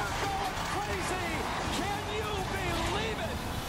They're going crazy. Can you believe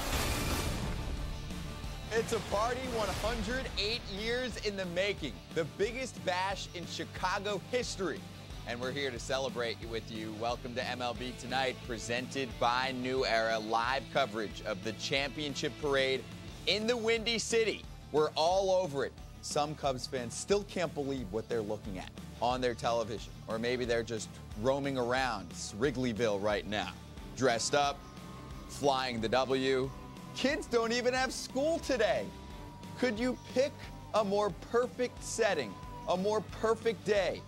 it? It's a party 108 years in the making. The biggest bash in Chicago history. And we're here to celebrate with you. Welcome to MLB Tonight, presented by New Era. Live coverage of the championship parade in the Windy City. We're all over it. Some Cubs fans still can't believe what they're looking at on their television. Or maybe they're just roaming around Wrigleyville right now. Dressed up, flying the W. Kids don't even have school today. Could you pick a more perfect setting, a more perfect day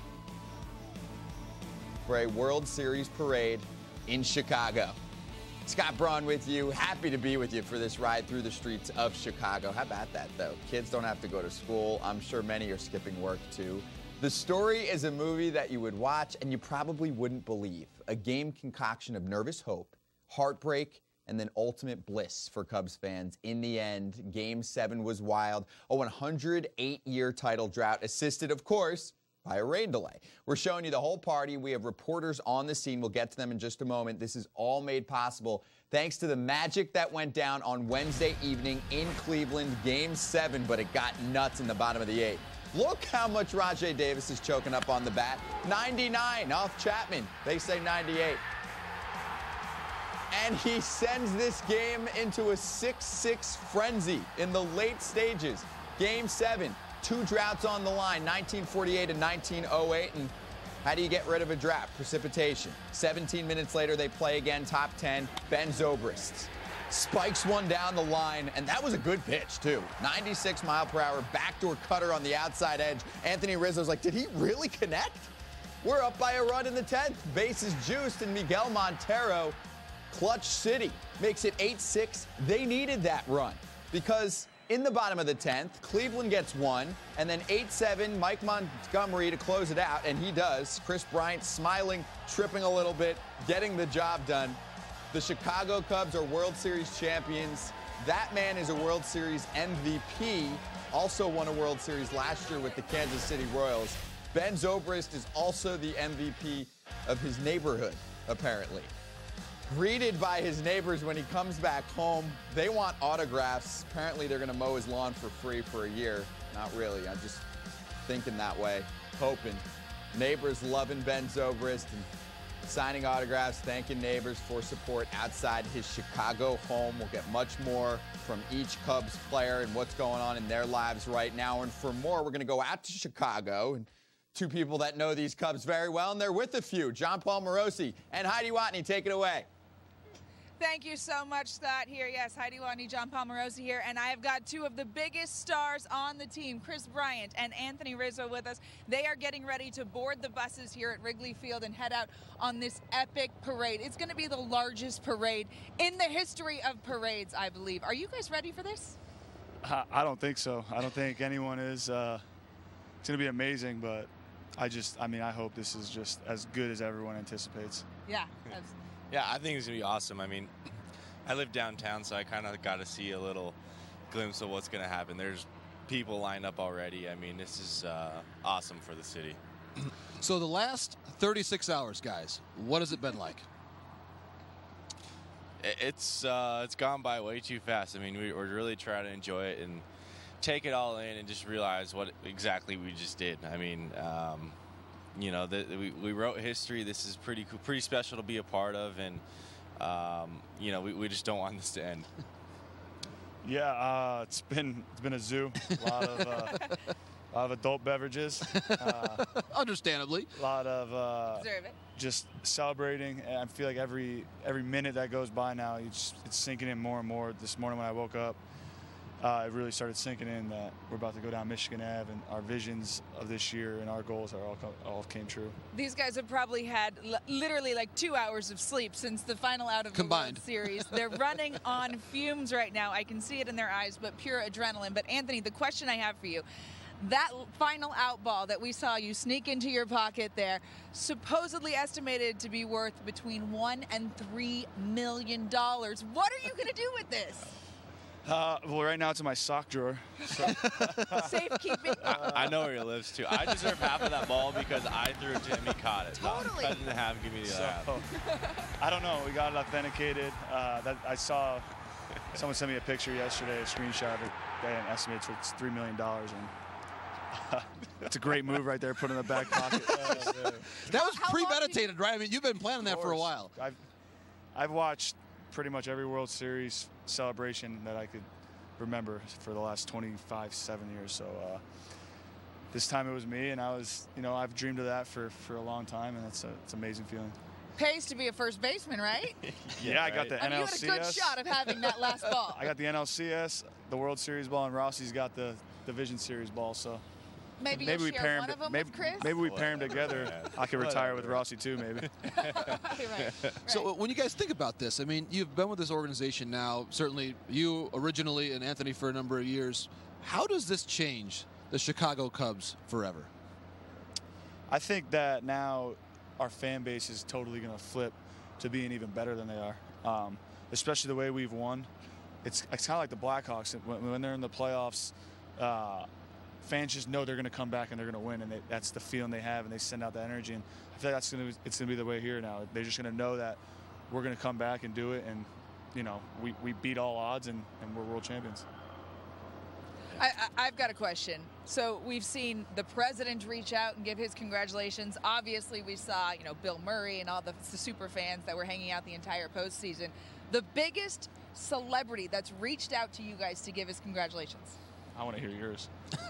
for a World Series parade in Chicago? Scott Braun with you. Happy to be with you for this ride through the streets of Chicago. How about that, though? Kids don't have to go to school. I'm sure many are skipping work, too. The Story is a movie that you would watch and you probably wouldn't believe. A game concoction of nervous hope, heartbreak, and then ultimate bliss for Cubs fans. In the end, Game 7 was wild. A 108-year title drought, assisted, of course, by a rain delay. We're showing you the whole party. We have reporters on the scene. We'll get to them in just a moment. This is all made possible thanks to the magic that went down on Wednesday evening in Cleveland, Game 7, but it got nuts in the bottom of the 8th. Look how much Rajai Davis is choking up on the bat. 99 off Chapman. They say 98. And he sends this game into a 6-6 frenzy in the late stages. Game 7. 2 droughts on the line, 1948 and 1908. And how do you get rid of a drought? Precipitation. 17 minutes later, they play again, top 10. Ben Zobrist spikes one down the line, and that was a good pitch, too. 96 mile per hour, backdoor cutter on the outside edge. Anthony Rizzo's like, did he really connect? We're up by a run in the 10th. Bases juiced, and Miguel Montero, clutch city, makes it 8-6. They needed that run because in the bottom of the 10th, Cleveland gets one, and then 8-7, Mike Montgomery to close it out, and he does. Chris Bryant smiling, tripping a little bit, getting the job done. The Chicago Cubs are World Series champions. That man is a World Series MVP, also won a World Series last year with the Kansas City Royals. Ben Zobrist is also the MVP of his neighborhood, apparently. Greeted by his neighbors when he comes back home. They want autographs. Apparently, they're going to mow his lawn for free for a year. Not really. I'm just thinking that way, hoping. Neighbors loving Ben Zobrist and signing autographs, thanking neighbors for support outside his Chicago home. We'll get much more from each Cubs player and what's going on in their lives right now. And for more, we're going to go out to Chicago. And 2 people that know these Cubs very well, and they're with a few. John Paul Morosi and Heidi Watney. Take it away. Thank you so much, Scott. Here, yes, Heidi Watney, John Palmarosi here, and I have got 2 of the biggest stars on the team, Chris Bryant and Anthony Rizzo, with us. They are getting ready to board the buses here at Wrigley Field and head out on this epic parade. It's going to be the largest parade in the history of parades, I believe. Are you guys ready for this? I don't think so. I don't think anyone is. It's going to be amazing, but I hope this is just as good as everyone anticipates. Yeah. Yeah, I think it's going to be awesome. I mean, I live downtown, so I kind of got to see a little glimpse of what's going to happen. There's people lined up already. I mean, this is awesome for the city. So the last 36 hours, guys, what has it been like? It's gone by way too fast. I mean, we're really trying to enjoy it and take it all in and just realize what exactly we just did. I mean, you know, we wrote history. This is pretty cool, pretty special to be a part of, and you know, we just don't want this to end. Yeah, it's been a zoo. A lot of adult beverages. Understandably. A lot of Deserve it. just celebrating. And I feel like every minute that goes by now, it's sinking in more and more. This morning when I woke up, it really started sinking in that we're about to go down Michigan Ave, and our visions of this year and our goals all came true. These guys have probably had literally like 2 hours of sleep since the final out of Combined. the World Series. They're running on fumes right now. I can see it in their eyes, but pure adrenaline. But Anthony, the question I have for you, that final out ball that we saw you sneak into your pocket there, supposedly estimated to be worth between $1 and $3 million. What are you going to do with this? Well, right now it's in my sock drawer. So. Safekeeping. I know where he lives too. I deserve half of that ball because I threw it to him. He caught it. Totally. No, I didn't have him give me the other half. I don't know. We got it authenticated. I saw someone sent me a picture yesterday, a screenshot of it. They estimates it's $3 million, and it's a great move right there. Put in the back pocket. That was premeditated, right? I mean, you've been planning that for a while. I've watched pretty much every World Series celebration that I could remember for the last 25-7 years. So this time it was me, and I've dreamed of that for a long time, and it's an amazing feeling. Pays to be a first baseman, right? Yeah, I got the I mean, NLCS. you had a good shot of having that last ball. I got the NLCS, the World Series ball, and Rossi's got the Division Series ball. So Maybe we you'll share one of them with Chris? Maybe we pair them together. I could retire with Rossi too, maybe. Right. So when you guys think about this, I mean, you've been with this organization now, certainly you originally and Anthony for a number of years. How does this change the Chicago Cubs forever? I think that now our fan base is totally going to flip to being even better than they are, especially the way we've won. It's kind of like the Blackhawks. When they're in the playoffs, fans just know they're going to come back and they're going to win, and that's the feeling they have, and they send out that energy. And I feel like it's going to be the way here now. They're just going to know that we're going to come back and do it, and we beat all odds, and we're world champions. I've got a question. So we've seen the president reach out and give his congratulations. Obviously, we saw Bill Murray and all the super fans that were hanging out the entire postseason. The biggest celebrity that's reached out to you guys to give his congratulations. I want to hear yours.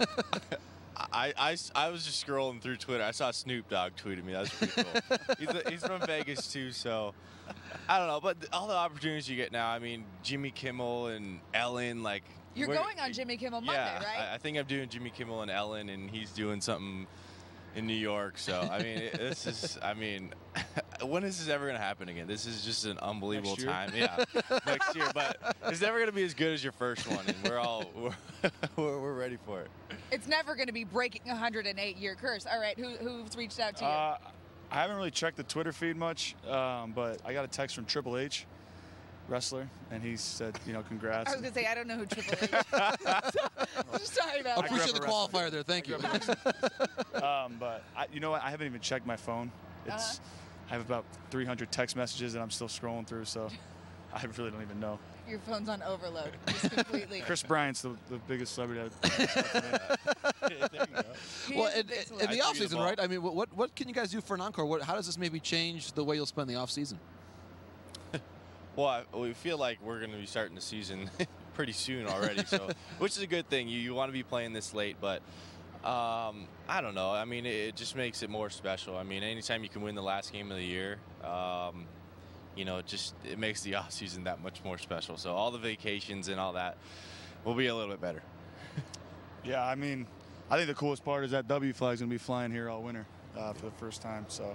I was just scrolling through Twitter. I saw Snoop Dogg tweeted me. That was pretty cool. He's from Vegas too, so I don't know. But all the opportunities you get now, I mean, Jimmy Kimmel and Ellen, like. You're going on Jimmy Kimmel Monday, right? I think I'm doing Jimmy Kimmel and Ellen, and he's doing something in New York. So, I mean, when is this ever going to happen again? This is just an unbelievable time. Yeah, next year. But it's never going to be as good as your first one, and we're ready for it. It's never going to be breaking a 108-year curse. All right, who's reached out to you? I haven't really checked the Twitter feed much, but I got a text from Triple H, wrestler, and he said, congrats. I was going to say, I don't know who Triple H is. I'm just sorry about I that. appreciate the qualifier there. Thank you. But you know what? I haven't even checked my phone. I have about 300 text messages that I'm still scrolling through, so I really don't even know. Your phone's on overload, just completely. Chris Bryant's the biggest celebrity. There you go. Well, in the offseason, right? I mean, what can you guys do for an encore? How does this maybe change the way you'll spend the offseason? Well, we feel like we're going to be starting the season pretty soon already, so which is a good thing. You want to be playing this late, but I don't know. I mean, it just makes it more special. I mean, anytime you can win the last game of the year, it makes the off season that much more special. So all the vacations and all that will be a little bit better. Yeah, I mean, I think the coolest part is that W flag's going to be flying here all winter for the first time. So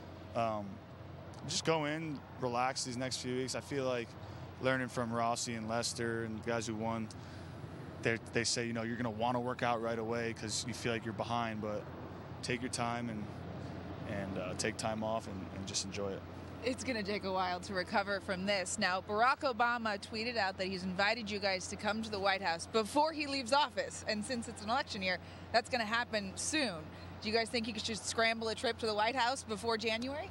just go in, relax these next few weeks. I feel like learning from Rossi and Lester and the guys who won, they say, you're going to want to work out right away because you feel like you're behind, but take your time and take time off and just enjoy it. It's going to take a while to recover from this. Now, Barack Obama tweeted out that he's invited you guys to come to the White House before he leaves office. And since it's an election year, that's going to happen soon. Do you guys think you should scramble a trip to the White House before January?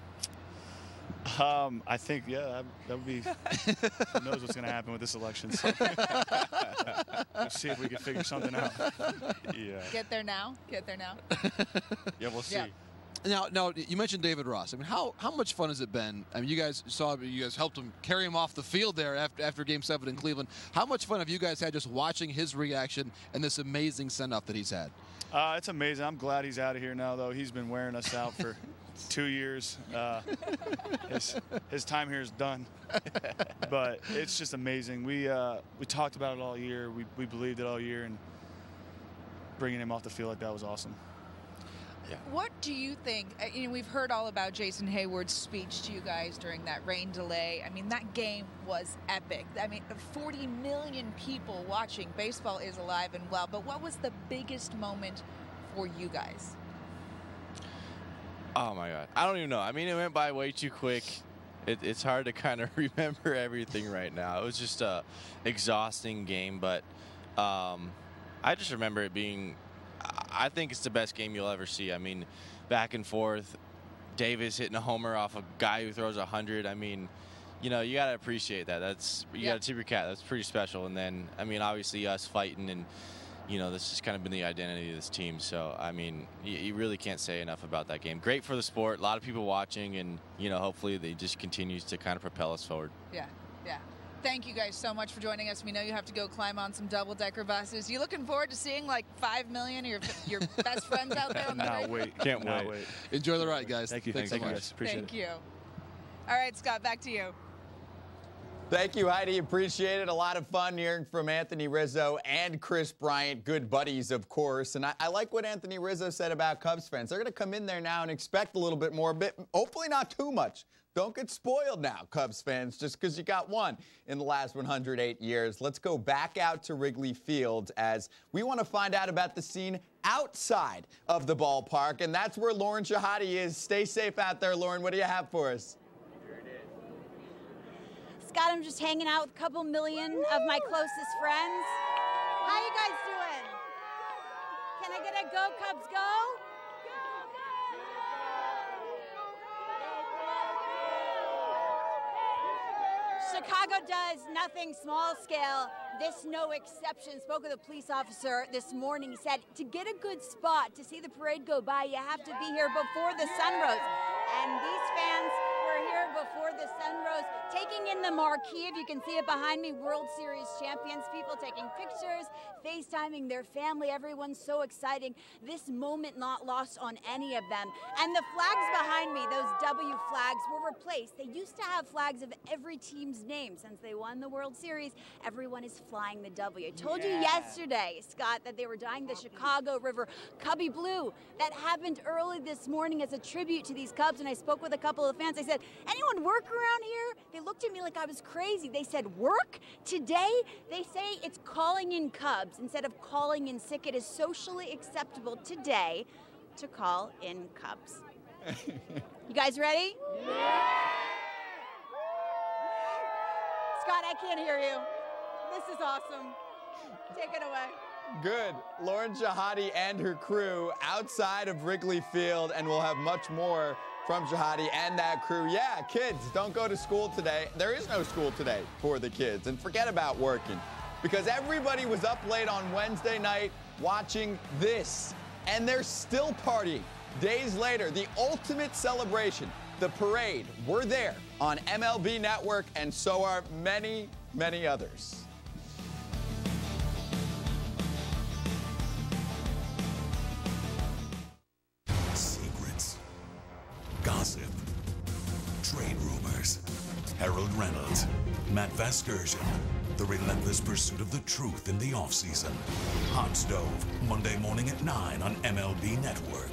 I think, yeah, that would be, who knows what's going to happen with this election. So. We'll see if we can figure something out. Yeah. Get there now? Yeah, we'll see. Yeah. Now, you mentioned David Ross. I mean, how much fun has it been? I mean, you guys helped him carry him off the field there after Game 7 in Cleveland. How much fun have you guys had just watching his reaction and this amazing send-off that he's had? It's amazing. I'm glad he's out of here now, though. He's been wearing us out for 2 years. His time here is done. But it's just amazing. We talked about it all year. We believed it all year, and bringing him off the field like that was awesome. Yeah. What do you think? We've heard all about Jason Hayward's speech to you guys during that rain delay. I mean, that game was epic. I mean, 40 million people watching. Baseball is alive and well. But what was the biggest moment for you guys? Oh, my God. I don't even know. I mean, it went by way too quick. it's hard to kind of remember everything right now. It was just a exhausting game, but I just remember it being, I think it's the best game you'll ever see. I mean, back and forth, Davis hitting a homer off a guy who throws 100. I mean, you know, you got to appreciate that. You got to tip your cap. That's pretty special. And then, I mean, obviously us fighting, and, you know, this has kind of been the identity of this team. So, I mean, you really can't say enough about that game. Great for the sport. A lot of people watching, and, you know, hopefully they just continues to kind of propel us forward. Yeah. Thank you guys so much for joining us. We know you have to go climb on some double-decker buses. You looking forward to seeing like 5 million of your best friends out there on the Not road? wait. Can't Not wait. Enjoy the ride, guys. Thank you. Thanks so much. Guys. Appreciate it. Thank you. All right, Scott, back to you. Thank you, Heidi. Appreciate it. A lot of fun hearing from Anthony Rizzo and Kris Bryant, good buddies, of course. And I like what Anthony Rizzo said about Cubs fans. They're going to come in there now and expect a little bit more, hopefully not too much. Don't get spoiled now, Cubs fans, just because you got one in the last 108 years. Let's go back out to Wrigley Field as we want to find out about the scene outside of the ballpark, and that's where Lauren Shehadi is. Stay safe out there, Lauren. What do you have for us? Scott, I'm just hanging out with a couple million of my closest friends. How you guys doing? Can I get a Go Cubs Go? Chicago does nothing small scale. This no exception. Spoke with a police officer this morning. He said to get a good spot to see the parade go by, you have to be here before the sun rose. And these fans were here before the sun rose, taking in the marquee. If you can see it behind me, World Series champions, people taking pictures, FaceTiming their family. Everyone's so exciting. This moment not lost on any of them. And the flags behind me, those W flags, were replaced. They used to have flags of every team's name. Since they won the World Series, everyone is flying the W. I told you yesterday, Scott, that they were dyeing the Chicago River Cubby blue. That happened early this morning as a tribute to these Cubs. And I spoke with a couple of fans. I said, anyone work around here? They looked at me like I was crazy. They said, work? Today, they say it's calling in Cubs instead of calling in sick. It is socially acceptable today to call in Cubs. You guys ready? Yeah! Scott, I can't hear you. This is awesome. Take it away. Good. Lauren Shehadi and her crew outside of Wrigley Field, and we'll have much more from Shehadi and that crew. Yeah, kids, don't go to school today. There is no school today for the kids, and forget about working, because everybody was up late on Wednesday night watching this, and they're still partying. Days later, the ultimate celebration, the parade. We're there on MLB Network, and so are many, many others. Secrets, gossip, trade rumors. Harold Reynolds, Matt Vasgersian, the relentless pursuit of the truth in the offseason. Hot Stove, Monday morning at 9 on MLB Network.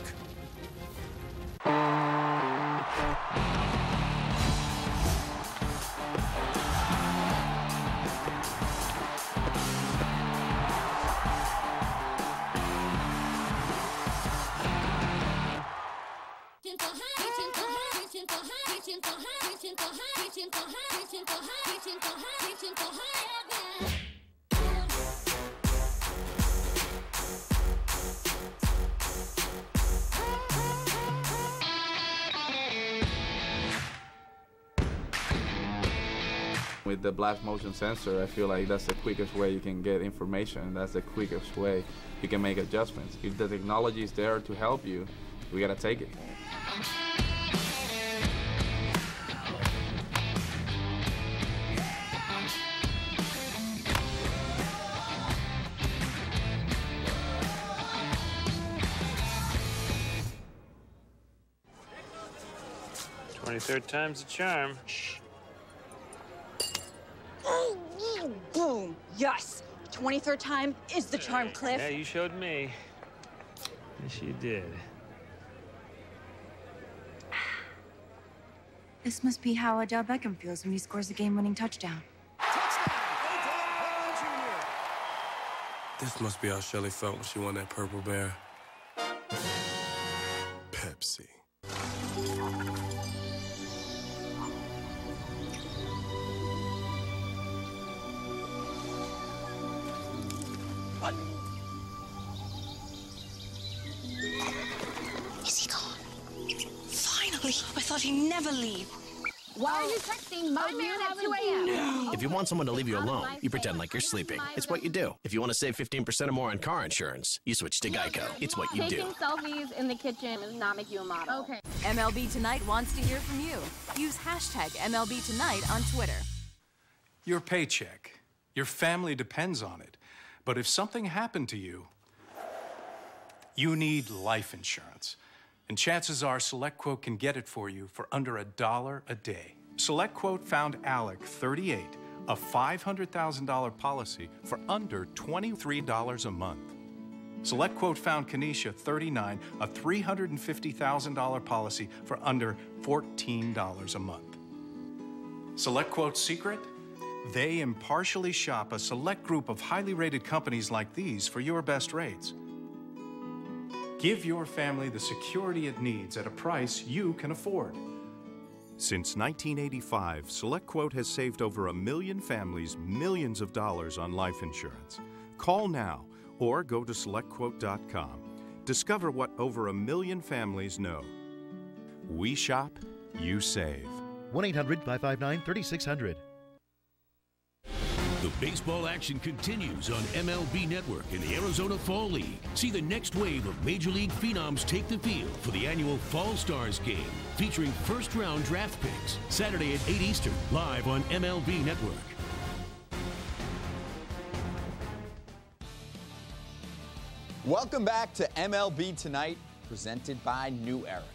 With the blast motion sensor, I feel like that's the quickest way you can get information. That's the quickest way you can make adjustments. If the technology is there to help you, we gotta take it. Third time's a charm. Boom. Yes. 23rd time is the charm, Cliff. Yeah, you showed me. Yes, you did. This must be how Odell Beckham feels when he scores a game-winning touchdown. This must be how Shelly felt when she won that purple bear. Pepsi. What? Is he gone? Finally. I thought he'd never leave. Why are you texting my man at 2 a.m.? If you want someone to leave you alone, you pretend like you're sleeping. It's what you do. If you want to save 15% or more on car insurance, you switch to Geico. It's what you do. Taking selfies in the kitchen does not make you a model. Okay. MLB Tonight wants to hear from you. Use hashtag MLB Tonight on Twitter. Your paycheck. Your family depends on it. But if something happened to you, you need life insurance. And chances are SelectQuote can get it for you for under $1 a day. SelectQuote found Alec, 38, a $500,000 policy for under $23 a month. SelectQuote found Kenesha, 39, a $350,000 policy for under $14 a month. SelectQuote's secret? They impartially shop a select group of highly rated companies like these for your best rates. Give your family the security it needs at a price you can afford. Since 1985, SelectQuote has saved over 1 million families millions of dollars on life insurance. Call now or go to SelectQuote.com. Discover what over 1 million families know. We shop, you save. 1-800-559-3600. The baseball action continues on MLB Network in the Arizona Fall League. See the next wave of Major League phenoms take the field for the annual Fall Stars game, featuring first-round draft picks. Saturday at 8 Eastern, live on MLB Network. Welcome back to MLB Tonight, presented by New Era.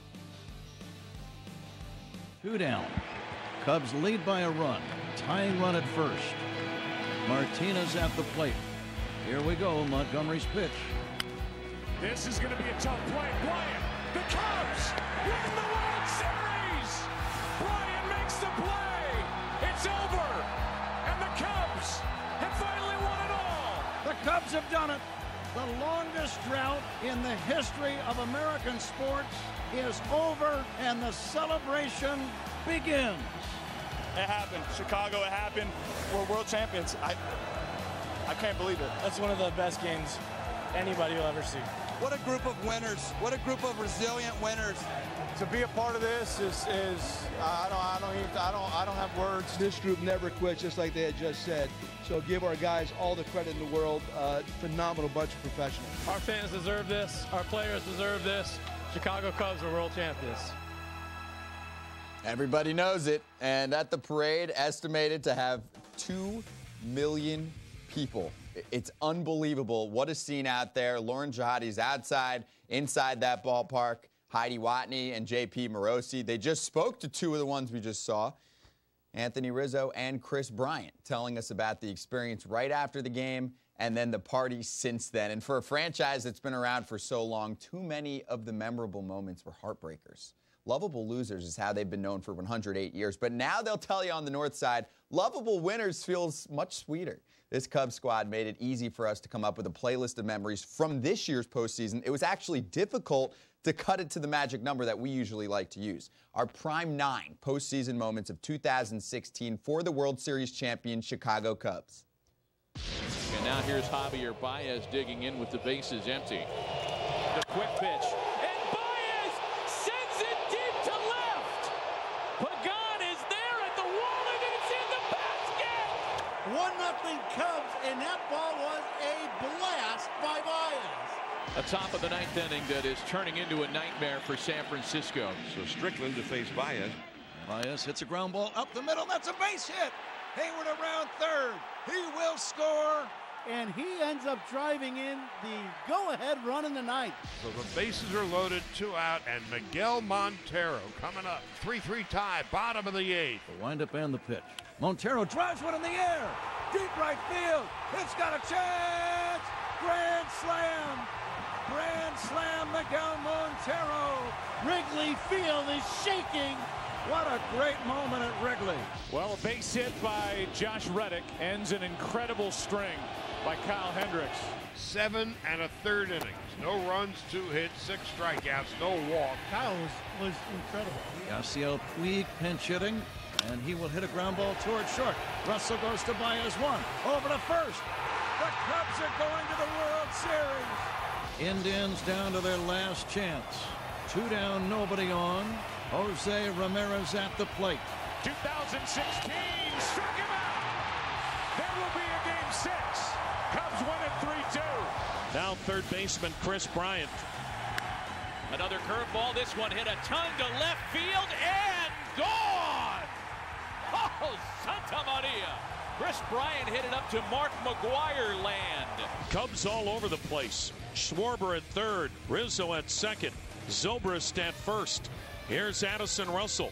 2 down. Cubs lead by a run. Tying run at first. Martinez at the plate. Here we go, Montgomery's pitch. This is going to be a tough play. Bryant, the Cubs win the World Series. Bryant makes the play. It's over. And the Cubs have finally won it all. The Cubs have done it. The longest drought in the history of American sports is over, and the celebration begins. It happened. Chicago, it happened. We're world champions. I can't believe it. That's one of the best games anybody will ever see. What a group of winners. What a group of resilient winners. To be a part of this is I don't have words. This group never quits, just like they had just said. So give our guys all the credit in the world. Phenomenal bunch of professionals. Our fans deserve this. Our players deserve this. Chicago Cubs are world champions. Everybody knows it. And at the parade, estimated to have 2 million people. It's unbelievable. What a scene out there. Lauren Jihadi's outside, inside that ballpark. Heidi Watney and JP Morosi. They just spoke to 2 of the ones we just saw. Anthony Rizzo and Kris Bryant, telling us about the experience right after the game and then the party since then. And for a franchise that's been around for so long, too many of the memorable moments were heartbreakers. Lovable losers is how they've been known for 108 years. But now they'll tell you on the north side, lovable winners feels much sweeter. This Cubs squad made it easy for us to come up with a playlist of memories from this year's postseason. It was actually difficult to cut it to the magic number that we usually like to use. Our prime 9 postseason moments of 2016 for the World Series champion Chicago Cubs. And now here's Javier Baez digging in with the bases empty. The quick pitch. And Baez sends it deep to left. Pagan is there at the wall and it's in the basket. 1-0 Cubs, and that ball was a blast by Baez. A top of the 9th inning that is turning into a nightmare for San Francisco. So Strickland to face Baez. Baez hits a ground ball up the middle. That's a base hit. Hayward around third. He will score. And he ends up driving in the go-ahead run in the 9th. So the bases are loaded, 2 out, and Miguel Montero coming up. 3-3 tie, bottom of the 8th. The windup and the pitch. Montero drives one in the air. Deep right field. It's got a chance. Grand slam. Grand slam, Miguel Montero. Wrigley Field is shaking. What a great moment at Wrigley. Well, a base hit by Josh Reddick ends an incredible string by Kyle Hendricks. 7 1/3 innings. No runs, 2 hits, 6 strikeouts, no walk. Kyle was incredible. Yasiel Puig pinch hitting, and he will hit a ground ball toward short. Russell goes to Baez 1. Over to first. The Cubs are going to the World Series. Indians down to their last chance. 2 down, nobody on. Jose Ramirez at the plate. 2016 struck him out. There will be a game 6. Cubs win it 3-2. Now third baseman Chris Bryant. Another curveball. This one hit a ton to left field and gone. Oh, Santa Maria. Chris Bryant hit it up to Mark McGwire land. Cubs all over the place. Schwarber at third, Rizzo at second, Zobrist at first. Here's Addison Russell.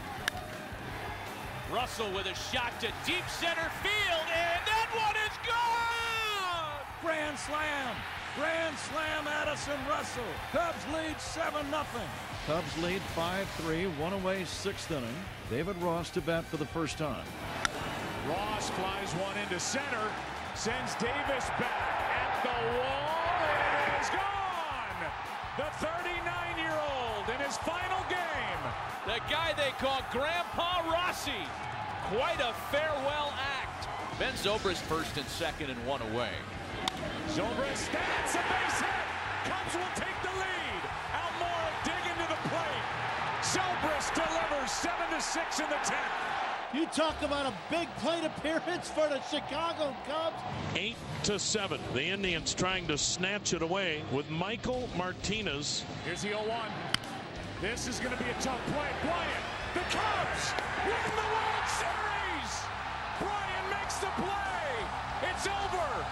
Russell with a shot to deep center field, and that one is gone! Grand slam! Grand slam, Addison Russell. Cubs lead 7-0. Cubs lead 5-3, one away, 6th inning. David Ross to bat for the first time. Ross flies one into center, sends Davis back at the wall, and it is gone! The 39-year-old in his final game. The guy they call Grandpa Rossi. Quite a farewell act. Ben Zobrist first and second and one away. Zobrist, that's a base hit. Cubs will take the lead. Almora digging to the plate. Zobrist delivers 7-6 in the 10th. You talk about a big plate appearance for the Chicago Cubs. 8-7. The Indians trying to snatch it away with Michael Martinez. Here's the 0-1. This is going to be a tough play. Bryant, the Cubs win the World Series. Bryant makes the play. It's over.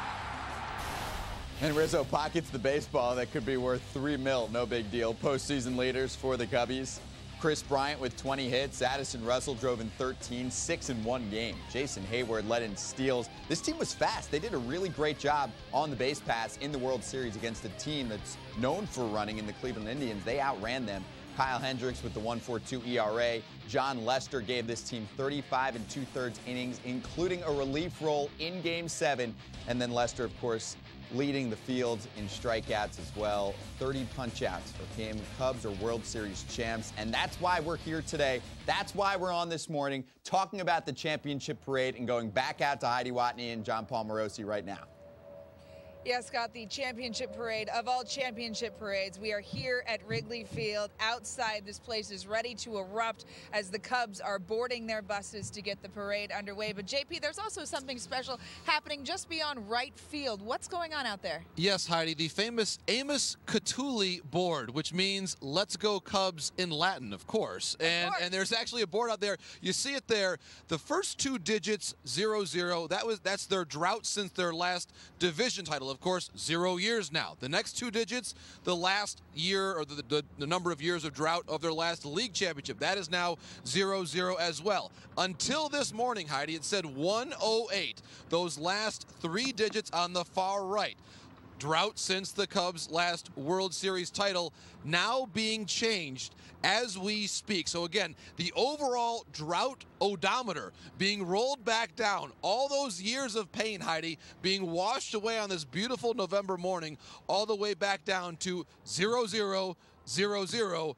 And Rizzo pockets the baseball that could be worth $3 million. No big deal. Postseason leaders for the Cubbies. Chris Bryant with 20 hits. Addison Russell drove in 13, 6 in one game. Jason Hayward led in steals. This team was fast. They did a really great job on the base pass in the World Series against a team that's known for running in the Cleveland Indians. They outran them. Kyle Hendricks with the 1.42 ERA. John Lester gave this team 35 2/3 innings, including a relief role in Game 7. And then Lester, of course, leading the field in strikeouts as well. 30 punch-outs for him. Cubs are World Series champs, and that's why we're here today. That's why we're on this morning, talking about the championship parade and going back out to Heidi Watney and John Paul Morosi right now. Yes, Scott, the championship parade of all championship parades. We are here at Wrigley Field. Outside, this place is ready to erupt as the Cubs are boarding their buses to get the parade underway. But, JP, there's also something special happening just beyond right field. What's going on out there? Yes, Heidi, the famous Amos Catulli board, which means "Let's go Cubs" in Latin, of course. And there's actually a board out there. You see it there. The first 2 digits, 00, that's their drought since their last division title. Of course, 0 years now. The next 2 digits, the last year or the number of years of drought of their last league championship. That is now 00 as well. Until this morning, Heidi, it said 108. Those last 3 digits on the far right. Drought since the Cubs' last World Series title, now being changed as we speak. So again, the overall drought odometer being rolled back down. All those years of pain, Heidi, being washed away on this beautiful November morning, all the way back down to 00, 00, 000.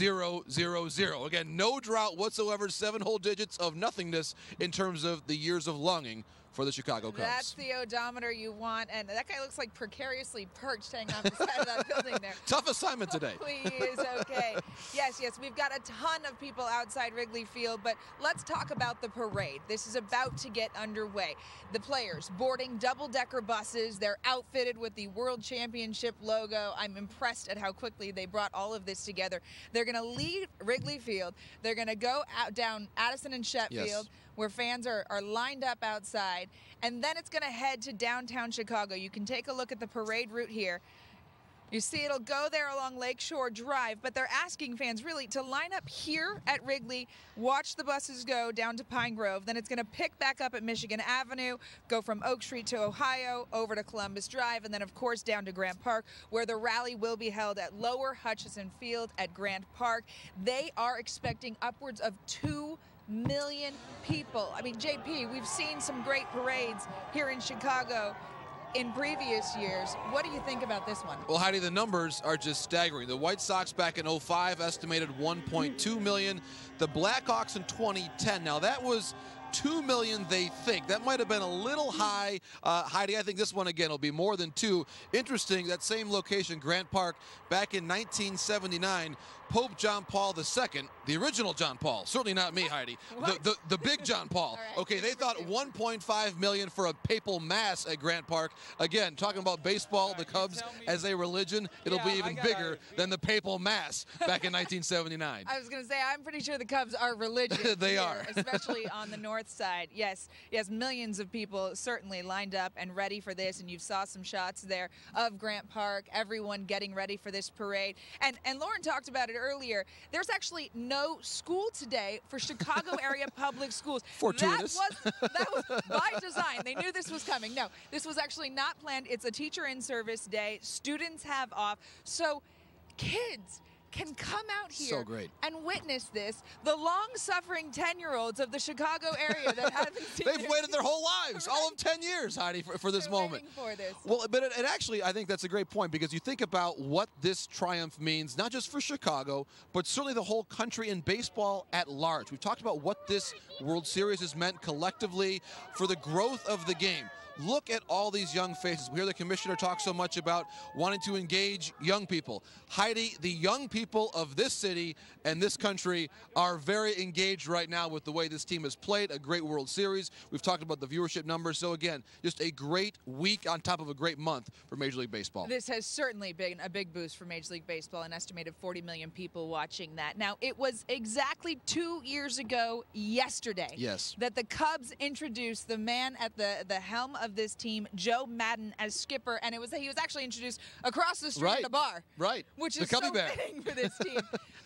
Again, no drought whatsoever, 7 whole digits of nothingness in terms of the years of longing for the Chicago Cubs. That's the odometer you want, and that guy looks like precariously perched hanging on the side of that building there. Tough assignment today. Hopefully he is okay. Yes, we've got a ton of people outside Wrigley Field, but let's talk about the parade. This is about to get underway. The players boarding double-decker buses. They're outfitted with the World Championship logo. I'm impressed at how quickly they brought all of this together. They're going to leave Wrigley Field. They're going to go out down Addison and Sheffield, where fans are lined up outside, and then it's going to head to downtown Chicago. You can take a look at the parade route here. You see it'll go there along Lakeshore Drive, but they're asking fans really to line up here at Wrigley, watch the buses go down to Pine Grove, then it's going to pick back up at Michigan Avenue, go from Oak Street to Ohio, over to Columbus Drive, and then of course down to Grant Park, where the rally will be held at Lower Hutchison Field at Grant Park. They are expecting upwards of 2 million people. I mean, JP, we've seen some great parades here in Chicago in previous years. What do you think about this one? Well, Heidi, the numbers are just staggering. The White Sox back in 05 estimated 1.2 million. The Blackhawks in 2010, now that was 2 million, they think. That might have been a little high. Heidi, I think this one, again, will be more than 2. Interesting, that same location, Grant Park, back in 1979, Pope John Paul II, the original John Paul, certainly not me, Heidi, the big John Paul. Right. Okay, they thought 1.5 million for a papal mass at Grant Park. Again, talking about baseball, the Cubs as a religion, it'll be even bigger than the papal mass back in 1979. I was going to say, I'm pretty sure the Cubs are religious. They are. Especially on the north side. Yes, millions of people certainly lined up and ready for this, and you saw some shots there of Grant Park, everyone getting ready for this parade. And Lauren talked about it earlier. There's actually no school today for Chicago area public schools. Fortuitous. That was by design. They knew this was coming. No, this was actually not planned. It's a teacher in service day. Students have off. So kids can come out here and witness this. The long-suffering 10-year-olds of the Chicago area that haven't seen They've waited their whole lives, all of 10 years, Heidi, for this moment. For this. Well, but it actually, I think that's a great point, because you think about what this triumph means, not just for Chicago, but certainly the whole country and baseball at large. We've talked about what this World Series has meant collectively for the growth of the game. Look at all these young faces. We hear the commissioner talk so much about wanting to engage young people. Heidi, the young people of this city and this country are very engaged right now with the way this team has played. A great World Series. We've talked about the viewership numbers. So again, just a great week on top of a great month for Major League Baseball. This has certainly been a big boost for Major League Baseball. An estimated 40 million people watching that. Now, it was exactly 2 years ago yesterday that the Cubs introduced the man at the helm of this team, Joe Maddon, as skipper, and he was actually introduced across the street at a bar, which is so fitting for this team.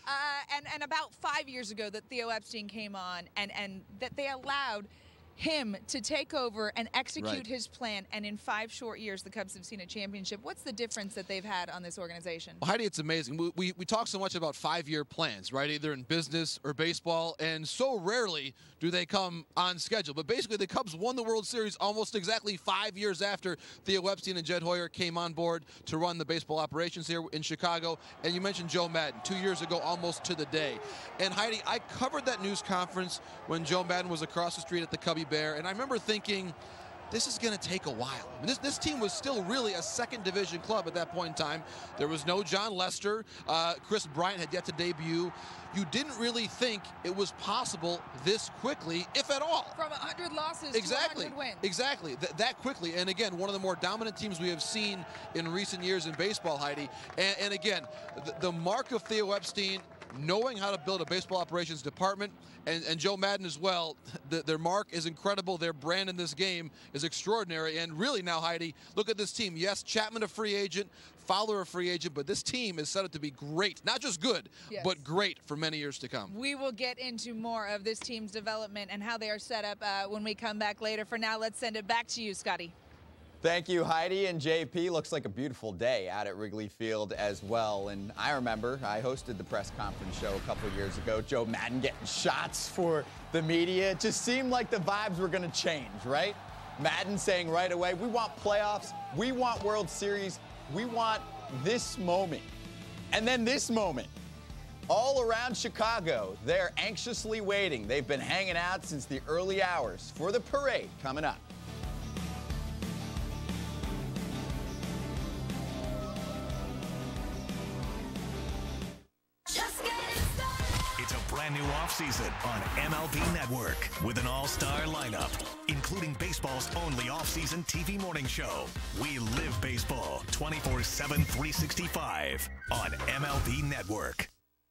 And about 5 years ago that Theo Epstein came on, and that they allowed him to take over and execute his plan, and in 5 short years the Cubs have seen a championship. What's the difference that they've had on this organization? Well, Heidi, it's amazing. We talk so much about 5-year plans, right, either in business or baseball, and so rarely do they come on schedule. But basically the Cubs won the World Series almost exactly 5 years after Theo Epstein and Jed Hoyer came on board to run the baseball operations here in Chicago. And you mentioned Joe Maddon, 2 years ago almost to the day. And Heidi, I covered that news conference when Joe Maddon was across the street at the Cubby Bear, and I remember thinking, this is going to take a while. I mean, this team was still really a second division club at that point in time. There was no John Lester. Chris Bryant had yet to debut. You didn't really think it was possible this quickly, if at all. From 100 losses to 100 wins. Exactly, that quickly. And again, one of the more dominant teams we have seen in recent years in baseball, Heidi. And again, the mark of Theo Epstein, knowing how to build a baseball operations department, and Joe Maddon as well, their mark is incredible. Their brand in this game is extraordinary. And really now, Heidi, look at this team. Yes, Chapman a free agent, Fowler a free agent, but this team is set up to be great. Not just good, but great for many years to come. We will get into more of this team's development and how they are set up when we come back later. For now, let's send it back to you, Scotty. Thank you, Heidi and JP. Looks like a beautiful day out at Wrigley Field as well. And I remember I hosted the press conference show a couple years ago. Joe Maddon getting shots for the media. It just seemed like the vibes were going to change, right? Maddon saying right away, we want playoffs, we want World Series, we want this moment. And then this moment. All around Chicago, they're anxiously waiting. They've been hanging out since the early hours for the parade coming up. It's a brand new offseason on MLB Network with an all-star lineup, including baseball's only offseason TV morning show. We live baseball 24/7, 365 on MLB Network.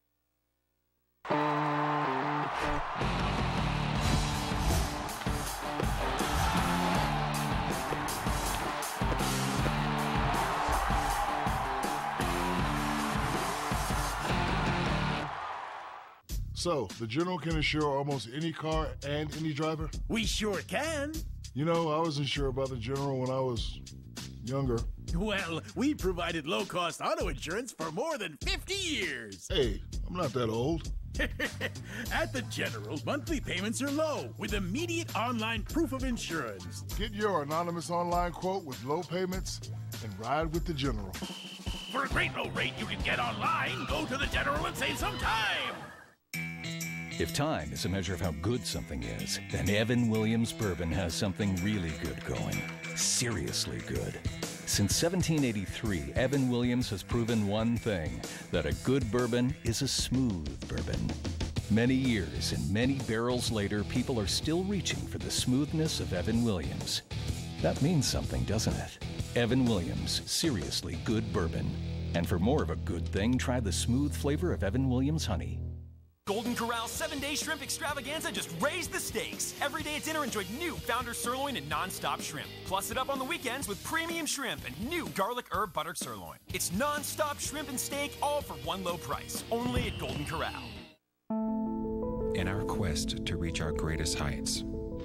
So, the General can insure almost any car and any driver? We sure can. You know, I wasn't sure about the General when I was younger. Well, we provided low-cost auto insurance for more than 50 years. Hey, I'm not that old. At the General, monthly payments are low with immediate online proof of insurance. Get your anonymous online quote with low payments and ride with the General. For a great low rate you can get online, go to the General and save some time. If time is a measure of how good something is, then Evan Williams Bourbon has something really good going. Seriously good. Since 1783, Evan Williams has proven one thing, that a good bourbon is a smooth bourbon. Many years and many barrels later, people are still reaching for the smoothness of Evan Williams. That means something, doesn't it? Evan Williams, seriously good bourbon. And for more of a good thing, try the smooth flavor of Evan Williams Honey. Golden Corral's 7-day shrimp extravaganza just raised the stakes. Every day at dinner, enjoy new Founder sirloin and non-stop shrimp. Plus it up on the weekends with premium shrimp and new garlic herb buttered sirloin. It's non-stop shrimp and steak, all for one low price. Only at Golden Corral. In our quest to reach our greatest heights,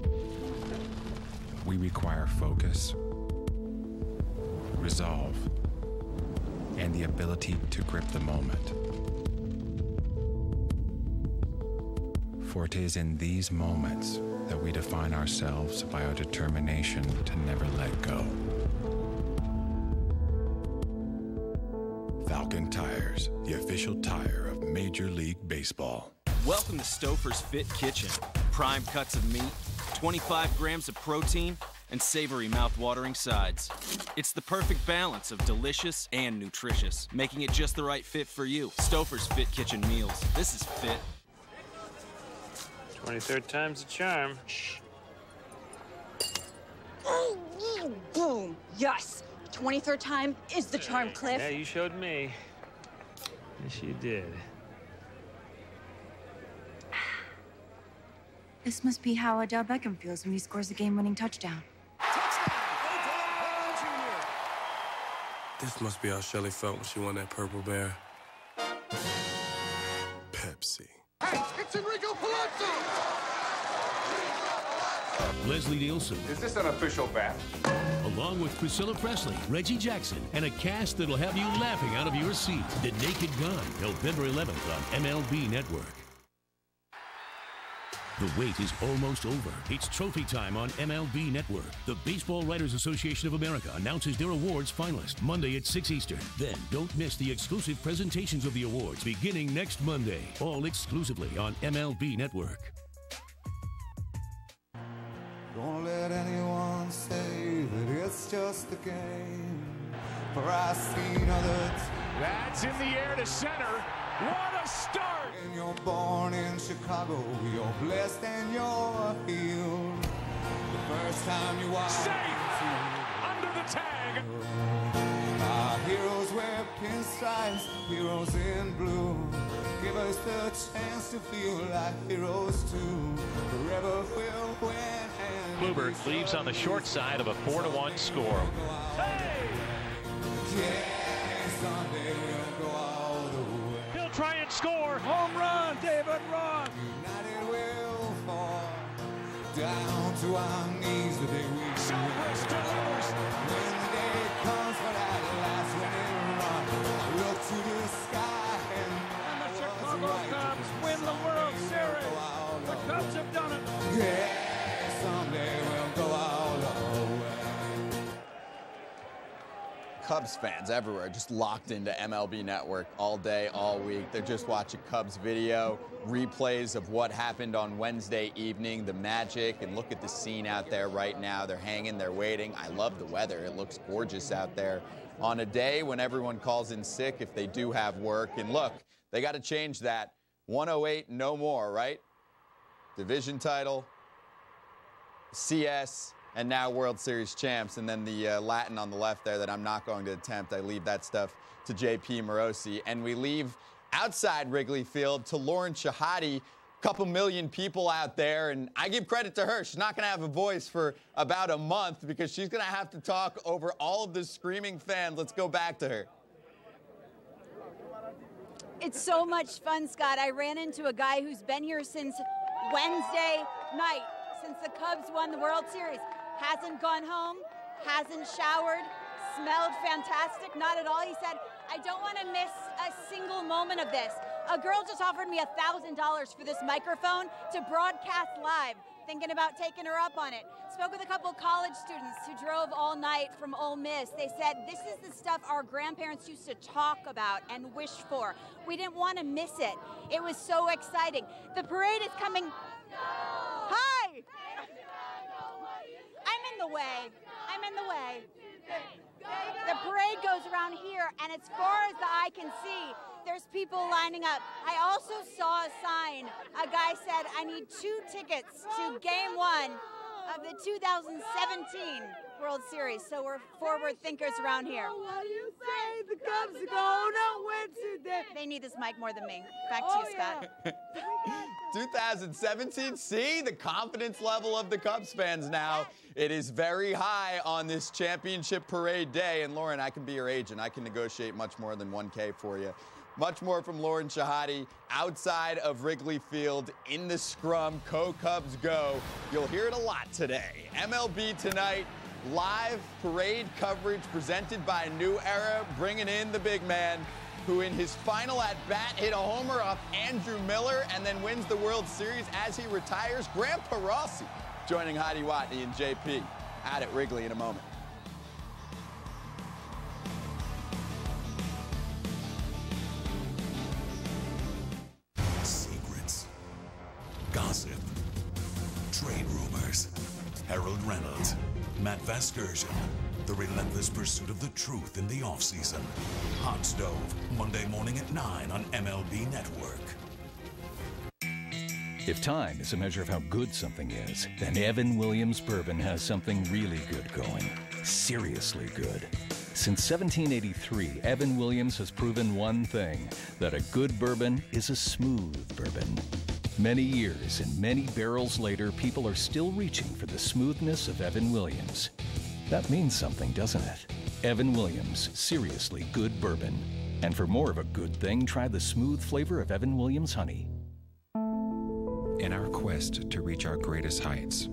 we require focus, resolve, and the ability to grip the moment. For it is in these moments that we define ourselves by our determination to never let go. Falcon Tires, the official tire of Major League Baseball. Welcome to Stouffer's Fit Kitchen. Prime cuts of meat, 25 grams of protein, and savory mouth-watering sides. It's the perfect balance of delicious and nutritious, making it just the right fit for you. Stouffer's Fit Kitchen meals. This is fit. 23rd time's the charm. Boom. Yes. 23rd time is the charm, Cliff. Yeah, you showed me. Yes, you did. This must be how Odell Beckham feels when he scores a game-winning touchdown. This must be how Shelly felt when she won that purple bear. Pepsi. Hey, it's Enrico Palazzo! Leslie Nielsen. Is this an official bat? Along with Priscilla Presley, Reggie Jackson, and a cast that'll have you laughing out of your seat. The Naked Gun, November 11th on MLB Network. The wait is almost over. It's trophy time on MLB Network. The Baseball Writers Association of America announces their awards finalists Monday at 6 Eastern. Then don't miss the exclusive presentations of the awards beginning next Monday, all exclusively on MLB Network. Don't let anyone say that it's just a game. For I've seen others. That's in the air to center. What a start! When you're born in Chicago, you're blessed and you're healed. The first time you walk under the tag. Our heroes wear pinstripes, heroes in blue. Give us the chance to feel like heroes too. Forever we'll win. Bluebird leaves on the short side of a 4-1 score. Hey! Yeah, someday we'll go all the way. He'll try and score. Home run, David Ross. United we'll fall down to our knees the day we Zobrist delivers. When the day comes, but at last when it runs, I look to the sky And the Chicago Cubs win the World Series. The Cubs have done it. Yeah, someday we'll go all the way. Cubs fans everywhere just locked into MLB Network all day, all week. They're just watching Cubs video, replays of what happened on Wednesday evening, the magic, and look at the scene out there right now. They're hanging, they're waiting. I love the weather. It looks gorgeous out there on a day when everyone calls in sick if they do have work. And look, they got to change that. 108, no more, right? Division title, CS, and now World Series champs, and then the Latin on the left there that I'm not going to attempt. I leave that stuff to JP Morosi. And we leave outside Wrigley Field to Lauren Shehadi. Couple million people out there, and I give credit to her. She's not going to have a voice for about a month because she's going to have to talk over all of the screaming fans. Let's go back to her. It's so much fun, Scott. I ran into a guy who's been here since Wednesday night, since the Cubs won the World Series. Hasn't gone home, hasn't showered, smelled fantastic, not at all. He said, I don't want to miss a single moment of this. A girl just offered me $1,000 for this microphone to broadcast live thinking about taking her up on it. Spoke with a couple of college students who drove all night from Ole Miss. They said this is the stuff our grandparents used to talk about and wish for. We didn't want to miss it. It was so exciting. The parade is coming. Hi! I'm in the way. I'm in the way. The parade goes around here, and as far as the eye can see, there's people lining up. I also saw a sign. A guy said, I need 2 tickets to Game 1 of the 2017 World Series. So we're forward thinkers around here. What do you say? The Cubs are gonna win today. They need this mic more than me. Back to you, Scott. 2017, see the confidence level of the Cubs fans now. It is very high on this championship parade day. And Lauren, I can be your agent. I can negotiate much more than $1K for you. Much more from Lauren Shehadi outside of Wrigley Field in the scrum. Cubs go. You'll hear it a lot today. MLB Tonight, live parade coverage presented by New Era, bringing in the big man who in his final at-bat hit a homer off Andrew Miller and then wins the World Series as he retires. Grandpa Rossi joining Heidi Watney and JP out at Wrigley in a moment. Secrets, gossip, trade rumors. Harold Reynolds, Matt Vasgersian, the relentless pursuit of the truth in the offseason. Hot Stove, Monday morning at 9 on MLB Network. If time is a measure of how good something is, then Evan Williams Bourbon has something really good going. Seriously good. Since 1783, Evan Williams has proven one thing, that a good bourbon is a smooth bourbon. Many years and many barrels later, people are still reaching for the smoothness of Evan Williams. That means something, doesn't it? Evan Williams, seriously good bourbon. And for more of a good thing, try the smooth flavor of Evan Williams honey. In our quest to reach our greatest heights,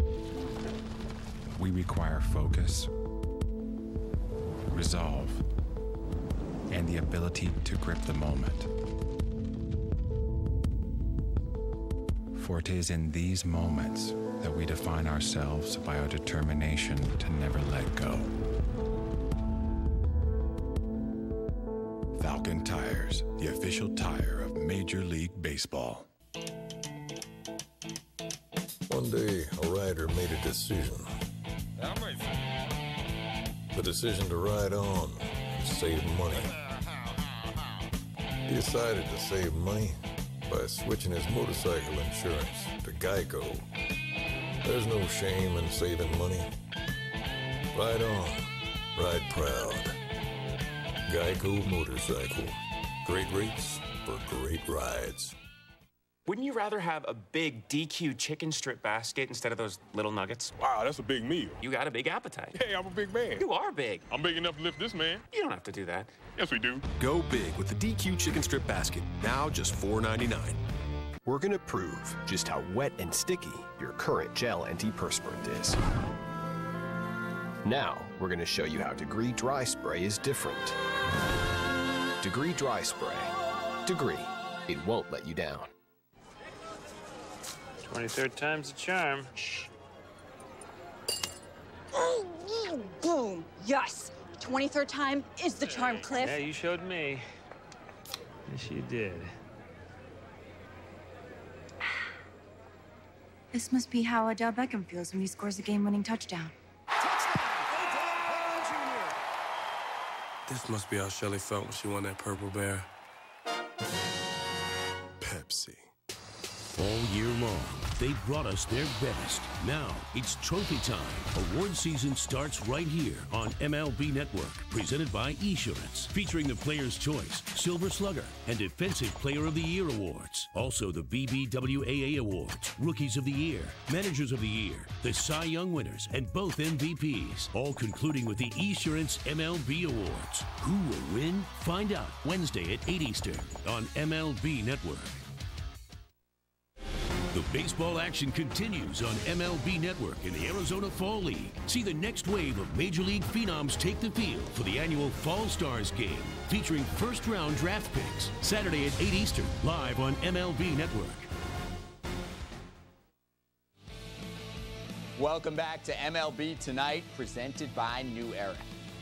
we require focus, resolve, and the ability to grip the moment. For it is in these moments that we define ourselves by our determination to never let go. Falcon Tires, the official tire of Major League Baseball. One day, a rider made a decision. The decision to ride on and save money. He decided to save money by switching his motorcycle insurance to Geico. There's no shame in saving money. Ride on, ride proud. Geico Motorcycle. Great rates for great rides. Wouldn't you rather have a big DQ chicken strip basket instead of those little nuggets? Wow, that's a big meal. You got a big appetite. Hey, I'm a big man. You are big. I'm big enough to lift this man. You don't have to do that. Yes, we do. Go big with the DQ chicken strip basket, now just $4.99. We're gonna prove just how wet and sticky your current gel antiperspirant is. Now, we're gonna show you how Degree Dry Spray is different. Degree Dry Spray. Degree, it won't let you down. 23rd time's a charm. Boom. Yes. 23rd time is the charm, Cliff. Yeah, you showed me. Yes, you did. This must be how Odell Beckham feels when he scores a game-winning touchdown. This must be how Shelly felt when she won that Purple Bear. Pepsi. All year long, they've brought us their best. Now, it's trophy time. Award season starts right here on MLB Network, presented by Esurance, featuring the Player's Choice, Silver Slugger, and Defensive Player of the Year awards. Also, the BBWAA awards, Rookies of the Year, Managers of the Year, the Cy Young winners, and both MVPs, all concluding with the Esurance MLB Awards. Who will win? Find out Wednesday at 8 Eastern on MLB Network. The baseball action continues on MLB Network in the Arizona Fall League. See the next wave of Major League phenoms take the field for the annual Fall Stars game, featuring first-round draft picks. Saturday at 8 Eastern, live on MLB Network. Welcome back to MLB Tonight, presented by New Era.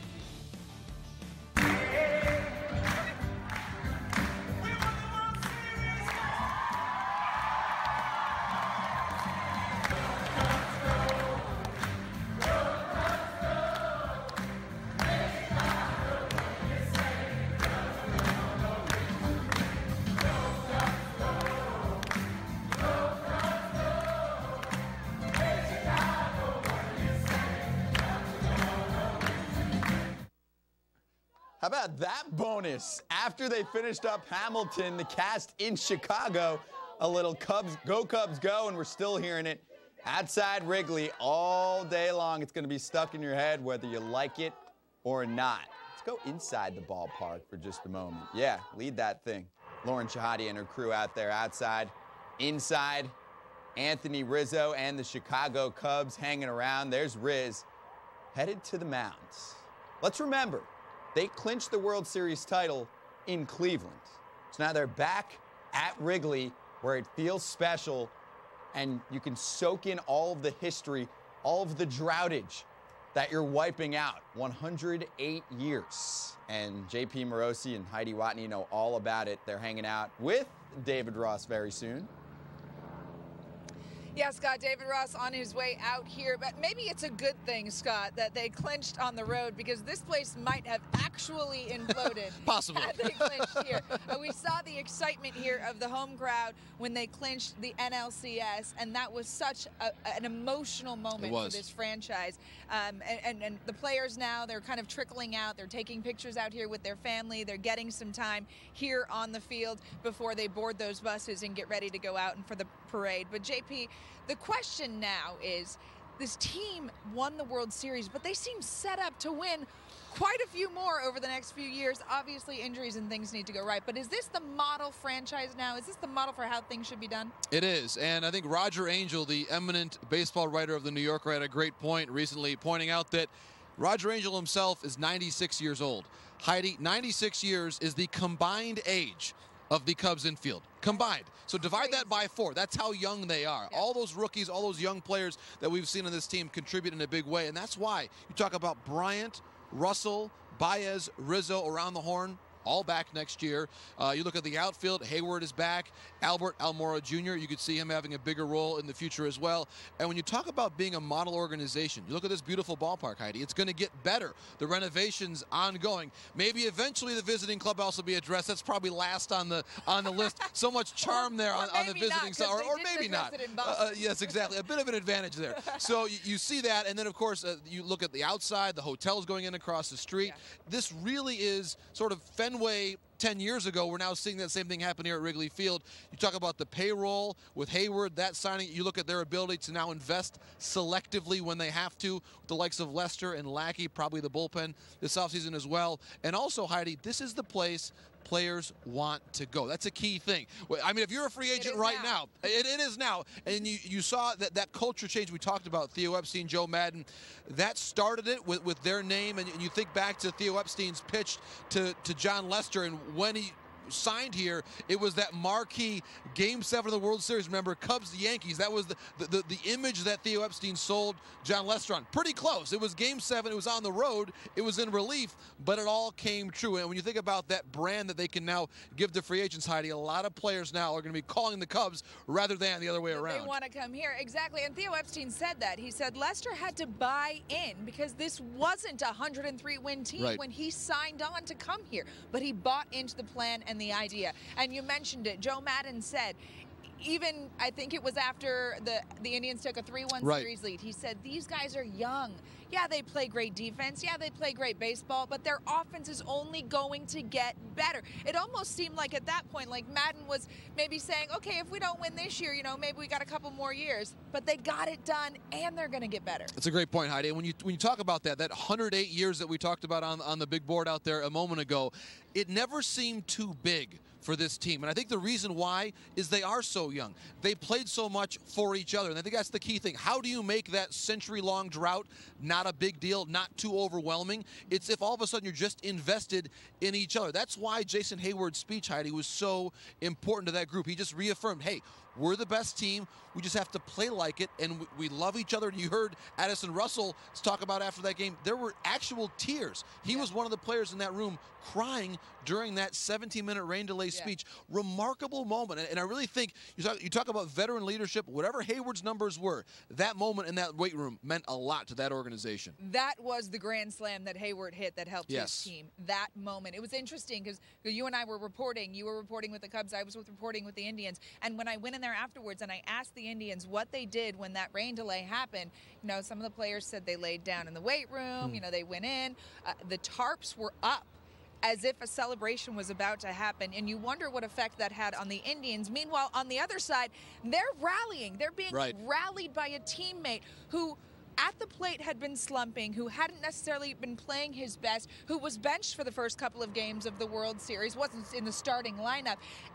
How about that bonus? After they finished up Hamilton, the cast in Chicago, a little Cubs, go Cubs go, and we're still hearing it outside Wrigley all day long. It's going to be stuck in your head whether you like it or not. Let's go inside the ballpark for just a moment. Yeah, lead that thing. Lauren Shahadi and her crew out there outside. Inside, Anthony Rizzo and the Chicago Cubs hanging around. There's Riz headed to the mounds. Let's remember, they clinched the World Series title in Cleveland. So now they're back at Wrigley where it feels special and you can soak in all of the history, all of the droughtage that you're wiping out. 108 years. And JP Morosi and Heidi Watney know all about it. They're hanging out with David Ross very soon. Yeah, Scott, David Ross on his way out here, but maybe it's a good thing, Scott, that they clinched on the road because this place might have actually imploded. Possibly. Had they clinched here. We saw the excitement here of the home crowd when they clinched the NLCS, and that was such an emotional moment for this franchise. And the players now, they're kind of trickling out. They're taking pictures out here with their family. They're getting some time here on the field before they board those buses and get ready to go out and for the parade. But JP, the question now is, this team won the World Series, but they seem set up to win quite a few more over the next few years. Obviously, injuries and things need to go right, but is this the model franchise now? Is this the model for how things should be done? It is, and I think Roger Angel, the eminent baseball writer of The New Yorker, had a great point recently, pointing out that Roger Angel himself is 96 years old. Heidi, 96 years is the combined age of the Cubs infield. Combined. So divide that by 4. That's how young they are. Yeah. All those rookies, all those young players that we've seen on this team contribute in a big way. And that's why you talk about Bryant, Russell, Baez, Rizzo around the horn, all back next year. You look at the outfield, Hayward is back. Albert Almora Jr., you could see him having a bigger role in the future as well. And when you talk about being a model organization, you look at this beautiful ballpark, Heidi, it's going to get better. The renovation's ongoing. Maybe eventually the visiting clubhouse will be addressed. That's probably last on the list. So much charm there on the visiting side, or maybe not. Yes, exactly. A bit of an advantage there. So you see that, and then, of course, you look at the outside, the hotels going in across the street. Yeah. This really is sort of Fenway 10 years ago. We're now seeing that same thing happen here at Wrigley Field. You talk about the payroll with Hayward, that signing. You look at their ability to now invest selectively when they have to, with the likes of Lester and Lackey, probably the bullpen this offseason as well. And also, Heidi, this is the place players want to go. That's a key thing. I mean, if you're a free agent right now, it is now. And you saw that culture change we talked about, Theo Epstein, Joe Madden, that started it with their name. And you think back to Theo Epstein's pitch to John Lester, and when he signed here, it was that marquee Game 7 of the World Series. Remember, Cubs-Yankees. That was the image that Theo Epstein sold John Lester on. Pretty close. It was Game 7. It was on the road. It was in relief, but it all came true. And when you think about that brand that they can now give to free agents, Heidi, a lot of players now are going to be calling the Cubs rather than the other way around. They want to come here. Exactly. And Theo Epstein said that. He said Lester had to buy in because this wasn't a 103-win team when he signed on to come here. But he bought into the plan and the idea. And you mentioned it. Joe Madden said, even I think it was after the Indians took a 3-1 series lead, he said, these guys are young. Yeah, they play great defense. Yeah, they play great baseball, but their offense is only going to get better. It almost seemed like at that point, like Madden was maybe saying, okay, if we don't win this year, you know, maybe we got a couple more years. But they got it done, and they're going to get better. That's a great point, Heidi. And when you talk about that 108 years that we talked about on the big board out there a moment ago, it never seemed too big for this team. And I think the reason why is they are so young. They played so much for each other. And I think that's the key thing. How do you make that century-long drought not a big deal, not too overwhelming? It's if all of a sudden you're just invested in each other. That's why Jason Hayward's speech, Heidi, was so important to that group. He just reaffirmed, hey, we're the best team. We just have to play like it, and we love each other. And you heard Addison Russell talk about after that game, there were actual tears. He was one of the players in that room crying during that 17-minute rain delay speech. Remarkable moment. And I really think you talk about veteran leadership, whatever Hayward's numbers were, that moment in that weight room meant a lot to that organization. That was the grand slam that Hayward hit that helped his team. That moment. It was interesting because you and I were reporting. You were reporting with the Cubs. I was reporting with the Indians. And when I went in there afterwards and I asked the Indians what they did when that rain delay happened, you know, some of the players said they laid down in the weight room. You know, they went in. The tarps were up, as if a celebration was about to happen, and you wonder what effect that had on the Indians. Meanwhile, on the other side, they're rallying. They're being rallied by a teammate who, at the plate, had been slumping, who hadn't necessarily been playing his best, who was benched for the first couple of games of the World Series, wasn't in the starting lineup.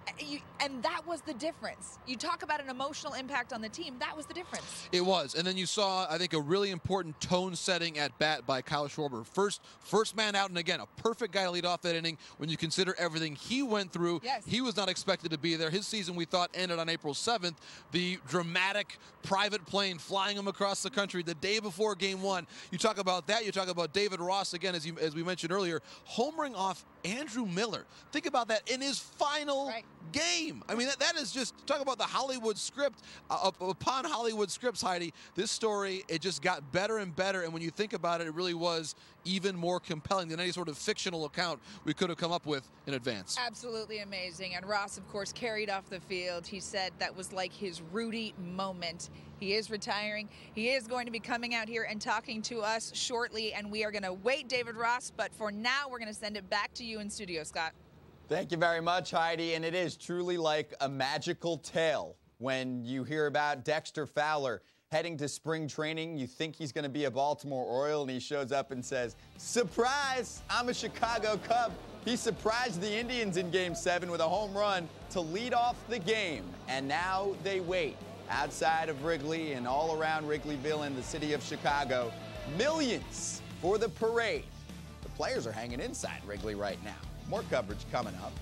And that was the difference. You talk about an emotional impact on the team. That was the difference. It was. And then you saw, I think, a really important tone-setting at bat by Kyle Schwarber. First man out, and again, a perfect guy to lead off that inning when you consider everything he went through. He was not expected to be there. His season, we thought, ended on April 7th. The dramatic private plane flying him across the country the day before Game 1. You talk about that. You talk about David Ross, again, as we mentioned earlier, homering off Andrew Miller. Think about that in his final game. I mean, that is just, talk about the Hollywood script. Upon Hollywood scripts, Heidi, this story, it just got better and better. And when you think about it, it really was even more compelling than any sort of fictional account we could have come up with in advance. Absolutely amazing. And Ross, of course, carried off the field. He said that was like his Rudy moment. He is retiring. He is going to be coming out here and talking to us shortly, and we are going to wait David Ross, but for now, we're going to send it back to you in studio, Scott. Thank you very much, Heidi, and it is truly like a magical tale when you hear about Dexter Fowler heading to spring training. You think he's going to be a Baltimore Oriole, and he shows up and says, "Surprise, I'm a Chicago Cub." He surprised the Indians in Game 7 with a home run to lead off the game, and now they wait outside of Wrigley and all around Wrigleyville and the city of Chicago. Millions for the parade. The players are hanging inside Wrigley right now. More coverage coming up.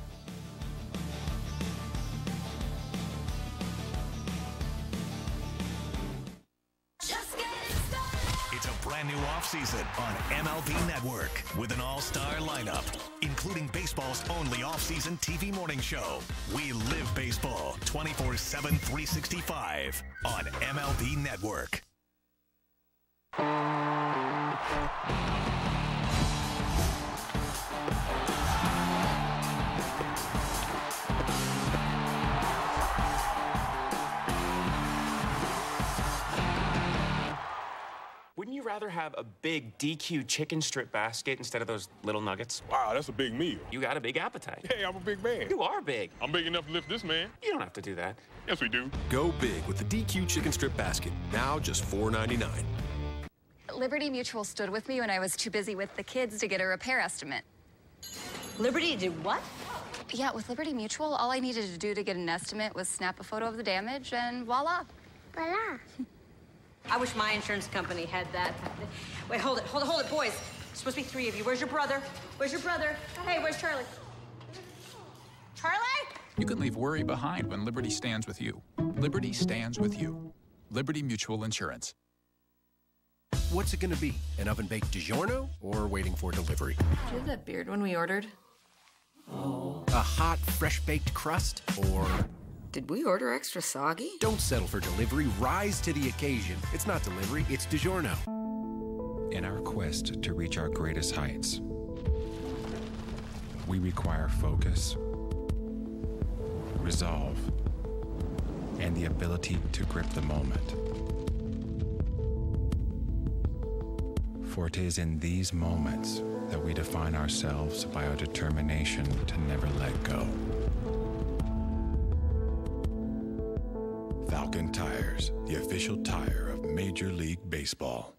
It's a brand new offseason on MLB Network with an all-star lineup, including baseball's only offseason TV morning show. We live baseball 24/7, 365 on MLB Network. Wouldn't you rather have a big DQ chicken strip basket instead of those little nuggets? Wow, that's a big meal. You got a big appetite. Hey, I'm a big man. You are big. I'm big enough to lift this man. You don't have to do that. Yes, we do. Go big with the DQ Chicken Strip Basket. Now just $4.99. Liberty Mutual stood with me when I was too busy with the kids to get a repair estimate. Liberty did what? Yeah, with Liberty Mutual, all I needed to do to get an estimate was snap a photo of the damage and voila. Voila. I wish my insurance company had that. Wait, hold it, boys. There's supposed to be 3 of you. Where's your brother? Where's your brother? Hey, where's Charlie? Charlie? You can leave worry behind when Liberty stands with you. Liberty stands with you. Liberty Mutual Insurance. What's it gonna be? An oven-baked DiGiorno or waiting for delivery? Did you have that beard when we ordered? A hot, fresh-baked crust or... Did we order extra soggy? Don't settle for delivery. Rise to the occasion. It's not delivery, it's DiGiorno. In our quest to reach our greatest heights, we require focus, resolve, and the ability to grip the moment. For it is in these moments that we define ourselves by our determination to never let go. Falcon Tires, the official tire of Major League Baseball.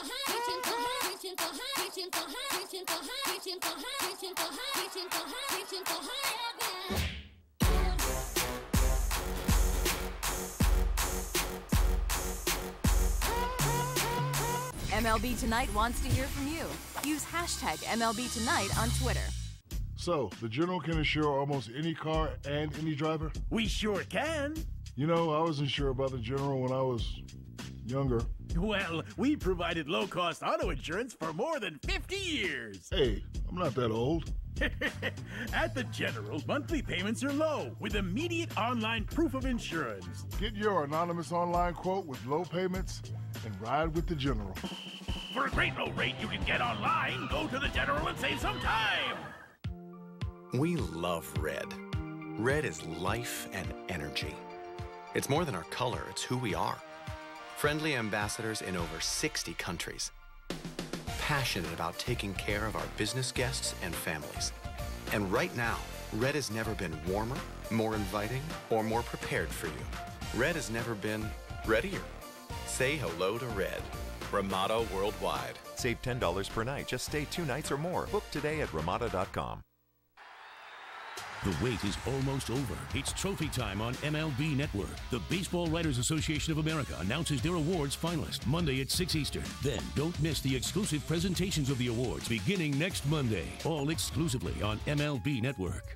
MLB Tonight wants to hear from you. Use hashtag MLB Tonight on Twitter. So, the General can insure almost any car and any driver? We sure can. You know, I wasn't sure about the General when I was younger. Well, we provided low-cost auto insurance for more than 50 years. Hey, I'm not that old. At the General, monthly payments are low with immediate online proof of insurance. Get your anonymous online quote with low payments and ride with the General. For a great low rate you can get online, go to the General and save some time. We love red. Red is life and energy. It's more than our color, it's who we are. Friendly ambassadors in over 60 countries. Passionate about taking care of our business guests and families. And right now, Red has never been warmer, more inviting, or more prepared for you. Red has never been readier. Say hello to Red. Ramada Worldwide. Save $10 per night. Just stay 2 nights or more. Book today at Ramada.com. The wait is almost over. It's trophy time on MLB Network. The Baseball Writers Association of America announces their awards finalists Monday at 6 Eastern. Then don't miss the exclusive presentations of the awards beginning next Monday. All exclusively on MLB Network.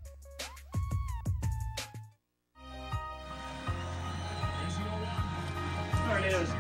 There it is.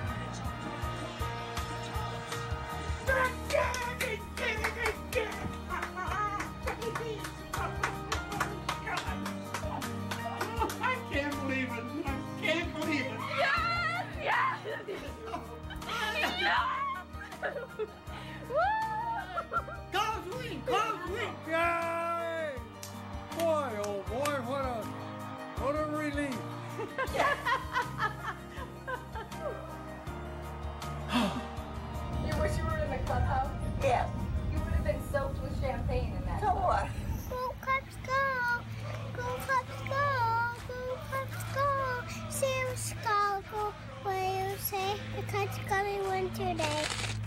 Yay! Boy, oh boy, what a relief. You wish you were in the clubhouse? Yes. You would have been soaked with champagne in that. So what? Go Cubs go! Go Cubs go! Go Cubs go! Sam Skull go where you say the Cubs gonna win today.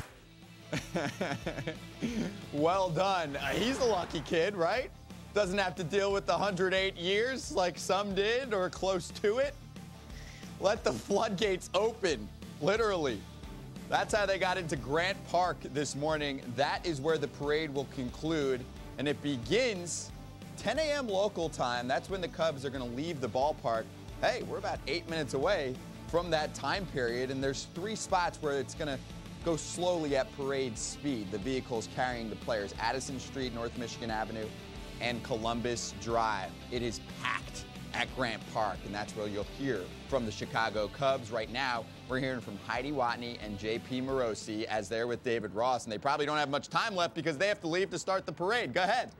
Well done. He's a lucky kid, right? Doesn't have to deal with the 108 years like some did or close to it. Let the floodgates open, literally. That's how they got into Grant Park this morning. That is where the parade will conclude, and it begins 10 a.m. local time. That's when the Cubs are going to leave the ballpark. Hey, we're about 8 minutes away from that time period, and there's 3 spots where it's going to go slowly at parade speed. The vehicles carrying the players, Addison Street, North Michigan Avenue, and Columbus Drive. It is packed at Grant Park, and that's where you'll hear from the Chicago Cubs. Right now, we're hearing from Heidi Watney and J.P. Morosi as they're with David Ross, and they probably don't have much time left because they have to leave to start the parade. Go ahead.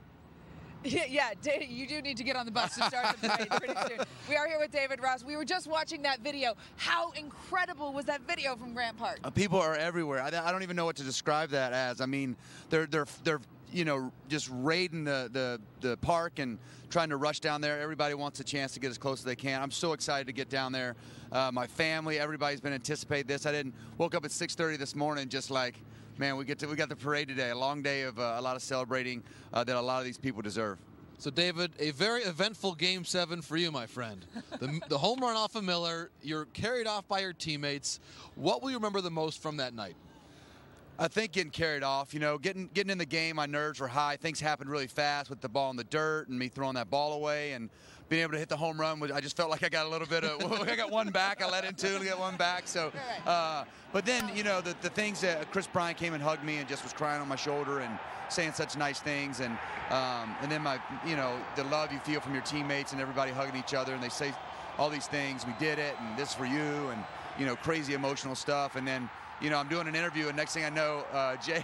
Yeah, you do need to get on the bus to start the parade pretty soon. We are here with David Ross. We were just watching that video. How incredible was that video from Grant Park? People are everywhere. I don't even know what to describe that as. I mean, they're you know, just raiding the park and trying to rush down there. Everybody wants a chance to get as close as they can. I'm so excited to get down there. My family, everybody's been anticipating this. Woke up at 6:30 this morning just like, man, we got the parade today. A long day of a lot of celebrating that a lot of these people deserve. So, David, a very eventful Game 7 for you, my friend. The home run off of Miller, you're carried off by your teammates. What will you remember the most from that night? I think getting carried off, you know, getting in the game, my nerves were high. Things happened really fast with the ball in the dirt and me throwing that ball away and being able to hit the home run. I just felt like I got a little bit of, I got one back. I let in 2 to get one back. So, but then, you know, the things that Chris Bryant came and hugged me and just was crying on my shoulder and saying such nice things. And then you know, the love you feel from your teammates and everybody hugging each other. And they say all these things, we did it and this is for you, and, you know, crazy emotional stuff. And then, you know, I'm doing an interview, and next thing I know, Jay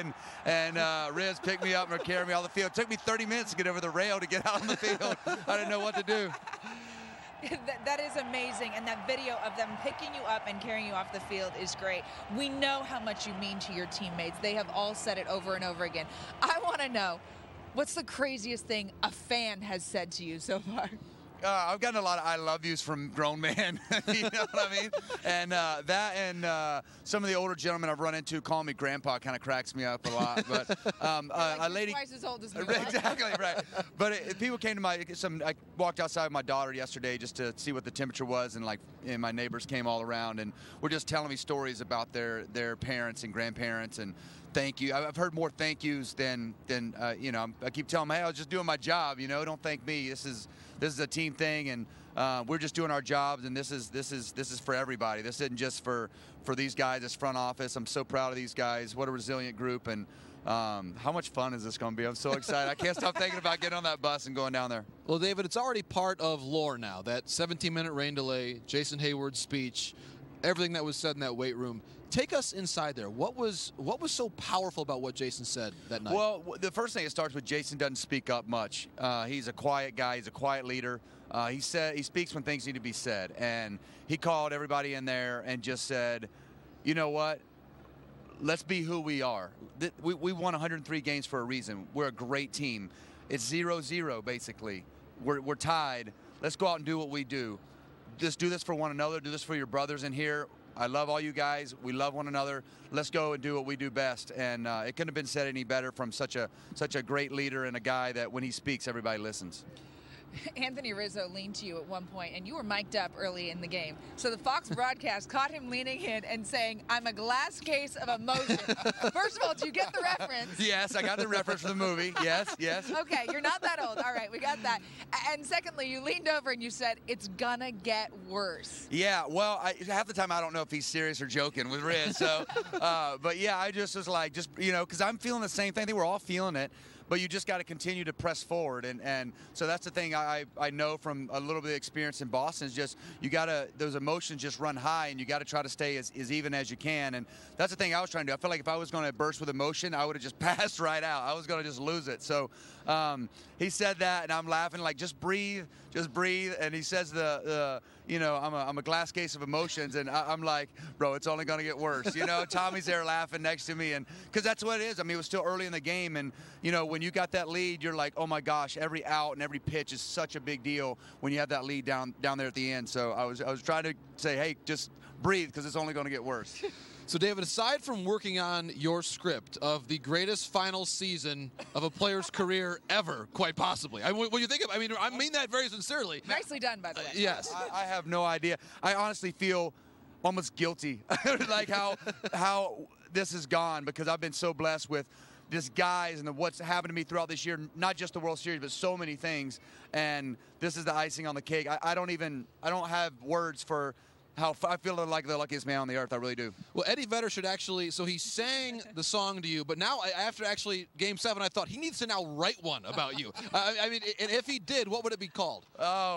and Riz picked me up and are carrying me off the field. It took me 30 minutes to get over the rail to get out on the field. I didn't know what to do. That is amazing, and that video of them picking you up and carrying you off the field is great. We know how much you mean to your teammates. They have all said it over and over again. I want to know, what's the craziest thing a fan has said to you so far? I've gotten a lot of I love yous from grown men, you know what I mean? And that and some of the older gentlemen I've run into calling me grandpa kind of cracks me up a lot. But like a lady, twice as old as me. Exactly, right. But people came to I walked outside with my daughter yesterday just to see what the temperature was, and my neighbors came all around and were just telling me stories about their parents and grandparents and thank you. I've heard more thank yous than you know. I keep telling them, hey, I was just doing my job. You know, don't thank me. This is a team thing, and we're just doing our jobs, and this is for everybody. This isn't just for these guys, this front office. I'm so proud of these guys. What a resilient group, and how much fun is this going to be? I'm so excited. I can't stop thinking about getting on that bus and going down there. Well, David, it's already part of lore now, that 17-minute rain delay, Jason Hayward's speech, everything that was said in that weight room. Take us inside there. What was so powerful about what Jason said that night? Well, the first thing, it starts with Jason doesn't speak up much. He's a quiet guy. He's a quiet leader. He speaks when things need to be said. And he called everybody in there and just said, you know what? Let's be who we are. We won 103 games for a reason. We're a great team. It's 0-0, basically. We're tied. Let's go out and do what we do. Just do this for one another. Do this for your brothers in here. I love all you guys. We love one another. Let's go and do what we do best. And it couldn't have been said any better from such a great leader and a guy that when he speaks, everybody listens. Anthony Rizzo leaned to you at one point, and you were mic'd up early in the game. So the Fox broadcast caught him leaning in and saying, "I'm a glass case of emotion." First of all, do you get the reference? Yes, I got the reference from the movie. Yes. Okay, you're not that old. All right, we got that. And secondly, you leaned over and you said, "It's gonna get worse." Yeah, well, half the time I don't know if he's serious or joking with Riz. So, but yeah, I just was like, because I'm feeling the same thing. I think we're all feeling it. But you just got to continue to press forward, and so that's the thing I know from a little bit of experience in Boston is just those emotions just run high, and you got to try to stay as even as you can, and that's the thing I was trying to do. I felt like if I was going to burst with emotion, I would have just passed right out. I was going to just lose it. So he said that, and I'm laughing like, just breathe, and he says I'm a glass case of emotions, and I'm like, bro, it's only going to get worse. Tommy's there laughing next to me, and because that's what it is. I mean, it was still early in the game, and when you got that lead, you're like, oh my gosh, every out and every pitch is such a big deal when you have that lead down there at the end. So I was trying to say, hey, just breathe because it's only going to get worse. So, David, aside from working on your script of the greatest final season of a player's career ever, quite possibly, when you think of, I mean that very sincerely. Nicely done, by the way. Yes. I have no idea. I honestly feel almost guilty, like how this has gone, because I've been so blessed with this guys and what's happened to me throughout this year, not just the World Series, but so many things. And this is the icing on the cake. I don't have words for how I feel like the luckiest man on the earth. I really do. Well, Eddie Vedder should actually, so he sang the song to you, but now after actually Game 7, I thought he needs to now write one about you. And if he did, what would it be called?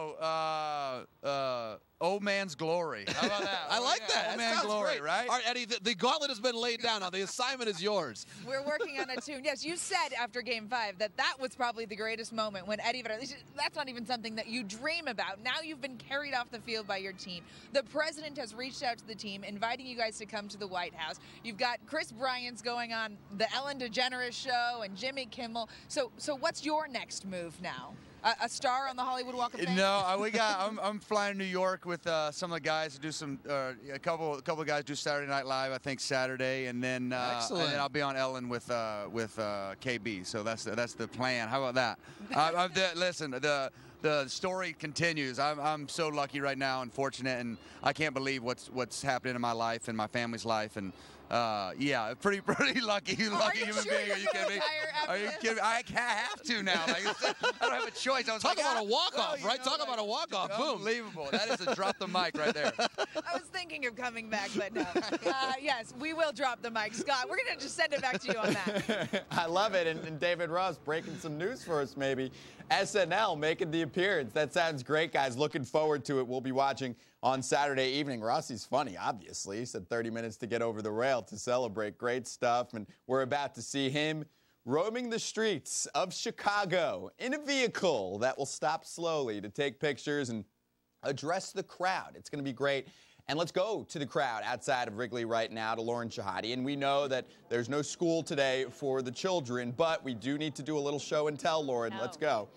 Old Man's Glory. How about that? I like that. Old Man's Glory, great. right? All right, Eddie, the gauntlet has been laid down. Now the assignment is yours. We're working on a tune. Yes, you said after Game 5 that was probably the greatest moment when Eddie Vedder, that's not even something that you dream about. Now you've been carried off the field by your team. The president has reached out to the team, inviting you guys to come to the White House. You've got Chris Bryant's going on the Ellen DeGeneres show and Jimmy Kimmel. So what's your next move now? A star on the Hollywood Walk of Fame? No, I'm flying to New York with some of the guys to do a couple of guys do Saturday Night Live, I think Saturday, and then I'll be on Ellen with KB. So that's the plan. How about that? Listen, the story continues. I'm so lucky right now and fortunate, and I can't believe what's happening in my life and my family's life, and yeah, pretty lucky human being. Are you kidding me? Are you kidding me? I have to now. Like, I don't have a choice. Talk about a walk-off, right? Talk about a walk-off. Boom. Unbelievable. That is a drop the mic right there. I was thinking of coming back, but no. Yes, we will drop the mic. Scott, we're going to just send it back to you on that. I love it. And David Ross breaking some news for us, maybe. SNL making the appearance. That sounds great, guys. Looking forward to it. We'll be watching on Saturday evening. Rossi's funny, obviously. He said 30 minutes to get over the rail to celebrate. Great stuff. And we're about to see him roaming the streets of Chicago in a vehicle that will stop slowly to take pictures and address the crowd. It's going to be great. And let's go to the crowd outside of Wrigley right now to Lauren Shahadi. And we know that there's no school today for the children, but we do need to do a little show and tell, Lauren. No. Let's go.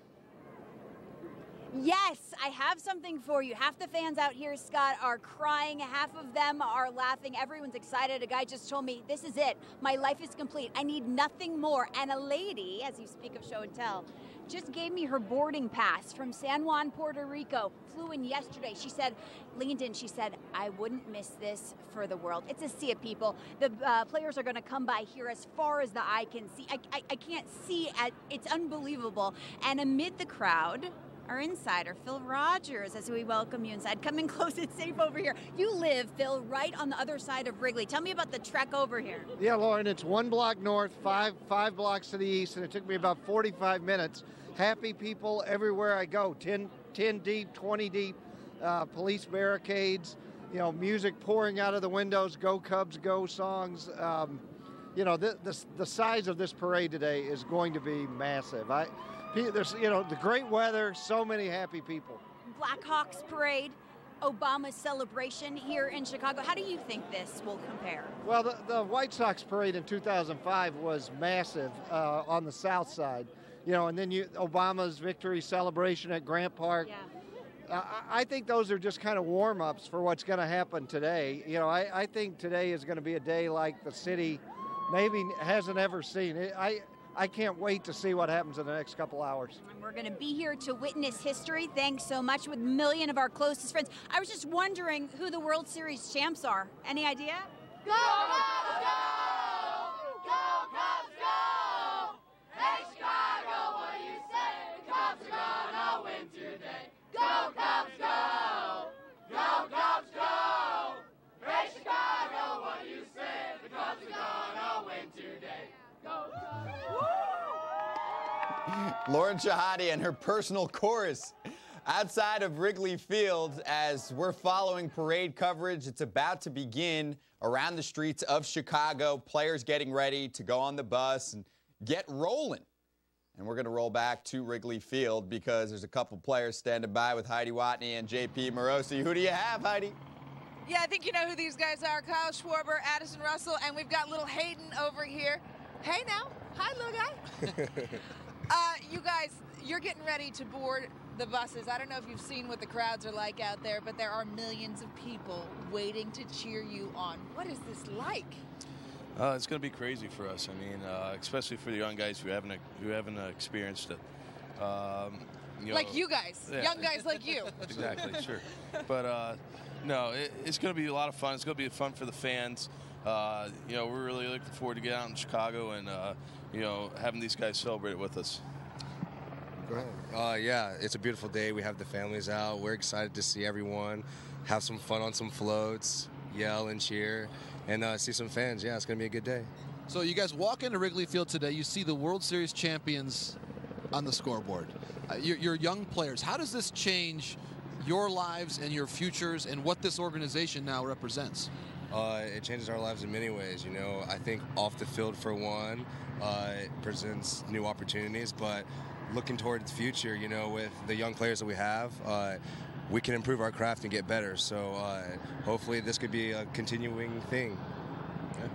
Yes, I have something for you. Half the fans out here, Scott, are crying. Half of them are laughing. Everyone's excited. A guy just told me, this is it. My life is complete. I need nothing more. And a lady, as you speak of show and tell, just gave me her boarding pass from San Juan, Puerto Rico. Flew in yesterday. She said, leaned in, she said, I wouldn't miss this for the world. It's a sea of people. The players are going to come by here as far as the eye can see. I can't see. It's unbelievable. And amid the crowd our insider, Phil Rogers, as we welcome you inside. Come in close and safe over here. You live, Phil, right on the other side of Wrigley. Tell me about the trek over here. Yeah, Lauren, it's 1 block north, five blocks to the east, and it took me about 45 minutes. Happy people everywhere I go, 10 deep, 20 deep, police barricades, you know, music pouring out of the windows, Go Cubs, Go songs. You know, the size of this parade today is going to be massive. There's, you know, the great weather, so many happy people. Blackhawks parade, Obama's celebration here in Chicago. How do you think this will compare? Well, the White Sox parade in 2005 was massive on the south side. You know, and then Obama's victory celebration at Grant Park. Yeah. I think those are just kind of warm-ups for what's going to happen today. You know, I think today is going to be a day like the city maybe hasn't ever seen. I can't wait to see what happens in the next couple hours. And we're going to be here to witness history. Thanks so much with a million of our closest friends. I was just wondering who the World Series champs are. Any idea? Go, Cubs, go! Go, Cubs, go! Hey, Chicago, what do you say? The Cubs are gonna win today. Go, Cubs, go! Go, Cubs, go! Hey, Chicago, what do you say? The Cubs are gonna win today. Go, Cubs! Lauren Shehadi and her personal chorus outside of Wrigley Field as we're following parade coverage. It's about to begin around the streets of Chicago. Players getting ready to go on the bus and get rolling. And we're going to roll back to Wrigley Field because there's a couple players standing by with Heidi Watney and JP Morosi. Who do you have, Heidi? Yeah, I think you know who these guys are. Kyle Schwarber, Addison Russell, and we've got little Hayden over here. Hey now. Hi, little guy. You guys, you're getting ready to board the buses. I don't know if you've seen what the crowds are like out there, but there are millions of people waiting to cheer you on. What is this like? It's going to be crazy for us. I mean, especially for the young guys who haven't experienced it. You know, like you guys, yeah. Young guys like you. Exactly, sure. But no, it's going to be a lot of fun. It's going to be fun for the fans. You know, we're really looking forward to getting out in Chicago and you know, having these guys celebrate it with us. Go ahead. Yeah, it's a beautiful day. We have the families out. We're excited to see everyone, have some fun on some floats, yell and cheer, and see some fans. Yeah, it's going to be a good day. So you guys walk into Wrigley Field today. You see the World Series champions on the scoreboard. You're young players. How does this change your lives and your futures and what this organization now represents? It changes our lives in many ways. You know, I think off the field, for one, it presents new opportunities, but looking toward the future, you know, with the young players that we have, we can improve our craft and get better. So hopefully this could be a continuing thing. Yeah.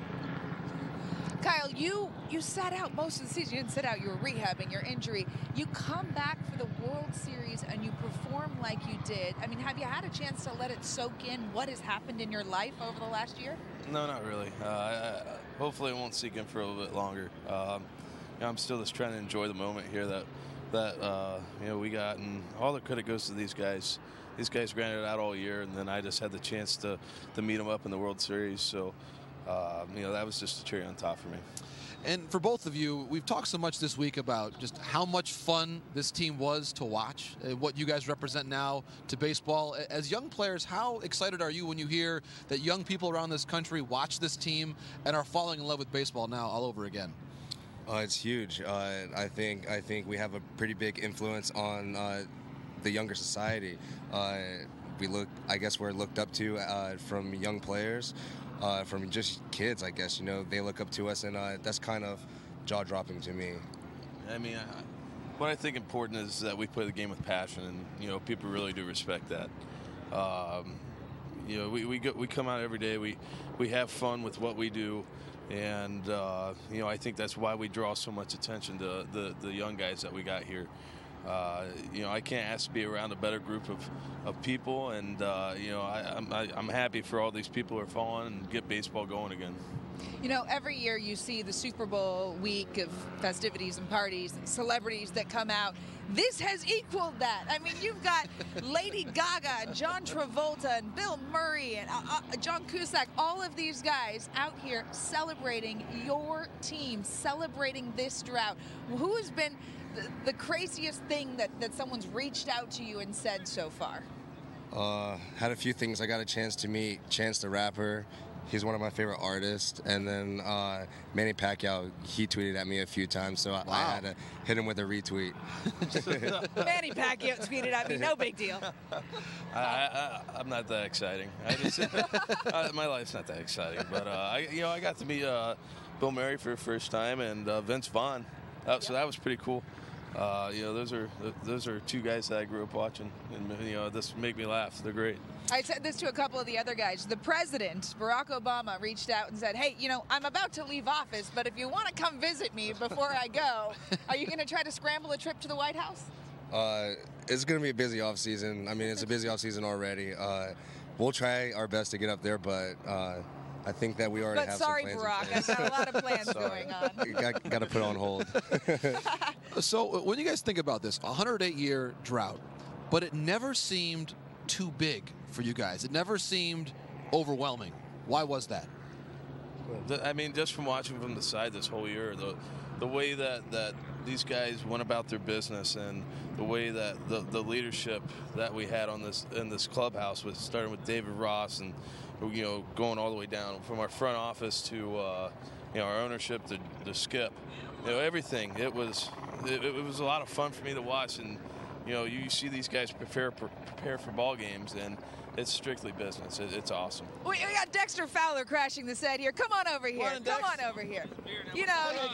Kyle, you sat out most of the season. You didn't sit out. You were rehabbing your injury. You come back for the World Series and you perform like you did. I mean, have you had a chance to let it soak in what has happened in your life over the last year? No, not really. Hopefully it won't sink in for a little bit longer. You know, I'm still just trying to enjoy the moment here that you know, we got, and all the credit goes to these guys. These guys granted it out all year, and then I just had the chance to meet them up in the World Series. So, you know, that was just a cherry on top for me. And for both of you, we've talked so much this week about just how much fun this team was to watch, what you guys represent now to baseball. As young players, how excited are you when you hear that young people around this country watch this team and are falling in love with baseball now all over again? It's huge. I think we have a pretty big influence on the younger society. I guess we're looked up to from young players, from just kids. I guess, you know, they look up to us, and that's kind of jaw-dropping to me. I mean, what I think important is that we play the game with passion, and you know, people really do respect that. You know, we come out every day. We have fun with what we do. And, you know, I think that's why we draw so much attention to the young guys that we got here. You know, I can't ask to be around a better group of people. And, you know, I'm happy for all these people who are following and get baseball going again. You know, every year you see the Super Bowl week of festivities and parties and celebrities that come out. This has equaled that. I mean, you've got Lady Gaga, John Travolta, and Bill Murray, and John Cusack, all of these guys out here celebrating your team, celebrating this drought. Who has been the craziest thing that someone's reached out to you and said so far? Had a few things. I got a chance to meet Chance the Rapper. He's one of my favorite artists. And then Manny Pacquiao, he tweeted at me a few times, so I had to hit him with a retweet. Manny Pacquiao tweeted at me, no big deal. I'm not that exciting. My life's not that exciting. But I got to meet Bill Murray for the first time, and Vince Vaughn. So that was pretty cool. Those are two guys that I grew up watching, and this make me laugh. They're great. I said this to a couple of the other guys. The president, Barack Obama, reached out and said, hey, I'm about to leave office, but if you want to come visit me before I go, are you going to try to scramble a trip to the White House? It's going to be a busy off season. I mean, it's a busy off season already. We'll try our best to get up there, but I think that we already have some plans. But sorry, Barack, I've got a lot of plans going on. Got to put on hold. So when you guys think about this, 108-year drought, but it never seemed too big for you guys. It never seemed overwhelming. Why was that? I mean, just from watching from the side this whole year, the way that these guys went about their business, and the way that the leadership that we had in this clubhouse, was starting with David Ross, and going all the way down from our front office to our ownership, the Skip, everything. It was a lot of fun for me to watch, and you see these guys prepare for ball games, and it's strictly business. It's awesome. We got Dexter Fowler crashing the set here. Come on over here. Come on over here. You hit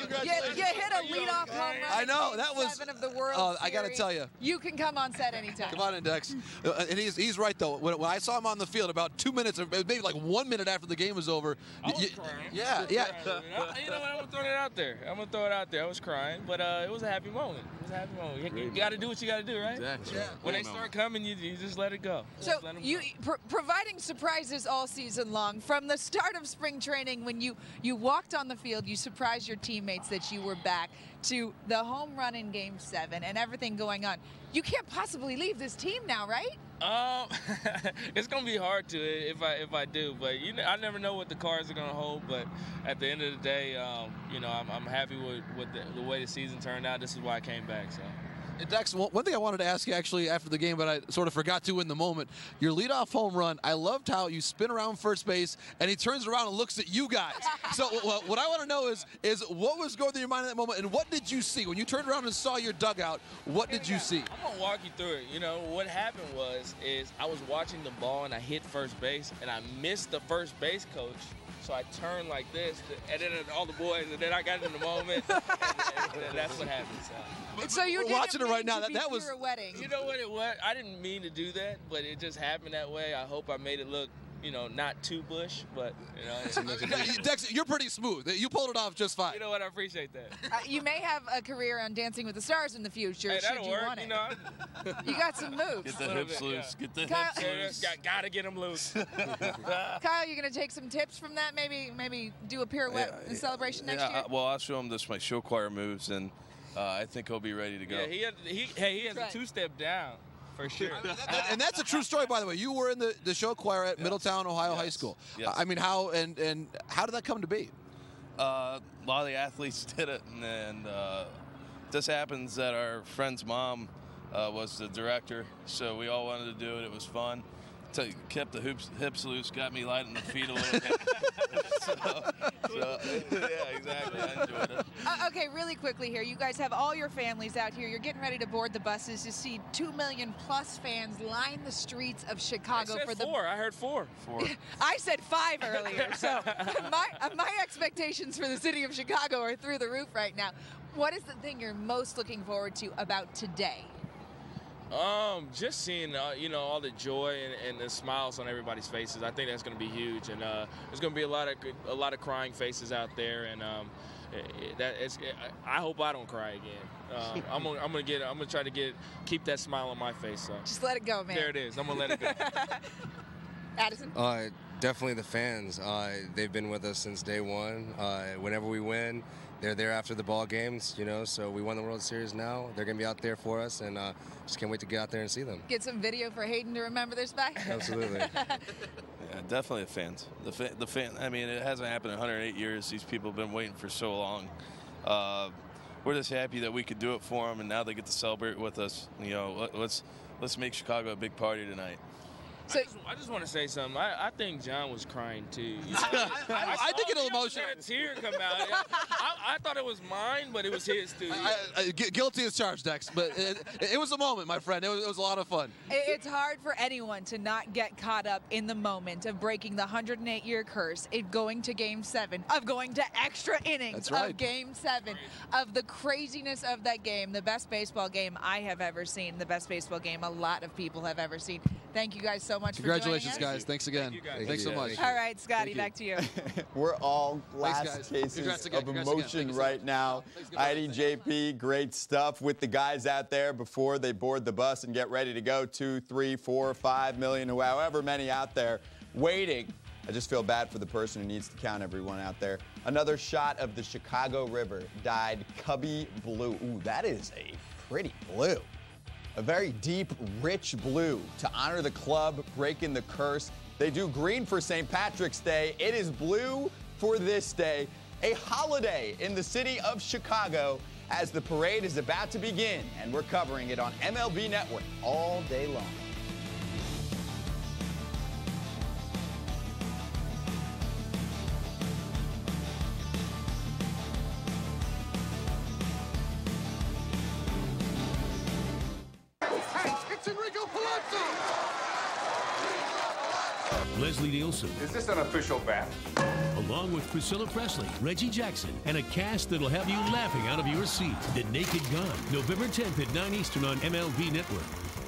a leadoff home run. I know, that was 7 of the World Series. I got to tell you. You can come on set anytime. Come on in, Dex. And he's right, though. When I saw him on the field about 2 minutes, or maybe like 1 minute after the game was over. I was crying. Yeah. You know what? I'm going to throw it out there. I was crying, but it was a happy moment. You got to do what you got to do, right? Exactly. Yeah. When they start coming, you just let it go. So providing surprises all season long. From the start of spring training, when you walked on the field, you surprised your teammates that you were back, to the home run in Game 7 and everything going on. You can't possibly leave this team now, right? It's gonna be hard to if I do, but I never know what the cards are gonna hold. But at the end of the day, I'm happy with the way the season turned out. This is why I came back. So. Dex, one thing I wanted to ask you actually after the game, but I sort of forgot to in the moment. Your leadoff home run, I loved how you spin around first base and he turns around and looks at you guys. So what I want to know is what was going through your mind at that moment, and what did you see? When you turned around and saw your dugout, what did you see? I'm going to walk you through it. What happened is I was watching the ball and I hit first base and I missed the first base coach. So I turned like this, and then all the boys, and then I got in the moment, and that's what happened. So you're watching it right now. That was a wedding. You know what it was? I didn't mean to do that, but it just happened that way. I hope I made it look, not too Bush, but Dex, you're pretty smooth. You pulled it off just fine. You know what? I appreciate that. You may have a career on Dancing with the Stars in the future. Hey, should you work, want it? You got some moves. Get the hips loose. Yeah. Get the hips loose. Gotta get them loose. Kyle, you're gonna take some tips from that? Maybe do a pirouette in celebration next year. Well, I'll show him my show choir moves, and I think he'll be ready to go. Yeah, he has a 2-step down. For sure. And that's a true story, by the way. You were in the show choir at Middletown, Ohio High School. Yes. I mean, how did that come to be? A lot of the athletes did it, and this happens that our friend's mom was the director, so we all wanted to do it. It was fun. Kept the hips loose, got me light on the feet a little bit. Yeah, exactly. I enjoyed it. Okay, really quickly here. You guys have all your families out here. You're getting ready to board the buses to see 2 million plus fans line the streets of Chicago I said for the. 4. I heard 4. I said 5 earlier. So my expectations for the city of Chicago are through the roof right now. What is the thing you're most looking forward to about today? Just seeing all the joy and the smiles on everybody's faces. I think that's going to be huge, and there's going to be a lot of crying faces out there, and I hope I don't cry again. I'm gonna try to keep that smile on my face. So. Just let it go, man. There it is. I'm gonna let it go. Addison? Definitely the fans. They've been with us since day one. Whenever we win, they're there after the ball games, so we won the World Series now. They're going to be out there for us, and just can't wait to get out there and see them. Get some video for Hayden to remember this by? Absolutely. Yeah, definitely the fans. The fan. I mean, it hasn't happened in 108 years. These people have been waiting for so long. we're just happy that we could do it for them, and now they get to celebrate with us. You know, let's make Chicago a big party tonight. So, I just want to say something. I think John was crying too. You know? I did get a little emotional. A tear come out. I thought it was mine, but it was his too. Guilty as charged, Dex. But it was a moment, my friend. It was a lot of fun. It's hard for anyone to not get caught up in the moment of breaking the 108-year curse, of going to Game 7, of going to extra innings of Game 7, of the craziness of that game, the best baseball game I have ever seen, the best baseball game a lot of people have ever seen. Thank you guys so much for joining us. Congratulations, guys. Thanks again. Thanks so much. All right, Scotty, back to you. We're all glass cases of emotion right now. Heidi, JP, great stuff with the guys out there before they board the bus and get ready to go. 2, 3, 4, 5 million, however many out there waiting. I just feel bad for the person who needs to count everyone out there. Another shot of the Chicago River dyed cubby blue. Ooh, that is a pretty blue. A very deep, rich blue to honor the club breaking the curse. They do green for St. Patrick's Day. It is blue for this day, a holiday in the city of Chicago as the parade is about to begin, and we're covering it on MLB Network all day long. Leslie Nielsen. Is this an official bat? Along with Priscilla Presley, Reggie Jackson, and a cast that'll have you laughing out of your seat. The Naked Gun, November 10th at 9 Eastern on MLB Network.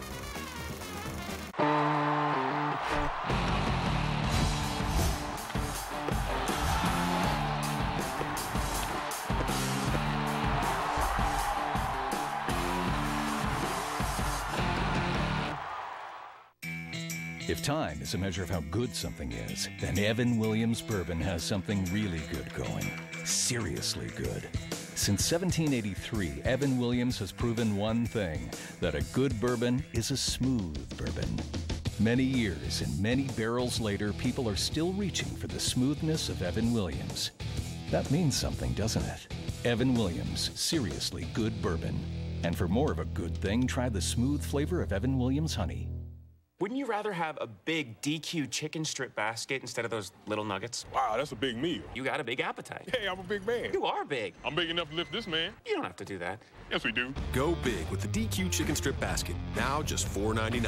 If time is a measure of how good something is, then Evan Williams Bourbon has something really good going. Seriously good. Since 1783, Evan Williams has proven one thing, that a good bourbon is a smooth bourbon. Many years and many barrels later, people are still reaching for the smoothness of Evan Williams. That means something, doesn't it? Evan Williams, seriously good bourbon. And for more of a good thing, try the smooth flavor of Evan Williams Honey. Wouldn't you rather have a big DQ chicken strip basket instead of those little nuggets? Wow, that's a big meal. You got a big appetite. Hey, I'm a big man. You are big. I'm big enough to lift this man. You don't have to do that. Yes, we do. Go big with the DQ chicken strip basket. Now just $4.99.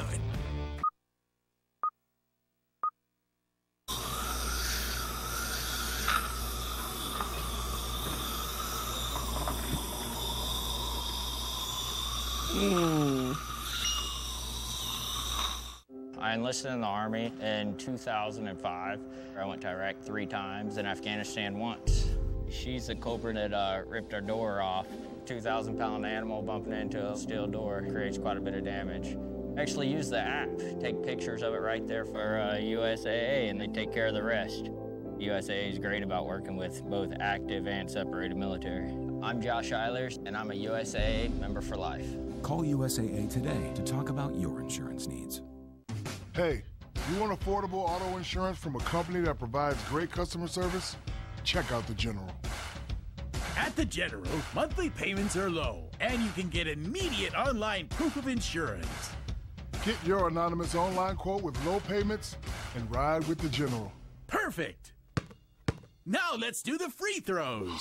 I enlisted in the Army in 2005. I went to Iraq 3 times and Afghanistan once. She's the culprit that ripped our door off. 2,000-pound animal bumping into a steel door creates quite a bit of damage. Actually use the app, take pictures of it right there for USAA, and they take care of the rest. USAA is great about working with both active and separated military. I'm Josh Eilers, and I'm a USAA member for life. Call USAA today to talk about your insurance needs. Hey, you want affordable auto insurance from a company that provides great customer service? Check out The General. At The General, monthly payments are low, and you can get immediate online proof of insurance. Get your anonymous online quote with low payments and ride with The General. Perfect. Now let's do the free throws.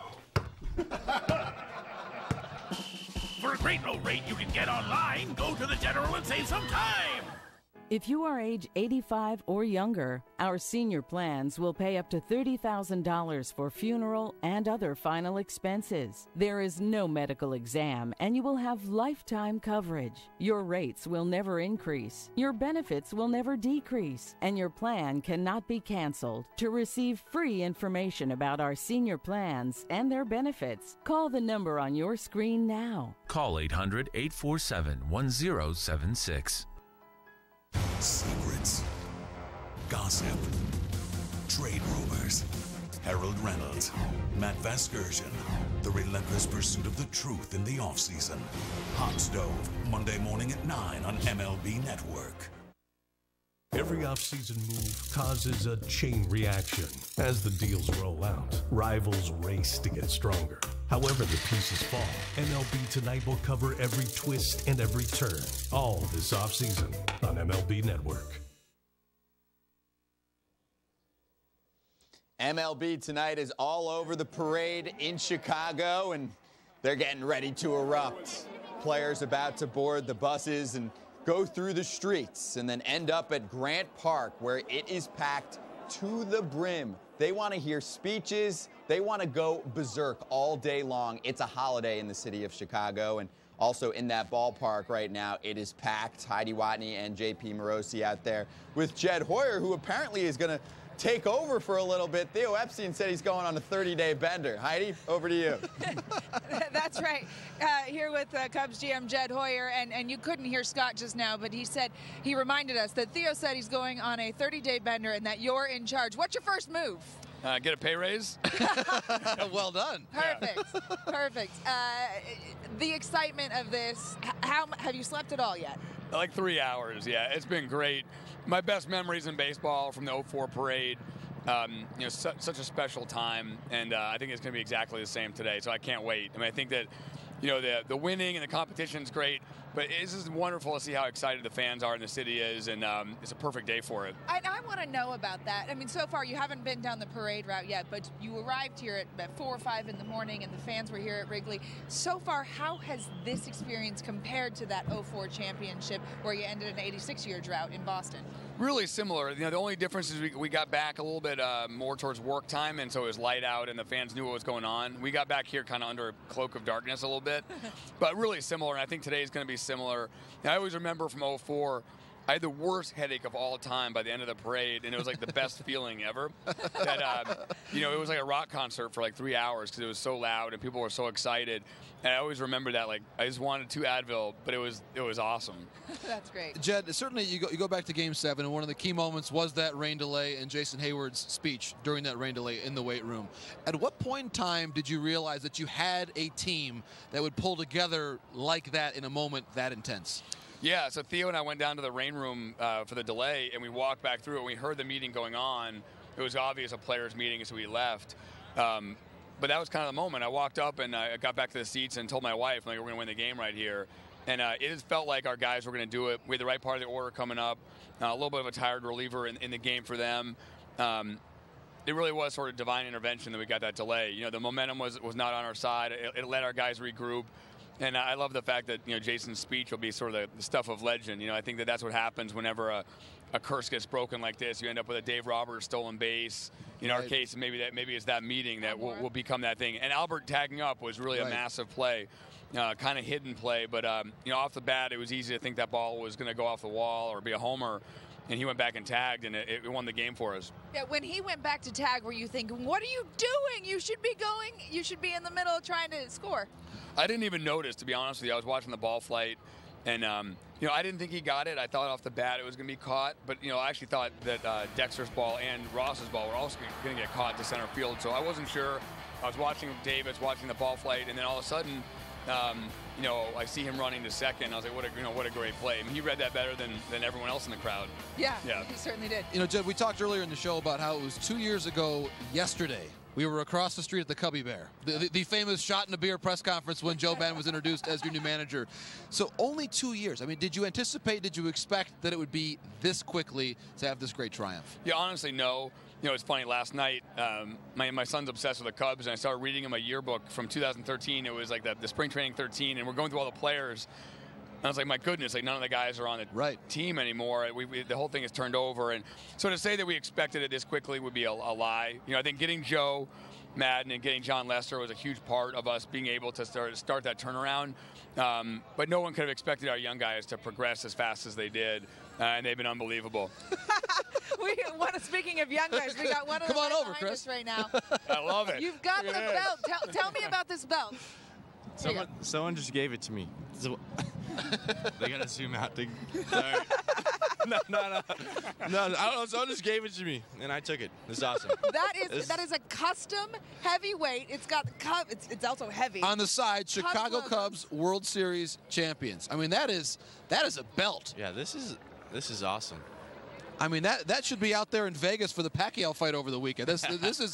For a great low rate you can get online, go to The General and save some time. If you are age 85 or younger, our senior plans will pay up to $30,000 for funeral and other final expenses. There is no medical exam, and you will have lifetime coverage. Your rates will never increase, your benefits will never decrease, and your plan cannot be canceled. To receive free information about our senior plans and their benefits, call the number on your screen now. Call 800-847-1076. Secrets, gossip, trade rumors. Harold Reynolds, Matt Vasgersian, the relentless pursuit of the truth in the off-season. Hot Stove, Monday morning at 9 on MLB Network. Every off-season move causes a chain reaction. As the deals roll out, rivals race to get stronger. However the pieces fall, MLB Tonight will cover every twist and every turn, all this offseason on MLB Network. MLB Tonight is all over the parade in Chicago, and they're getting ready to erupt. Players about to board the buses and go through the streets and then end up at Grant Park, where it is packed to the brim. They want to hear speeches. They want to go berserk all day long. It's a holiday in the city of Chicago, and also in that ballpark right now, it is packed. Heidi Watney and JP Morosi out there with Jed Hoyer, who apparently is going to take over for a little bit. Theo Epstein said he's going on a 30-day bender. Heidi, over to you. That's right. Here with Cubs GM Jed Hoyer, and you couldn't hear Scott just now, but he reminded us that Theo said he's going on a 30-day bender and that you're in charge. What's your first move? Get a pay raise. Well done. Perfect. Perfect. The excitement of this, how have you slept at all yet? Like 3 hours, yeah. It's been great. My best memories in baseball from the 04 parade. Such a special time, and I think it's going to be exactly the same today, so I can't wait. I mean, I think that, the winning and the competition is great, but it's just wonderful to see how excited the fans are and the city is, and it's a perfect day for it. And I want to know about that. I mean, so far you haven't been down the parade route yet, but you arrived here at 4 or 5 in the morning, and the fans were here at Wrigley. So far, how has this experience compared to that 04 championship where you ended an 86-year drought in Boston? Really similar. The only difference is we got back a little bit more towards work time, and so it was light out, and the fans knew what was going on. We got back here kind of under a cloak of darkness a little bit, but really similar, and I think today is going to be similar. I always remember from 04, I had the worst headache of all time by the end of the parade, and it was like the best feeling ever. That, it was like a rock concert for like 3 hours because it was so loud and people were so excited. And I always remember that, like, I just wanted 2 Advil, but it was awesome. That's great. Jed, certainly you go back to Game 7, and one of the key moments was that rain delay and Jason Hayward's speech during that rain delay in the weight room. At what point in time did you realize that you had a team that would pull together like that in a moment that intense? Yeah, so Theo and I went down to the rain room for the delay, and we walked back through it, and we heard the meeting going on. It was obvious a players' meeting, so we left. But that was kind of the moment. I walked up, and I got back to the seats and told my wife, like, we're going to win the game right here. And it just felt like our guys were going to do it. We had the right part of the order coming up, a little bit of a tired reliever in the game for them. It really was sort of divine intervention that we got that delay. The momentum was not on our side. It let our guys regroup. And I love the fact that, Jason's speech will be sort of the stuff of legend. I think that's what happens whenever a curse gets broken like this. You end up with a Dave Roberts stolen base. In our case, maybe it's that meeting that will become that thing. And Albert tagging up was really a massive play, kind of hidden play. But, off the bat, it was easy to think that ball was going to go off the wall or be a homer. And he went back and tagged, and it won the game for us. Yeah, when he went back to tag, were you thinking, what are you doing? You should be in the middle trying to score. I didn't even notice, to be honest with you. I was watching the ball flight, and, I didn't think he got it. I thought off the bat it was going to be caught, but, I actually thought that Dexter's ball and Ross's ball were also going to get caught to center field, so I wasn't sure. I was watching Davis, watching the ball flight, and then all of a sudden, I see him running to second. I was like, what a great play. I mean, he read that better than everyone else in the crowd. Yeah, he certainly did. Jed, we talked earlier in the show about how it was 2 years ago yesterday. We were across the street at the Cubby Bear, the famous shot in a beer press conference when Joe Bannon was introduced as your new manager. So only 2 years. I mean, did you expect that it would be this quickly to have this great triumph? Yeah, honestly, no. It's funny, last night, my son's obsessed with the Cubs, and I started reading him a yearbook from 2013. It was like the spring training 13, and we're going through all the players. And I was like, my goodness, like none of the guys are on the team anymore. The whole thing is turned over. And so to say that we expected it this quickly would be a lie. I think getting Joe Madden and getting John Lester was a huge part of us being able to start that turnaround. But no one could have expected our young guys to progress as fast as they did. And they've been unbelievable. Speaking of young guys, we got one of them behind us right now. I love it. You've got the belt. Tell me about this belt. Someone just gave it to me. So, they gotta zoom out. Sorry. No. I don't know. Someone just gave it to me, and I took it. It's awesome. That is a custom heavyweight. It's got the cup. It's also heavy. On the side, Chicago Cubs World Series champions. I mean, that is a belt. Yeah, this is awesome. I mean, that should be out there in Vegas for the Pacquiao fight over the weekend. This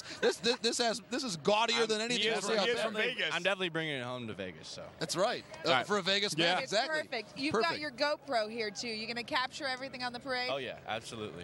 is gaudier than anything we'll see out there. I'm definitely bringing it home to Vegas. So that's right. Right. For a Vegas Yeah. match, exactly. It's perfect. You've got your GoPro here too. You're going to capture everything on the parade? Oh yeah, absolutely.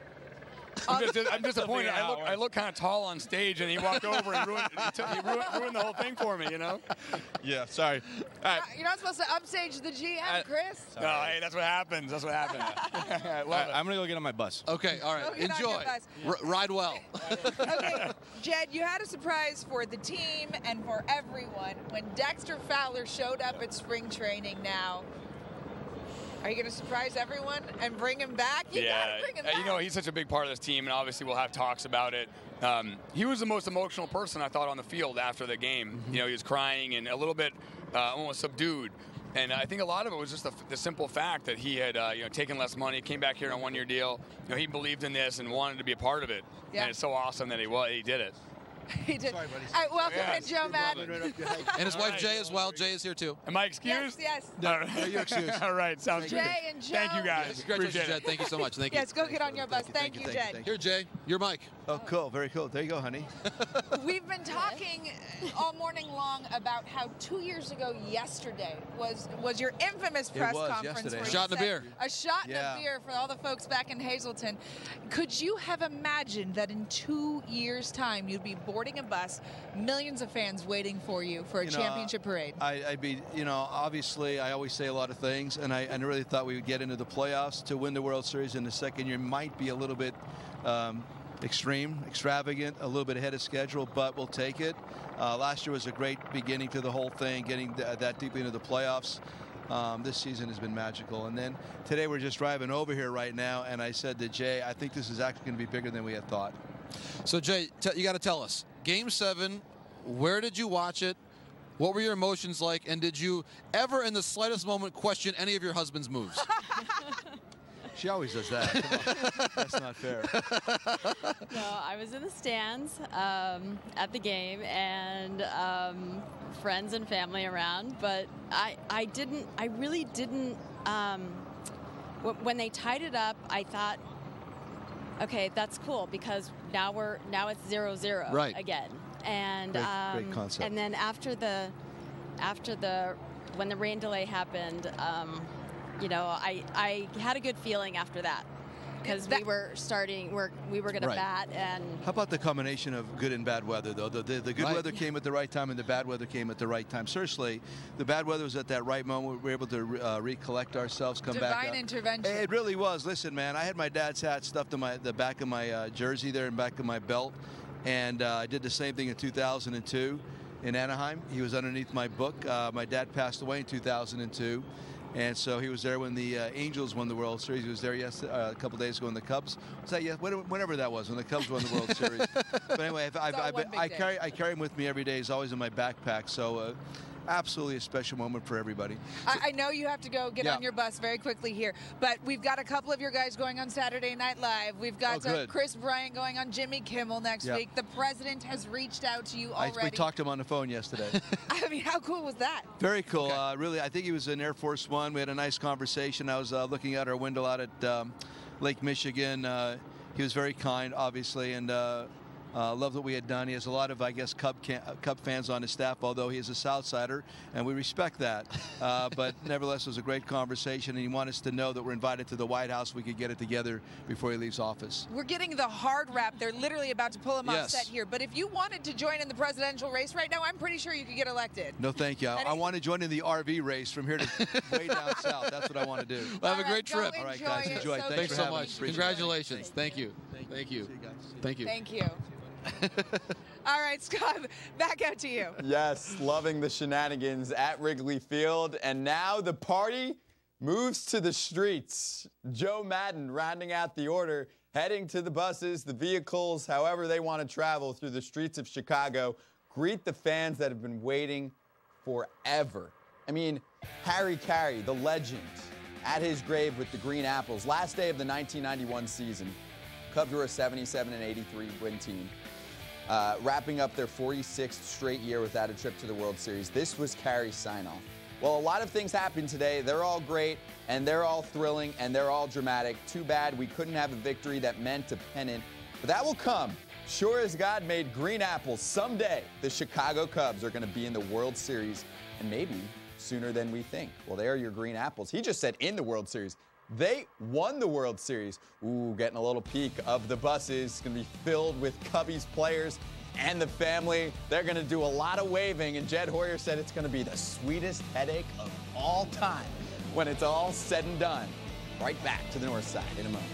I'm disappointed. I look kind of tall on stage, and he walked over and ruined the whole thing for me, you know? Yeah, sorry. All right. You're not supposed to upstage the GM, Chris. No, hey, that's what happens. That's what happens. I love it. I'm going to go get on my bus. Okay, all right. Go get on your Enjoy. bus. Ride well. Okay, Jed, you had a surprise for the team and for everyone when Dexter Fowler showed up at spring training now. Are you going to surprise everyone and bring him back? You got to bring him back. You know, he's such a big part of this team, and obviously we'll have talks about it. He was the most emotional person, I thought, on the field after the game. You know, he was crying and a little bit almost subdued. And I think a lot of it was just the simple fact that he had taken less money, came back here on a one-year deal. You know, he believed in this and wanted to be a part of it. Yeah. And it's so awesome that he did it. He did. Sorry, buddy. All right, welcome in, Joe Madden. And his wife Jay as well. Jay is here too. Am I excused? Yes. No, you're excused. All right, sounds Jay good. and Joe. Thank you, guys. Congratulations, Appreciate Jed. it. Thank you so much. Thank you. Yes, go get on your bus. Thank you, Jed. Here, Jay, your mic. Oh, cool. Very cool. There you go, honey. We've been talking all morning long about how 2 years ago yesterday was your infamous press conference. Yesterday. Where Shot you in a beer. A shot in a beer for all the folks back in Hazleton. Could you have imagined that in 2 years' time you'd be boarding a bus, millions of fans waiting for you for a championship parade? I'd be, obviously I always say a lot of things, and I really thought we would get into the playoffs to win the World Series in the second year. Might be a little bit extravagant, a little bit ahead of schedule, but we'll take it. Last year was a great beginning to the whole thing, getting that deep into the playoffs. This season has been magical. And then today we're just driving over here right now, and I said to Jay, I think this is actually going to be bigger than we had thought. So, Jay, you got to tell us, Game 7, where did you watch it? What were your emotions like? And did you ever in the slightest moment question any of your husband's moves? She always does that. Come on. That's not fair. No, I was in the stands at the game, and friends and family around, but I really didn't, when they tied it up, I thought, okay, that's cool, because now it's 0-0 right. again. And great concept. And then when the rain delay happened, I had a good feeling after that, because we were going to bat. And how about the combination of good and bad weather, though? The good weather came at the right time, and the bad weather came at the right time. Seriously, the bad weather was at that right moment. We were able to recollect ourselves, come back up. Divine intervention. It really was. Listen, man, I had my dad's hat stuffed in the back of my jersey there and back of my belt, and I did the same thing in 2002 in Anaheim. He was underneath my book. My dad passed away in 2002. And so he was there when the Angels won the World Series. He was there a couple days ago when the Cubs. Was that whenever that was, when the Cubs won the World Series. But anyway, I carry him with me every day. He's always in my backpack. So absolutely a special moment for everybody. I know you have to go get on your bus very quickly here, but we've got a couple of your guys going on Saturday Night Live. We've got Chris Bryant going on Jimmy Kimmel next week. The president has reached out to you already. We talked to him on the phone yesterday. I mean, how cool was that? Very cool. Really, I think he was in Air Force One. We had a nice conversation. I was looking out our window out at Lake Michigan. He was very kind, obviously, and loved what we had done. He has a lot of, I guess, Cub fans on his staff, although he is a Southsider, and we respect that. But nevertheless, it was a great conversation, and he wanted us to know that we're invited to the White House. We could get it together before he leaves office. We're getting the hard rap. They're literally about to pull him off set here. But if you wanted to join in the presidential race right now, I'm pretty sure you could get elected. No, thank you. I want to join in the RV race from here to way down south. That's what I want to do. Well, have a great trip. All right, guys, enjoy. Thanks so much. Congratulations. Thank you. Thank you. Thank you. Thank you. All right, Scott, back out to you. Yes, loving the shenanigans at Wrigley Field. And now the party moves to the streets. Joe Madden rounding out the order, heading to the buses, the vehicles, however they want to travel through the streets of Chicago. Greet the fans that have been waiting forever. I mean, Harry Carey, the legend, at his grave with the Green Apples. Last day of the 1991 season. Cubs were a 77-83 win team. Wrapping up their 46th straight year without a trip to the World Series. This was Carey's sign-off. Well, a lot of things happened today. They're all great. and they're all thrilling, and they're all dramatic. Too bad we couldn't have a victory that meant a pennant, but that will come. Sure as God made green apples, someday the Chicago Cubs are going to be in the World Series, and maybe sooner than we think. Well, there are your green apples. He just said in the World Series. They won the World Series. Ooh, getting a little peek of the buses. It's going to be filled with Cubbies players and the family. They're going to do a lot of waving, and Jed Hoyer said it's going to be the sweetest headache of all time when it's all said and done. Right back to the north side in a moment.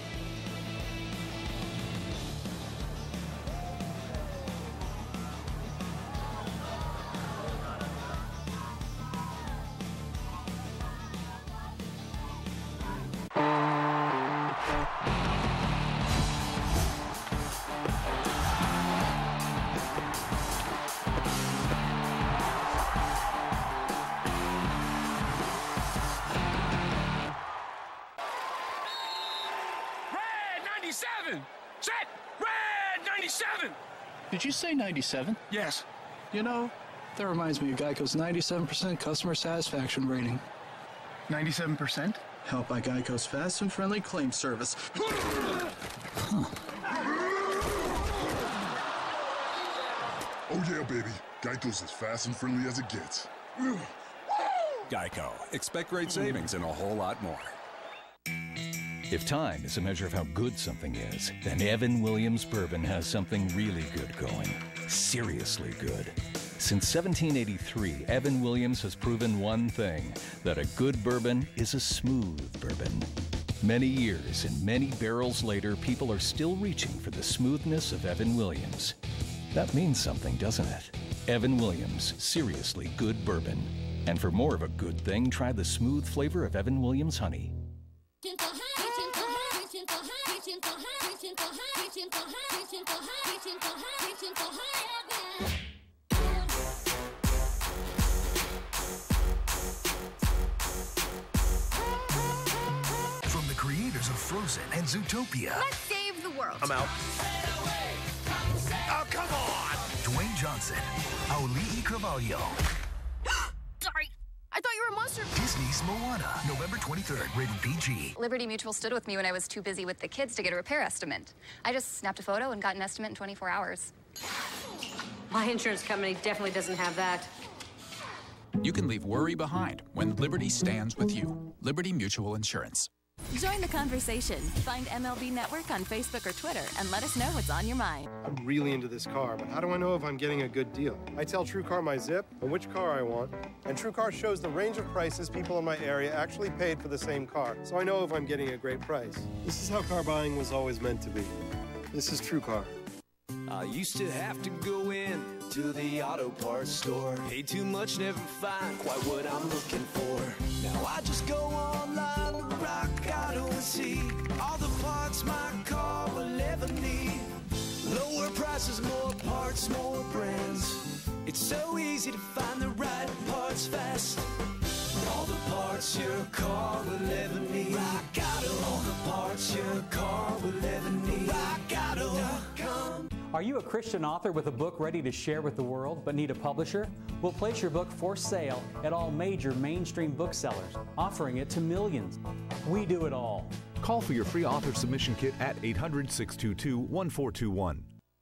Set! Red 97! Did you say 97? Yes. You know, that reminds me of Geico's 97% customer satisfaction rating. 97%? Helped by Geico's fast and friendly claim service. Oh yeah, baby. Geico's as fast and friendly as it gets. Geico. Expect great savings and a whole lot more. If time is a measure of how good something is, then Evan Williams Bourbon has something really good going. Seriously good. Since 1783, Evan Williams has proven one thing, that a good bourbon is a smooth bourbon. Many years and many barrels later, people are still reaching for the smoothness of Evan Williams. That means something, doesn't it? Evan Williams, seriously good bourbon. And for more of a good thing, try the smooth flavor of Evan Williams Honey. From the creators of Frozen and Zootopia. Let's save the world. I'm out. Oh, come on! Dwayne Johnson, Auli'i Cravalho. Sorry, I thought you were a monster. Disney's Moana, November 23rd, rated PG. Liberty Mutual stood with me when I was too busy with the kids to get a repair estimate. I just snapped a photo and got an estimate in 24 hours. My insurance company definitely doesn't have that. You can leave worry behind when Liberty stands with you. Liberty Mutual Insurance. Join the conversation. Find MLB Network on Facebook or Twitter and let us know what's on your mind. I'm really into this car, but how do I know if I'm getting a good deal? I tell TrueCar my zip and which car I want, and TrueCar shows the range of prices people in my area actually paid for the same car, so I know if I'm getting a great price. This is how car buying was always meant to be. This is TrueCar. I used to have to go in to the auto parts store. Pay too much, never find quite what I'm looking for. Now I just go online to Rock Auto and see all the parts my car will ever need. Lower prices, more parts, more brands. It's so easy to find the right parts fast. All the parts your car will ever need. Rock Auto. All the parts your car will ever need. RockAuto.com. Are you a Christian author with a book ready to share with the world but need a publisher? We'll place your book for sale at all major mainstream booksellers, offering it to millions. We do it all. Call for your free author submission kit at 800-622-1421.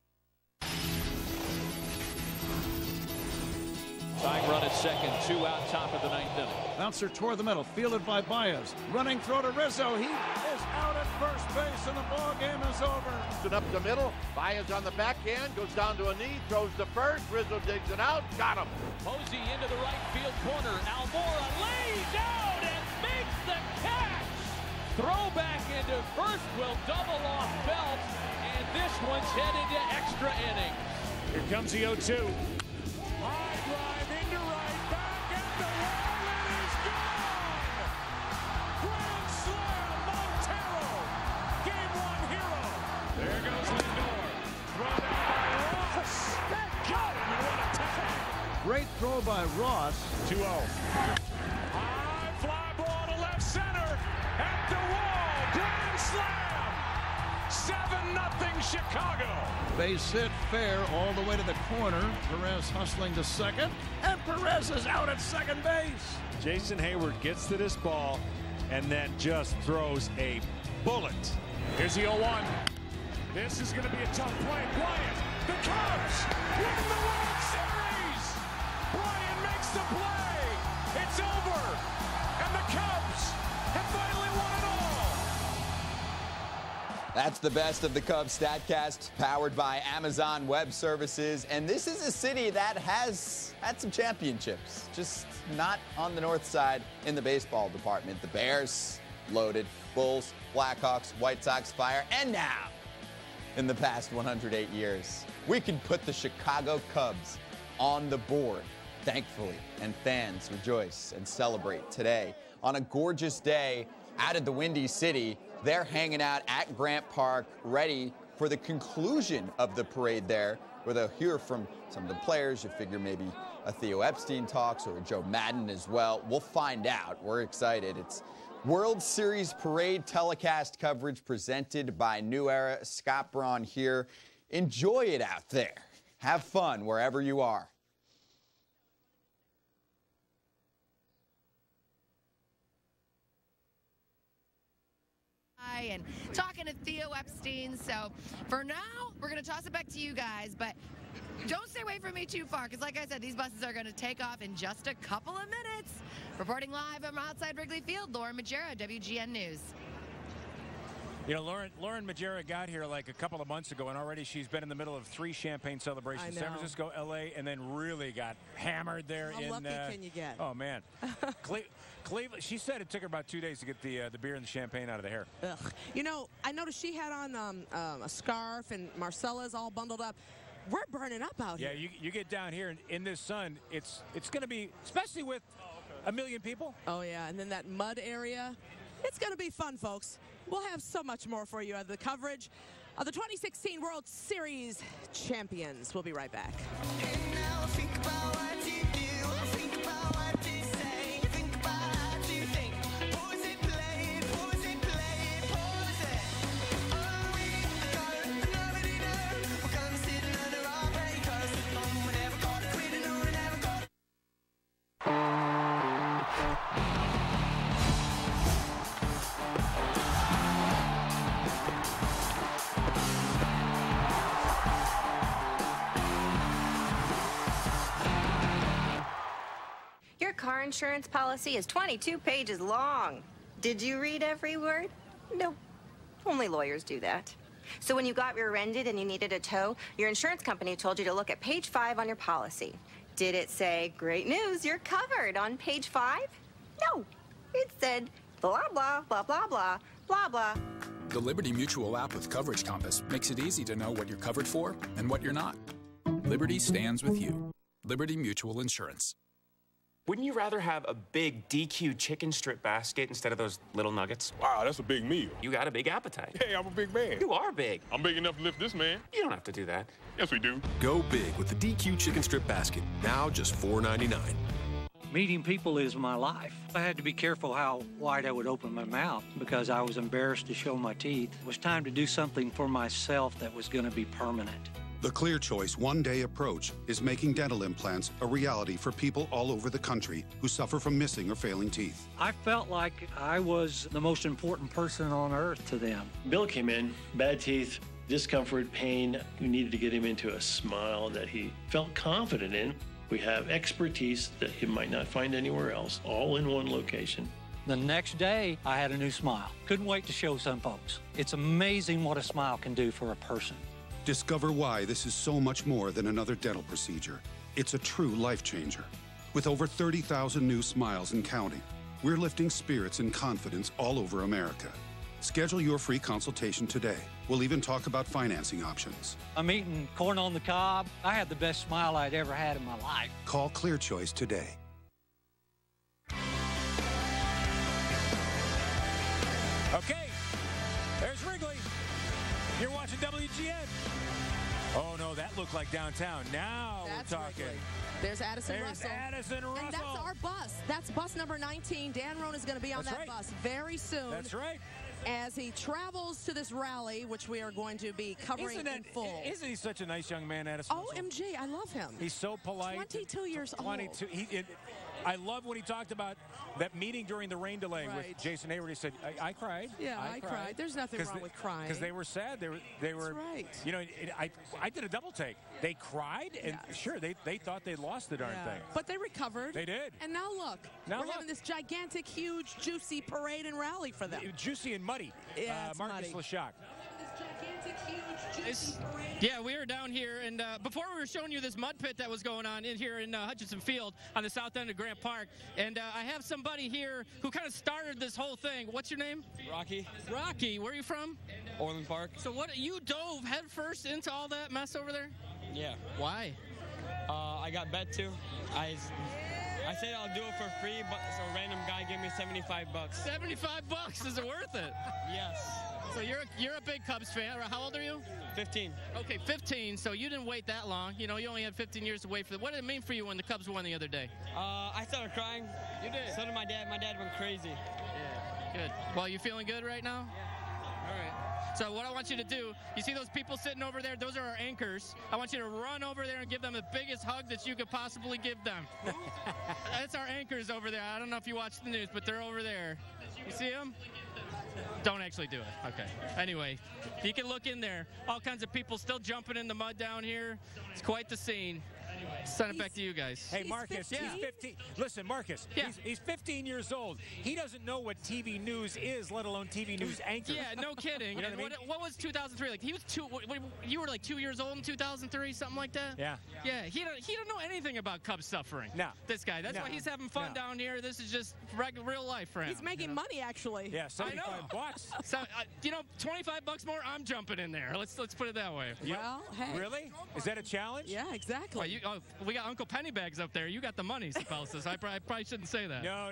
Tying run at second, 2 out, top of the 9th inning. Bouncer toward the middle, fielded by Baez. Running throw to Rizzo. He is out at first base, and the ball game is over. And up the middle, Baez on the backhand, goes down to a knee, throws to first. Rizzo digs it out, got him. Posey into the right field corner. Almora lays out and makes the catch. Throw back into first will double off Belt, and this one's headed to extra innings. Here comes the 0-2. High drive into right, back at the wall, it is gone! Grand slam, Montero, game one hero. There goes Lindor, thrown out by Ross. That got him, and what a tag! Great throw by Ross. 2-0. High fly ball to left center, at the wall, grand slam! 7-0 Chicago. Base hit fair all the way to the corner. Perez hustling to second, and Perez is out at second base. Jason Hayward gets to this ball, and then just throws a bullet. Here's the 0-1. This is going to be a tough play. Bryant, the Cubs win the World Series. Bryant makes the play. It's over, and the Cubs have finally won it all. That's the best of the Cubs StatCast, powered by Amazon Web Services. And this is a city that has had some championships, just not on the north side in the baseball department. The Bears, loaded. Bulls, Blackhawks, White Sox, Fire, and now, in the past 108 years, we can put the Chicago Cubs on the board, thankfully, and fans rejoice and celebrate today. On a gorgeous day out of the Windy City, they're hanging out at Grant Park, ready for the conclusion of the parade there, where they'll hear from some of the players. You figure maybe a Theo Epstein talks or a Joe Madden as well. We'll find out. We're excited. It's World Series Parade telecast coverage presented by New Era. Scott Braun here. Enjoy it out there. Have fun wherever you are. And talking to Theo Epstein. So for now, we're going to toss it back to you guys. But don't stay away from me too far, because like I said, these buses are going to take off in just a couple of minutes. Reporting live from outside Wrigley Field, Lauren Magera, WGN News. You know, Lauren Magera got here like a couple of months ago, and already she's been in the middle of 3 champagne celebrations. San Francisco, L.A., and then really got hammered there. How lucky can you get? Oh, man. Cleveland, she said it took her about 2 days to get the beer and the champagne out of the hair. Ugh. You know, I noticed she had on a scarf, and Marcella's all bundled up. We're burning up out here. Yeah, you get down here, and in this sun, it's going to be, especially with a million people. Oh, yeah, and then that mud area. It's going to be fun, folks. We'll have so much more for you. The coverage of the 2016 World Series champions. We'll be right back. Your car insurance policy is 22 pages long. Did you read every word? No. Only lawyers do that. So when you got rear-ended and you needed a tow, your insurance company told you to look at page 5 on your policy. Did it say, great news, you're covered on page 5? No. It said, blah, blah, blah, blah, blah, blah, blah. The Liberty Mutual app with Coverage Compass makes it easy to know what you're covered for and what you're not. Liberty stands with you. Liberty Mutual Insurance. Wouldn't you rather have a big DQ chicken strip basket instead of those little nuggets? Wow, that's a big meal. You got a big appetite. Hey, I'm a big man. You are big. I'm big enough to lift this man. You don't have to do that. Yes, we do. Go big with the DQ chicken strip basket. Now just $4.99. Meeting people is my life. I had to be careful how wide I would open my mouth because I was embarrassed to show my teeth. It was time to do something for myself that was going to be permanent. The Clear Choice one-day approach is making dental implants a reality for people all over the country who suffer from missing or failing teeth. I felt like I was the most important person on earth to them. Bill came in, bad teeth, discomfort, pain. We needed to get him into a smile that he felt confident in. We have expertise that he might not find anywhere else, all in one location. The next day, I had a new smile. Couldn't wait to show some folks. It's amazing what a smile can do for a person. Discover why this is so much more than another dental procedure. It's a true life changer. With over 30,000 new smiles and counting, we're lifting spirits and confidence all over America. Schedule your free consultation today. We'll even talk about financing options. I'm eating corn on the cob. I had the best smile I'd ever had in my life. Call Clear Choice today. Okay, there's Wrigley. You're watching WGN. Oh, no, that looked like downtown. Now That's we're talking. Wrigley. There's Addison Russell. Addison Russell. And that's our bus. That's bus number 19. Dan Roan is going to be on that bus very soon. That's right. As he travels to this rally, which we are going to be covering in full. Isn't he such a nice young man, Addison Russell? OMG, I love him. He's so polite. 22 years old. 22. I love when he talked about that meeting during the rain delay with Jason Hayward. He said, I cried. Yeah, I cried. There's nothing wrong with crying. Because they were sad. They were right. You know, I did a double take. They cried, and sure, they thought they lost the darn thing. But they recovered. They did. And now look. We're having this gigantic, huge, juicy parade and rally for them. Juicy and muddy. Yeah, Marcus Leshock. Yeah, we were down here, and before we were showing you this mud pit that was going on in here in Hutchinson Field on the south end of Grant Park, and I have somebody here who kind of started this whole thing. What's your name? Rocky. Rocky, where are you from? Orland Park. So what, you dove headfirst into all that mess over there? Yeah. Why? I got bet to. I said I'll do it for free, but so a random guy gave me $75. $75? Is it worth it? Yes. So you're a big Cubs fan. How old are you? 15. Okay, 15. So you didn't wait that long. You know, you only had 15 years to wait for it. What did it mean for you when the Cubs won the other day? I started crying. You did? So did my dad. My dad went crazy. Yeah. Good. Well, you feeling good right now? Yeah. All right. So what I want you to do, you see those people sitting over there? Those are our anchors. I want you to run over there and give them the biggest hug that you could possibly give them. That's our anchors over there. I don't know if you watch the news, but they're over there. You see them? Don't actually do it. Okay. Anyway, you can look in there. All kinds of people still jumping in the mud down here. It's quite the scene. Send it back to you guys. Hey, Marcus, he's 15. Listen, Marcus, he's 15 years old. He doesn't know what TV news is, let alone TV news anchor. Yeah, no kidding. You know what I mean? What was 2003? Like, he was you were like 2 years old in 2003, something like that? Yeah. Yeah, he don't know anything about Cubs suffering. No. This guy. That's why he's having fun down here. This is just real life for him. He's making money, actually. Yeah, $75. So, you know, $25 more, I'm jumping in there. Let's put it that way. Well, hey. Really? Is that a challenge? Yeah, exactly. Well, we got Uncle Pennybags up there. You got the money, Spelsis. I probably shouldn't say that. No.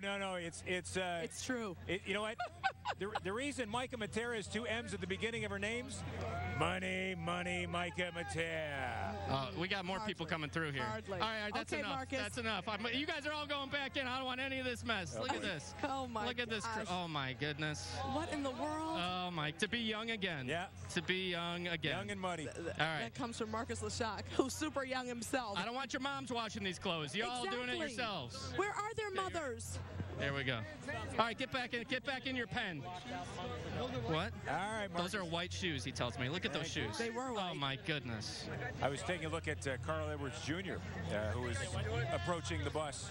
It's true. You know what? the reason Micah Matera has 2 M's at the beginning of her names, money, Micah Matera. We got more people coming through here. Hardly. All right, that's okay, enough. Marcus. That's enough. You guys are all going back in. I don't want any of this mess. Look at this. Oh my. Look at this. Gosh. Oh my goodness. What in the world? Oh my. To be young again. Yeah. To be young again. Young and muddy. All right. That comes from Marcus Leshock, who's super young himself. I don't want your moms washing these clothes. You all doing it yourselves. Where are their mothers? There we go. All right, get back in your pen. What? All right, Marcus. Those are white shoes, he tells me. Look at those shoes. They were white. Oh my goodness. I was taking a look at Carl Edwards Jr., who was approaching the bus.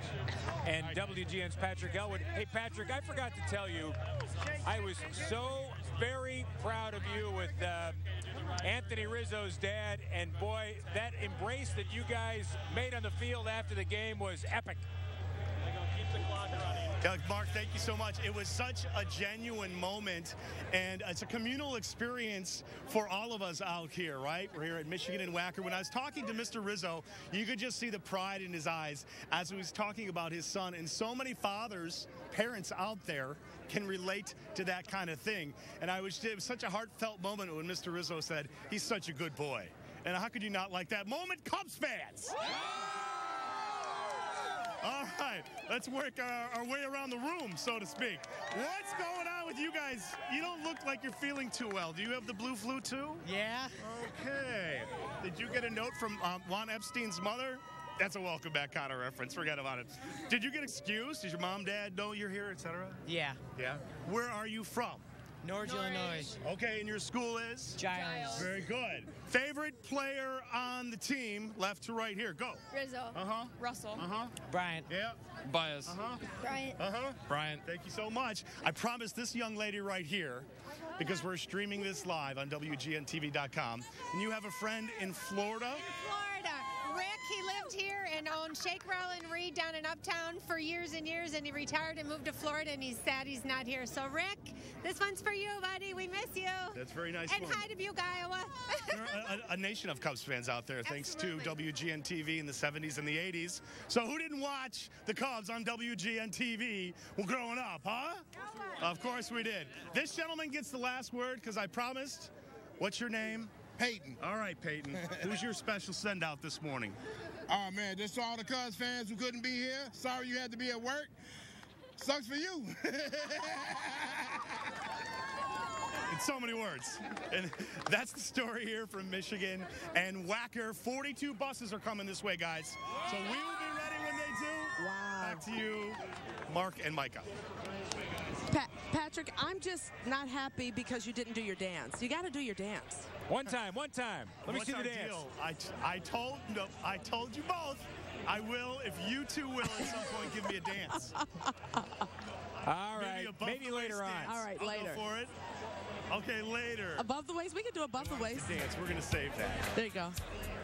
And WGN's Patrick Elwood. Hey, Patrick, I forgot to tell you, I was so very proud of you with Anthony Rizzo's dad. And boy, that embrace that you guys made on the field after the game was epic. Mark, thank you so much. It was such a genuine moment, and it's a communal experience for all of us out here, right? We're here at Michigan and Wacker. When I was talking to Mr. Rizzo, you could just see the pride in his eyes as he was talking about his son, and so many parents out there can relate to that kind of thing. And it was such a heartfelt moment when Mr. Rizzo said, he's such a good boy. And how could you not like that moment, Cubs fans? All right, let's work our way around the room, so to speak. What's going on with you guys? You don't look like you're feeling too well. Do you have the blue flu too? Yeah. Okay. Did you get a note from Juan Epstein's mother? That's a welcome back kind of reference. Forget about it. Did you get excused? Did your mom, dad know you're here, etc.? Yeah. Yeah. Where are you from? Norwich, Illinois. Okay, and your school is? Giles. Very good. Favorite player on the team, left to right here? Go. Rizzo. Uh-huh. Russell. Uh-huh. Bryant. Yeah. Bias. Uh-huh. Bryant. Uh-huh. Bryant. Thank you so much. I promised this young lady right here, because we're streaming this live on WGNTV.com, and you have a friend in Florida. Florida. Rick, he lived here and owned Shake, Rattle, and Reed down in Uptown for years and years, and he retired and moved to Florida, and he's sad he's not here. So, Rick, this one's for you, buddy. We miss you. That's very nice. And hi to Butte, Iowa. There are a nation of Cubs fans out there, thanks to WGN-TV in the 70s and the 80s. So who didn't watch the Cubs on WGN-TV growing up, huh? Of course we did. This gentleman gets the last word because I promised. What's your name? Peyton. All right, Peyton. Who's your special send-out this morning? Oh, man, just to all the Cubs fans who couldn't be here. Sorry you had to be at work. Sucks for you. In so many words. And that's the story here from Michigan and Wacker. 42 buses are coming this way, guys. So we will be ready when they do. Wow. back to you, Mark and Micah. Patrick, I'm just not happy because you didn't do your dance. You got to do your dance. One time. Let me see the dance. Deal? I told you both. I will if you two will at some point give me a dance. All right. Maybe later on. All right, later. I'll go for it. Okay, later. Above the waist? We can do above the waist. Dance. We're going to save that. There you go.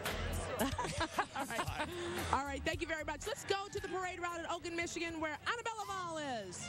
All right, thank you very much. Let's go to the parade route in Oakland, Michigan, where Annabelle Laval is.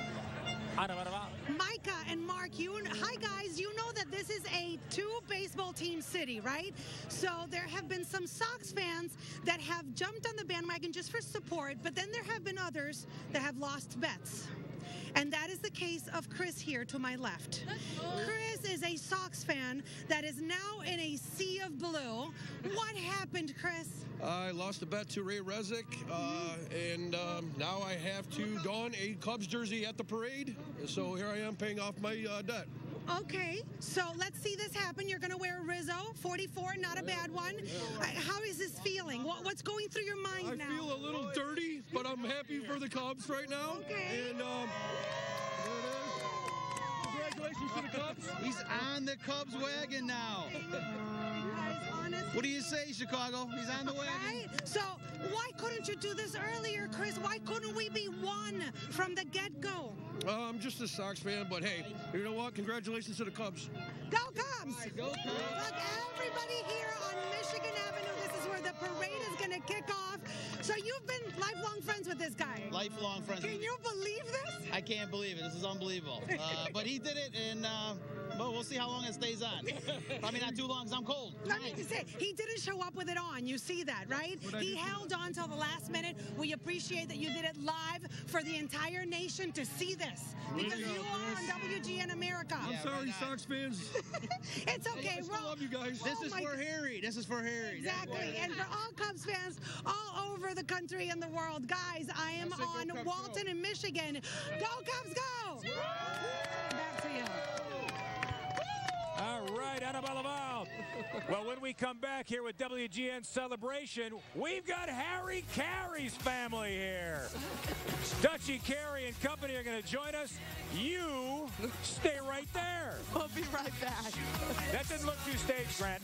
Micah and Mark, hi guys, you know that this is a two-baseball team city, right? So there have been some Sox fans that have jumped on the bandwagon just for support, but then there have been others that have lost bets. And that is the case of Chris here to my left. Chris is a Sox fan that is now in a sea of blue. What happened, Chris? I lost a bet to Ray Rezek, and now I have to don a Cubs jersey at the parade. So here I am paying off my debt. Okay, so let's see this happen. You're going to wear a Rizzo, 44, not a bad one. How is this feeling? What's going through your mind now? I feel a little dirty, but I'm happy for the Cubs right now. Okay. And there it is. Congratulations to the Cubs. He's on the Cubs wagon now. What do you say, Chicago? He's on the wagon. Right? So why couldn't you do this earlier, Chris? Why couldn't we be one from the get-go? I'm just a Sox fan, but hey, you know what? Congratulations to the Cubs. Go Cubs! Right, go Cubs! Look, everybody here on Michigan Avenue, this is where the parade is going to kick off. So you've been lifelong friends with this guy. Lifelong friends. Can you believe this? I can't believe it. This is unbelievable. But he did it, and well, we'll see how long it stays on. Probably not too long, because I'm cold. Let me say, he didn't show up with it on. You see that, right? He held on till the last minute. We appreciate that you did it live for the entire nation to see this. Because you are on WGN America. I'm sorry, Sox fans. It's okay. I love you guys. This is for Harry. This is for Harry. Exactly. And for all Cubs fans all over the country and the world, guys, I am on Walton in Michigan. Go Cubs, go! Back to you. All right, Annabelle Laval. Well, when we come back here with WGN Celebration, we've got Harry Carey's family here. Dutchie Carey and company are going to join us. You stay right there. We'll be right back. That didn't look too staged, Grant.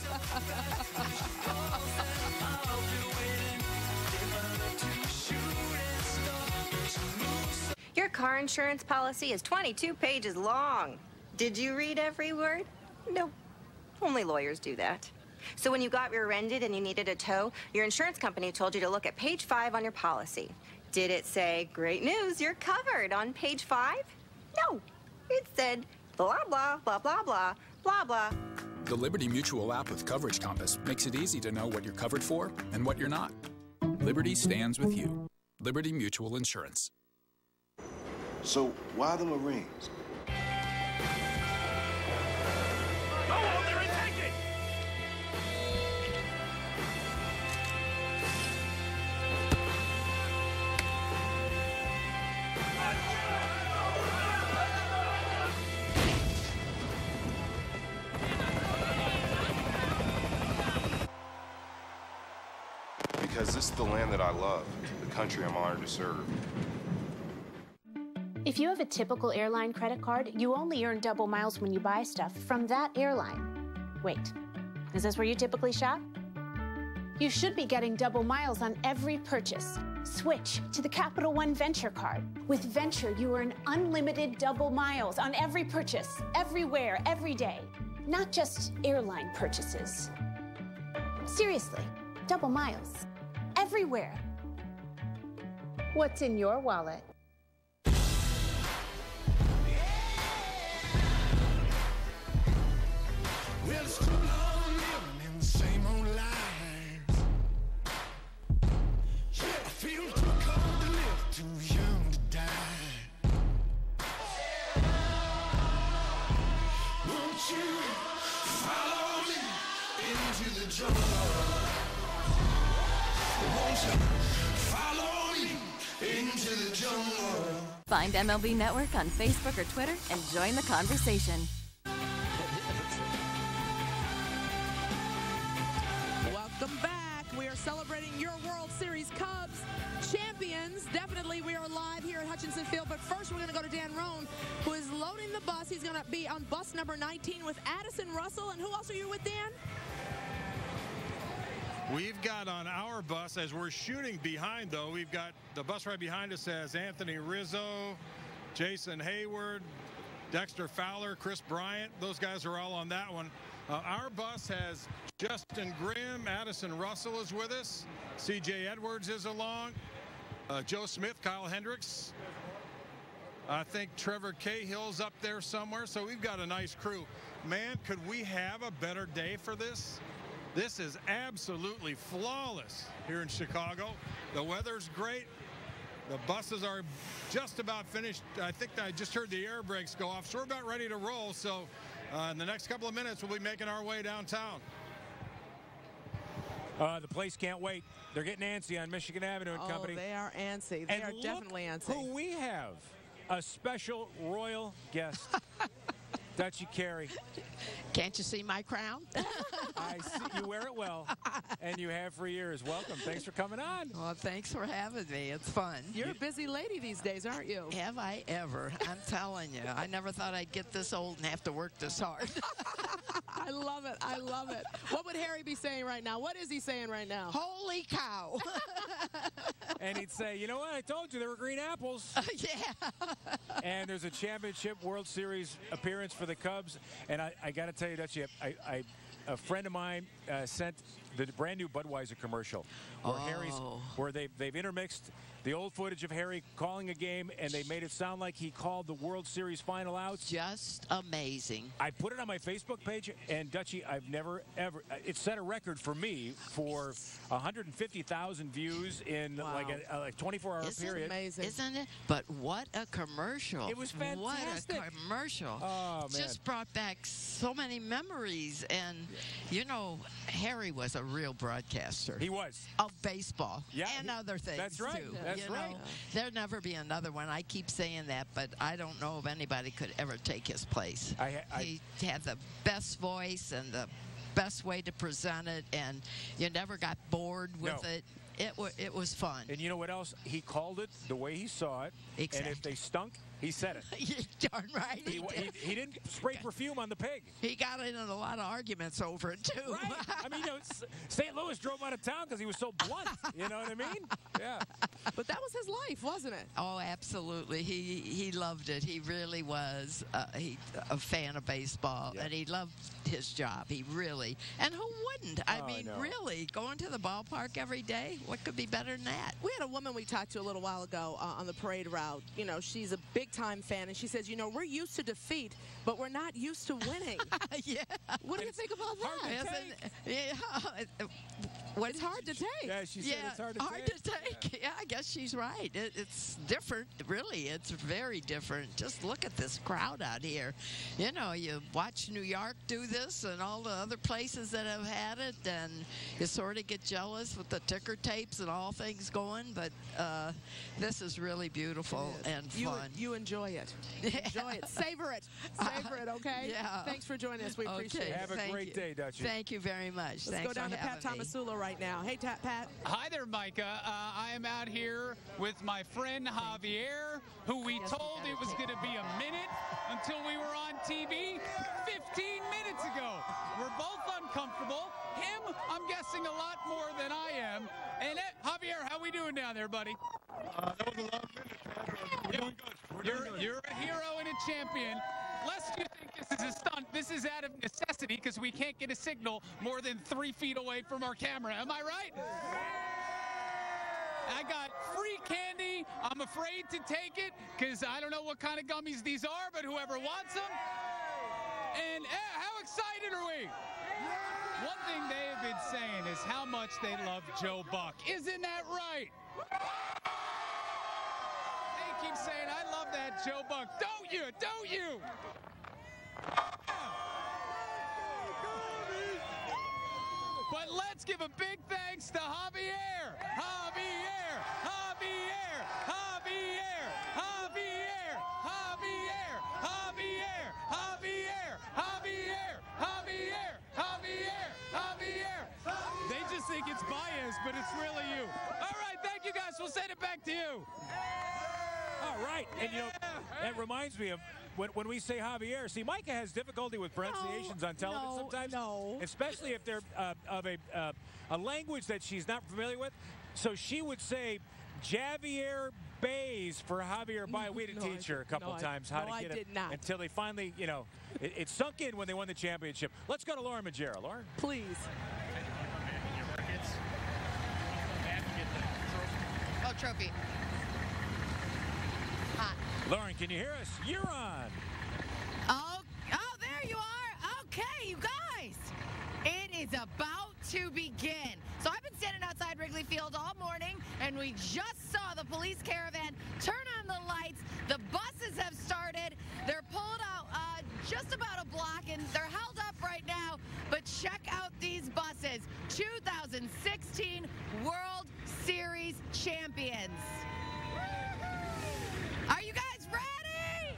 Your car insurance policy is 22 pages long. Did you read every word? Nope. Only lawyers do that. So when you got rear-ended and you needed a tow, your insurance company told you to look at page 5 on your policy. Did it say, great news, you're covered on page 5? No. It said, blah, blah, blah, blah, blah, blah, blah. The Liberty Mutual app with Coverage Compass makes it easy to know what you're covered for and what you're not. Liberty stands with you. Liberty Mutual Insurance. So why the Marines? Go out there and take it! Because this is the land that I love, the country I'm honored to serve. If you have a typical airline credit card, you only earn double miles when you buy stuff from that airline. Wait, is this where you typically shop? You should be getting double miles on every purchase. Switch to the Capital One Venture card. With Venture, you earn unlimited double miles on every purchase, everywhere, every day. Not just airline purchases. Seriously, double miles. Everywhere. What's in your wallet? Well, it's too long living in the same old lies. Yeah, I feel too cold to live, too young to die. Won't you follow me into the jungle? Won't you follow me into the jungle? Find MLB Network on Facebook or Twitter and join the conversation. Welcome back. We are celebrating your World Series Cubs champions. Definitely, we are live here at Hutchinson Field. But first, we're going to go to Dan Roan, who is loading the bus. He's going to be on bus number 19 with Addison Russell. And who else are you with, Dan? We've got on our bus, as we're shooting behind, though, we've got the bus right behind us has Anthony Rizzo, Jason Hayward, Dexter Fowler, Chris Bryant. Those guys are all on that one. Our bus has Justin Grimm, Addison Russell is with us, C.J. Edwards is along, Joe Smith, Kyle Hendricks. I think Trevor Cahill's up there somewhere. So we've got a nice crew. Man, could we have a better day for this? This is absolutely flawless here in Chicago. The weather's great. The buses are just about finished. I think I just heard the air brakes go off, so we're about ready to roll. So in the next couple of minutes, we'll be making our way downtown. The place can't wait. They're getting antsy on Michigan Avenue and Company. They are antsy. They are definitely antsy. Who we have, a special royal guest. Dutchie Carey. Can't you see my crown? I see you wear it well, and you have for years. Welcome. Thanks for coming on. Well, thanks for having me. It's fun. You're a busy lady these days, aren't you? Have I ever? I'm telling you. I never thought I'd get this old and have to work this hard. I love it. I love it. What would Harry be saying right now? What is he saying right now? Holy cow. And he'd say, you know what? I told you there were green apples. Yeah. And there's a championship World Series appearance for the Cubs. And I got to tell you, Dutchie, a friend of mine sent the brand new Budweiser commercial where they've intermixed the old footage of Harry calling a game, and they made it sound like he called the World Series final outs. Just amazing. I put it on my Facebook page, and Dutchie, I've never, ever, it set a record for me for 150,000 views in like a 24-hour period. Amazing. Isn't it? But what a commercial. It was fantastic. What a commercial. Oh, man. Just brought back so many memories. And, you know, Harry was a real broadcaster. He was. Of baseball. Yeah, and other things, that's right. too. That's you right. know, there'll never be another one. I keep saying that, but I don't know if anybody could ever take his place. He had the best voice and the best way to present it, and you never got bored with it. It was fun. And you know what else? He called it the way he saw it. Exactly. And if they stunk, he said it. You're darn right. He didn't spray perfume on the pig. He got in a lot of arguments over it, too. Right. I mean, you know, St. Louis drove out of town because he was so blunt. You know what I mean? Yeah. But that was his life, wasn't it? Oh, absolutely. He loved it. He really was a fan of baseball, and he loved his job. He really. And who wouldn't? I mean, really, going to the ballpark every day, what could be better than that? We had a woman we talked to a little while ago on the parade route. You know, she's a big-time fan, and she says, you know, we're used to defeat, but we're not used to winning. Yeah. What do you think about that? It's hard to take. Yeah, she said it's hard to take. Hard to take. Yeah, I guess she's right. It's different, really. It's very different. Just look at this crowd out here. You know, you watch New York do this and all the other places that have had it, and you sort of get jealous with the ticker tapes and all things going, but this is really beautiful and fun. You enjoy it. Enjoy it. Savor it. Savor it, okay? Yeah. Thanks for joining us. We appreciate it. Have a great day, Dutchie. Thank you very much. Let's go down to Pat Tomasulo right now. Hey, Pat. Hi there, Micah. I am out here with my friend Javier, who we told it was going to be a minute until we were on TV 15 minutes ago. We're both uncomfortable. Him, I'm guessing a lot more than I am. And Javier, how we doing down there, buddy? That was a long minute, man. We're doing good. You're a hero and a champion. Lest you think this is a stunt, this is out of necessity because we can't get a signal more than 3 feet away from our camera. Am I right? I got free candy. I'm afraid to take it because I don't know what kind of gummies these are, but whoever wants them. And how excited are we? One thing they have been saying is how much they love Joe Buck. Isn't that right? They keep saying, I love that Joe Buck. Don't you? Don't you? But let's give a big thanks to Javier. Javier. Javier. Javier. Javier. Javier. Javier. Javier. Javier. Javier. Javier. Javier. They just think it's Baez, but it's really you. All right, thank you guys. We'll send it back to you. All right, and you know, that reminds me of when we say Javier. See, Micah has difficulty with pronunciations on television sometimes, especially if they're of a language that she's not familiar with. So she would say Javier Baez for Javier Baez. We had to teach her a couple times how to get it until they finally, you know, it sunk in when they won the championship. Let's go to Lauren Magera. Lauren, please. Oh, trophy. Hot. Lauren, can you hear us? You're on. Oh, there you are. Okay, you guys. It is about to begin. So I've been standing outside Wrigley Field all morning, and we just saw the police caravan turn on the lights. The buses have started. They're pulled out just about a block, and they're held up right now. But check out these buses. 2016 World Series champions. Are you guys ready?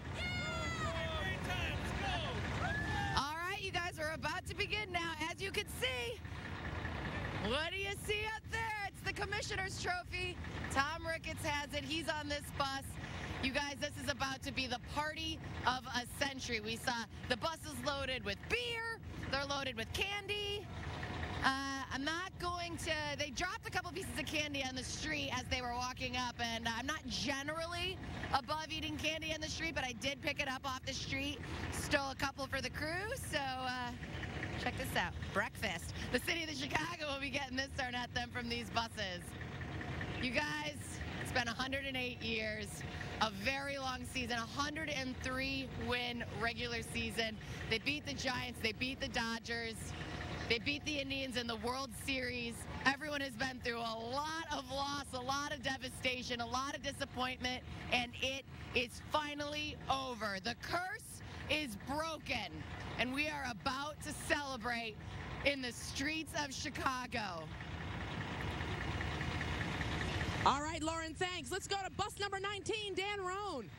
All right, you guys are about to begin now. As you can see, what do you see up there? It's the Commissioner's Trophy. Tom Ricketts has it. He's on this bus. You guys, this is about to be the party of a century. We saw the buses loaded with beer. They're loaded with candy. I'm not going to, they dropped a couple pieces of candy on the street as they were walking up, and I'm not generally above eating candy on the street, but I did pick it up off the street. Stole a couple for the crew, so check this out. Breakfast. The city of Chicago will be getting this thrown at them from these buses. You guys, it's been 108 years, a very long season, 103 win regular season. They beat the Giants, they beat the Dodgers. They beat the Indians in the World Series. Everyone has been through a lot of loss, a lot of devastation, a lot of disappointment, and it is finally over. The curse is broken, and we are about to celebrate in the streets of Chicago. All right, Lauren, thanks. Let's go to bus number 19, Dan Roan.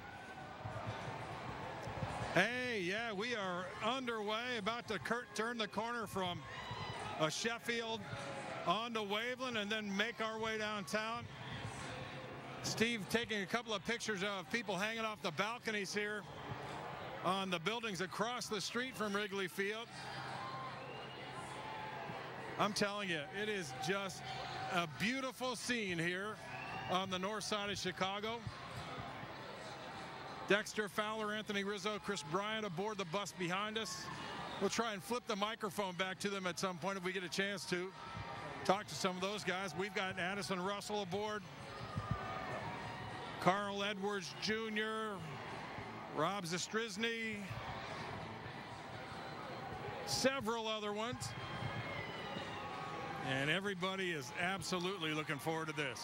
Hey, yeah, we are underway, about to turn the corner from Sheffield onto Waveland and then make our way downtown. Steve taking a couple of pictures of people hanging off the balconies here on the buildings across the street from Wrigley Field. I'm telling you, it is just a beautiful scene here on the north side of Chicago. Dexter Fowler, Anthony Rizzo, Chris Bryant aboard the bus behind us. We'll try and flip the microphone back to them at some point if we get a chance to talk to some of those guys. We've got Addison Russell aboard, Carl Edwards Jr., Rob Zastryzny, several other ones. And everybody is absolutely looking forward to this.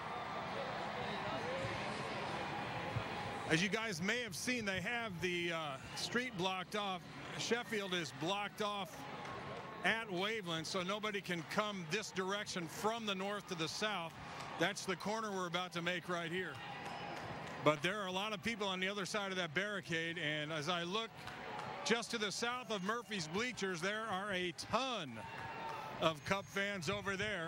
As you guys may have seen, they have the street blocked off. Sheffield is blocked off at Waveland, so nobody can come this direction from the north to the south. That's the corner we're about to make right here. But there are a lot of people on the other side of that barricade, and as I look just to the south of Murphy's bleachers, there are a ton of Cub fans over there.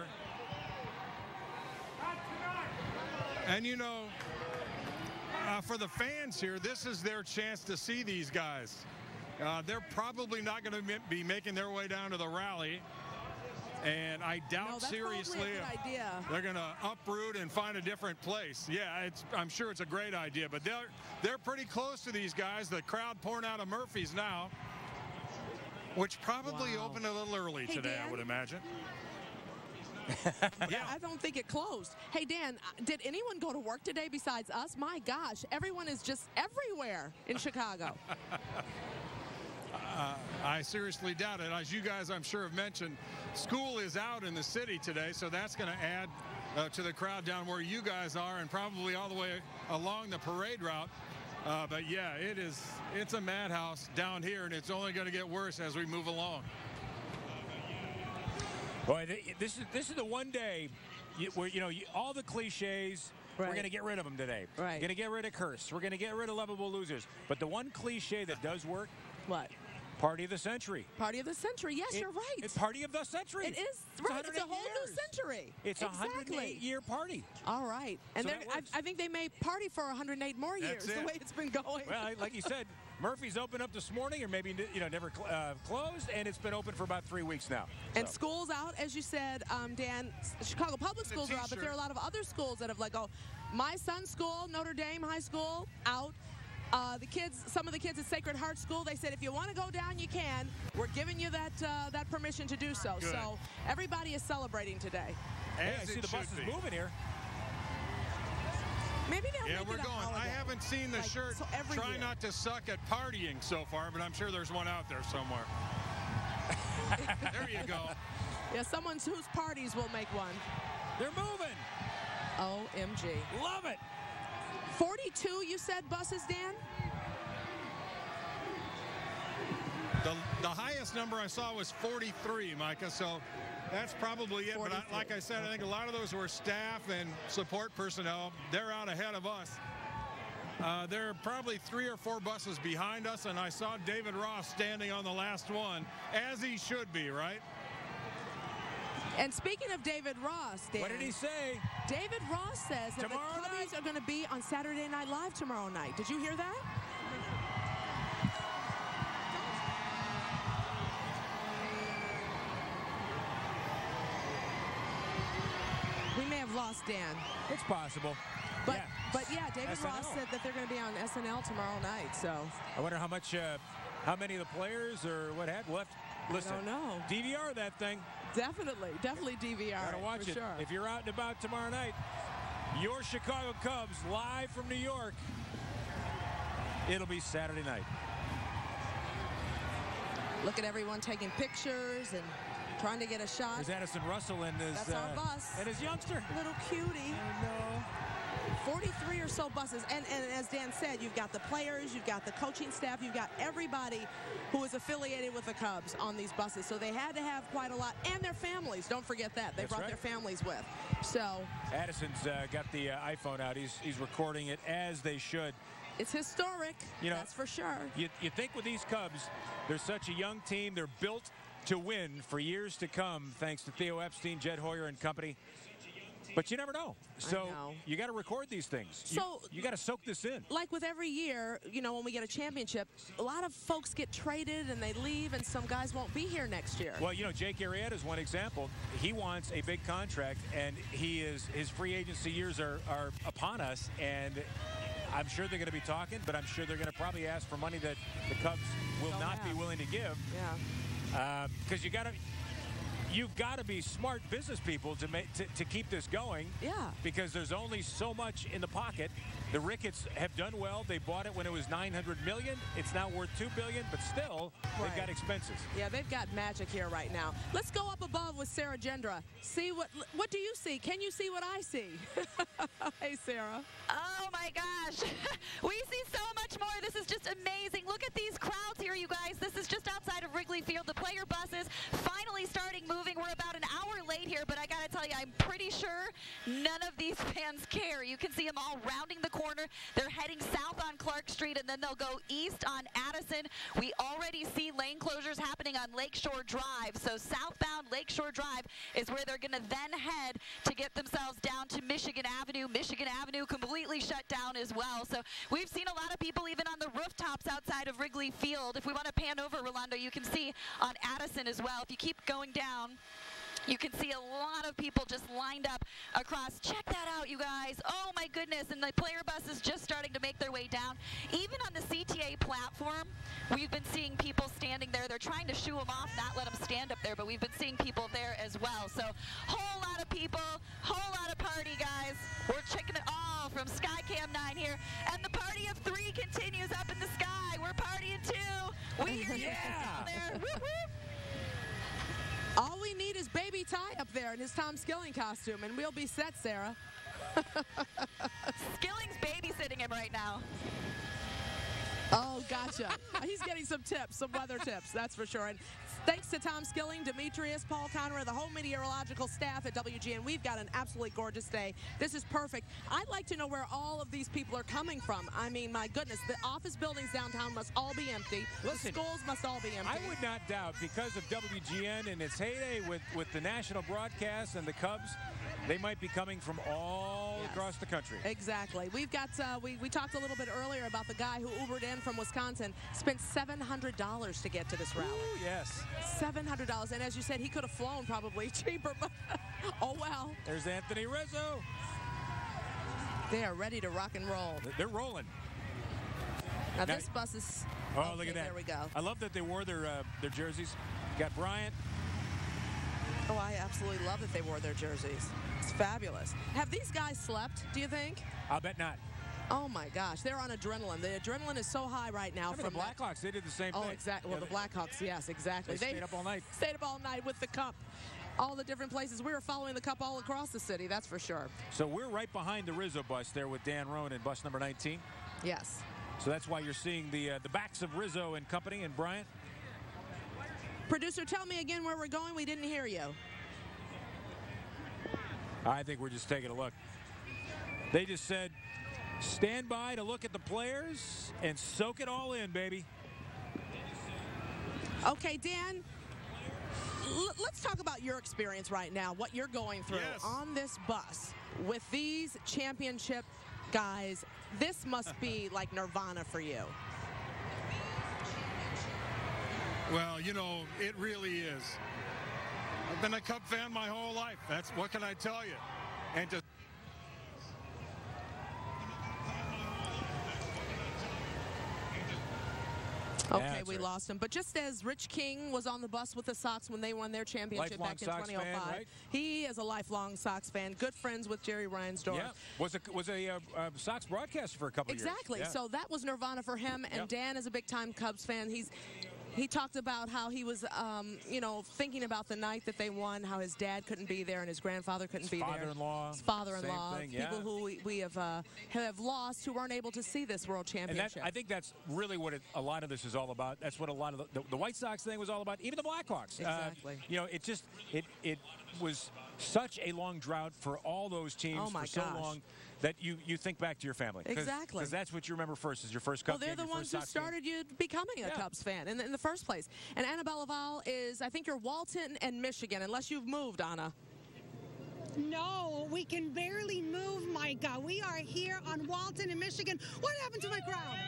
And you know, for the fans here, this is their chance to see these guys. They're probably not going to be making their way down to the rally, and I doubt seriously they're going to uproot and find a different place. Yeah, I'm sure it's a great idea, but they're pretty close to these guys. The crowd pouring out of Murphy's now, which probably opened a little early today, Dan? I would imagine. Yeah. I don't think it closed. Hey, Dan, did anyone go to work today besides us? My gosh, everyone is just everywhere in Chicago. I seriously doubt it. As you guys, I'm sure, have mentioned, school is out in the city today, so that's going to add to the crowd down where you guys are and probably all the way along the parade route. But, yeah, it's a madhouse down here, and it's only going to get worse as we move along. Boy, this is the one day where, you know, all the cliches, we're going to get rid of them today. Right. We're going to get rid of curse. We're going to get rid of lovable losers. But the one cliche that does work, what? Party of the century. Party of the century. Yes, you're right. It's Party of the century. It is right. It's a whole new century. It's a 108-year party. All right. And So I think they may party for 108 more years, the way it's been going. Well, like you said, Murphy's opened up this morning, or maybe never closed, and it's been open for about 3 weeks now. And school's out, as you said, Dan. Chicago public schools are out, but there are a lot of other schools that have let go. My son's school, Notre Dame High School, out. Some of the kids at Sacred Heart School, they said if you want to go down, you can. We're giving you that permission to do so. Good. So everybody is celebrating today. Hey, I see the buses moving here. Maybe they'll Yeah, make we're it a going. holiday. I haven't seen the shirt. So every Try year. not to suck at partying so far, but I'm sure there's one out there somewhere. There you go. Yeah, someone whose parties will make one. They're moving. OMG. Love it. 42, you said, buses, Dan? The highest number I saw was 43, Micah, so that's probably it. 43. But like I said, I think a lot of those were staff and support personnel. They're out ahead of us. There are probably 3 or 4 buses behind us, and I saw David Ross standing on the last one, as he should be, right? And speaking of David Ross, Dan, What did he say? David Ross says that Tomorrow the Cubbies are going to be on Saturday Night Live tomorrow night. Did you hear that? We may have lost Dan. It's possible. But yeah, David SNL. Ross said that they're going to be on SNL tomorrow night. So I wonder how many of the players or what have left. Listen, I don't know. DVR that thing. Definitely DVR. Gotta watch for it. Sure. If you're out and about tomorrow night, your Chicago Cubs live from New York. It'll be Saturday night. Look at everyone taking pictures and trying to get a shot. There's Addison Russell and his That's our bus. and his youngster. Little cutie. 43 or so buses. And as Dan said, you've got the players, you've got the coaching staff, you've got everybody who is affiliated with the Cubs on these buses. So they had to have quite a lot. And their families. Don't forget that. They brought their families with. So Addison's got the iPhone out. He's recording it as they should. it's historic. That's for sure. You think with these Cubs, they're such a young team. They're built to win for years to come, thanks to Theo Epstein, Jed Hoyer, and company. But you never know. So you got to record these things. So you got to soak this in. Like with every year, when we get a championship, a lot of folks get traded and they leave, and some guys won't be here next year. Well, Jake Arrieta is one example. He wants a big contract, and his free agency years are upon us, and I'm sure they're going to be talking, but I'm sure they're going to probably ask for money that the Cubs will not be willing to give. Yeah. Because you've got to be smart business people to keep this going. Yeah. Because there's only so much in the pocket. The Ricketts have done well. They bought it when it was $900 million. It's now worth $2 billion, but still, they've got expenses. Yeah, they've got magic here right now. Let's go up above with Sarah Gendra. See what do you see? Can you see what I see? Hey, Sarah. Oh my gosh, we see so much more. This is just amazing. Look at these crowds here, you guys. This is just outside of Wrigley Field. The player buses finally starting moving. We're about an hour late here, but I gotta tell you, I'm pretty sure none of these fans care. You can see them all rounding the corner. They're heading south on Clark Street, and then they'll go east on Addison. We already see lane closures happening on Lakeshore Drive. So southbound Lakeshore Drive is where they're gonna then head to get themselves down to Michigan Avenue. Michigan Avenue completely shut down as well. So we've seen a lot of people even on the rooftops outside of Wrigley Field. If we want to pan over, Rolando, you can see on Addison as well. If you keep going down, you can see a lot of people just lined up across. Check that out, you guys. Oh, my goodness. And the player bus is just starting to make their way down. Even on the CTA platform, we've been seeing people standing there. They're trying to shoo them off, not let them stand up there, but we've been seeing people there as well. So whole lot of people, whole lot of party, guys. We're checking it all from Skycam 9 here. And the party of 3 continues up in the sky. We're partying 2. We hear you down there. Woo, woo. All we need is Baby Ty up there in his Tom Skilling costume, and we'll be set, Sarah. Skilling's babysitting him right now. Oh, gotcha. He's getting some tips, some weather tips, that's for sure. And Thanks to Tom Skilling, Demetrius, Paul Conroy, the whole meteorological staff at WGN. We've got an absolutely gorgeous day. This is perfect. I'd like to know where all of these people are coming from. I mean, my goodness, the office buildings downtown must all be empty. Listen, the schools must all be empty. I would not doubt, because of WGN and its heyday with the national broadcast and the Cubs, they might be coming from all across the country. Exactly. We've got, we talked a little bit earlier about the guy who Ubered in from Wisconsin, spent $700 to get to this rally. Ooh, yes. $700. And as you said, he could have flown probably cheaper, but oh well. There's Anthony Rizzo. They are ready to rock and roll. They're rolling. Now this bus is... Oh, okay, look at that. There we go. I love that they wore their jerseys. Got Bryant. Oh, I absolutely love that they wore their jerseys. It's fabulous. Have these guys slept, do you think? I'll bet not. Oh, my gosh. They're on adrenaline. The adrenaline is so high right now. From the Blackhawks, they did the same thing. Oh, exactly. Well, the Blackhawks, yes, exactly. They stayed up all night. Stayed up all night with the Cup. All the different places. We were following the Cup all across the city, that's for sure. So we're right behind the Rizzo bus there with Dan Roan in bus number 19. Yes. So that's why you're seeing the backs of Rizzo and company and Bryant. Producer, tell me again where we're going. We didn't hear you. I think we're just taking a look. They just said, stand by to look at the players and soak it all in, baby. Okay, Dan, let's talk about your experience right now, what you're going through on this bus with these championship guys. This must be like nirvana for you. Well, you know, it really is. I've been a Cub fan my whole life. That's what can I tell you? And to Okay, we lost him. But just as Rich King was on the bus with the Sox when they won their championship back in 2005, right? He is a lifelong Sox fan, good friends with Jerry Reinsdorf. Yeah, was a Sox broadcaster for a couple of years. Exactly. Yeah. So that was nirvana for him. And Dan is a big-time Cubs fan. He talked about how he was, you know, thinking about the night that they won, how his dad couldn't be there and his grandfather couldn't be there. His father-in-law. People who we have lost who weren't able to see this World Championship. And I think that's really what a lot of this is all about. That's what a lot of the White Sox thing was all about. Even the Blackhawks. Exactly. You know, it was such a long drought for all those teams for so long that you think back to your family. Exactly. Because that's what you remember first is your first Cub game. Well, they're the ones who started you becoming a Cubs fan in the first place. And Annabelle Laval is, I think you're Walton and Michigan, unless you've moved, Anna. No, we can barely move, Micah. We are here on Walton in Michigan. What happened to my crowd?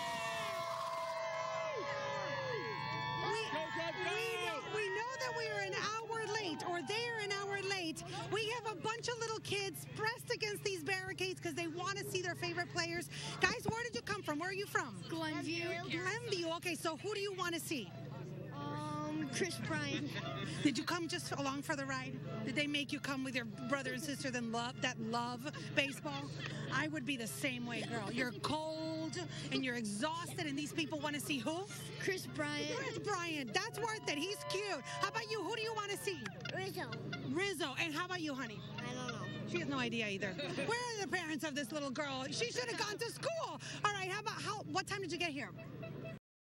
We know that we are an hour late, or they're an hour late. We have a bunch of little kids pressed against these barricades because they want to see their favorite players. Guys, where did you come from? Where are you from? Glenview. Glenview. Okay, so who do you want to see? Chris Bryant. Did you come just along for the ride? Did they make you come with your brother and sister that love baseball? I would be the same way, girl. You're cold and you're exhausted, and these people want to see who? Chris Bryant. Chris Bryant. That's worth it. He's cute. How about you? Who do you want to see? Rizzo. Rizzo. And how about you, honey? I don't know. She has no idea either. Where are the parents of this little girl? She should have gone to school. All right. What time did you get here?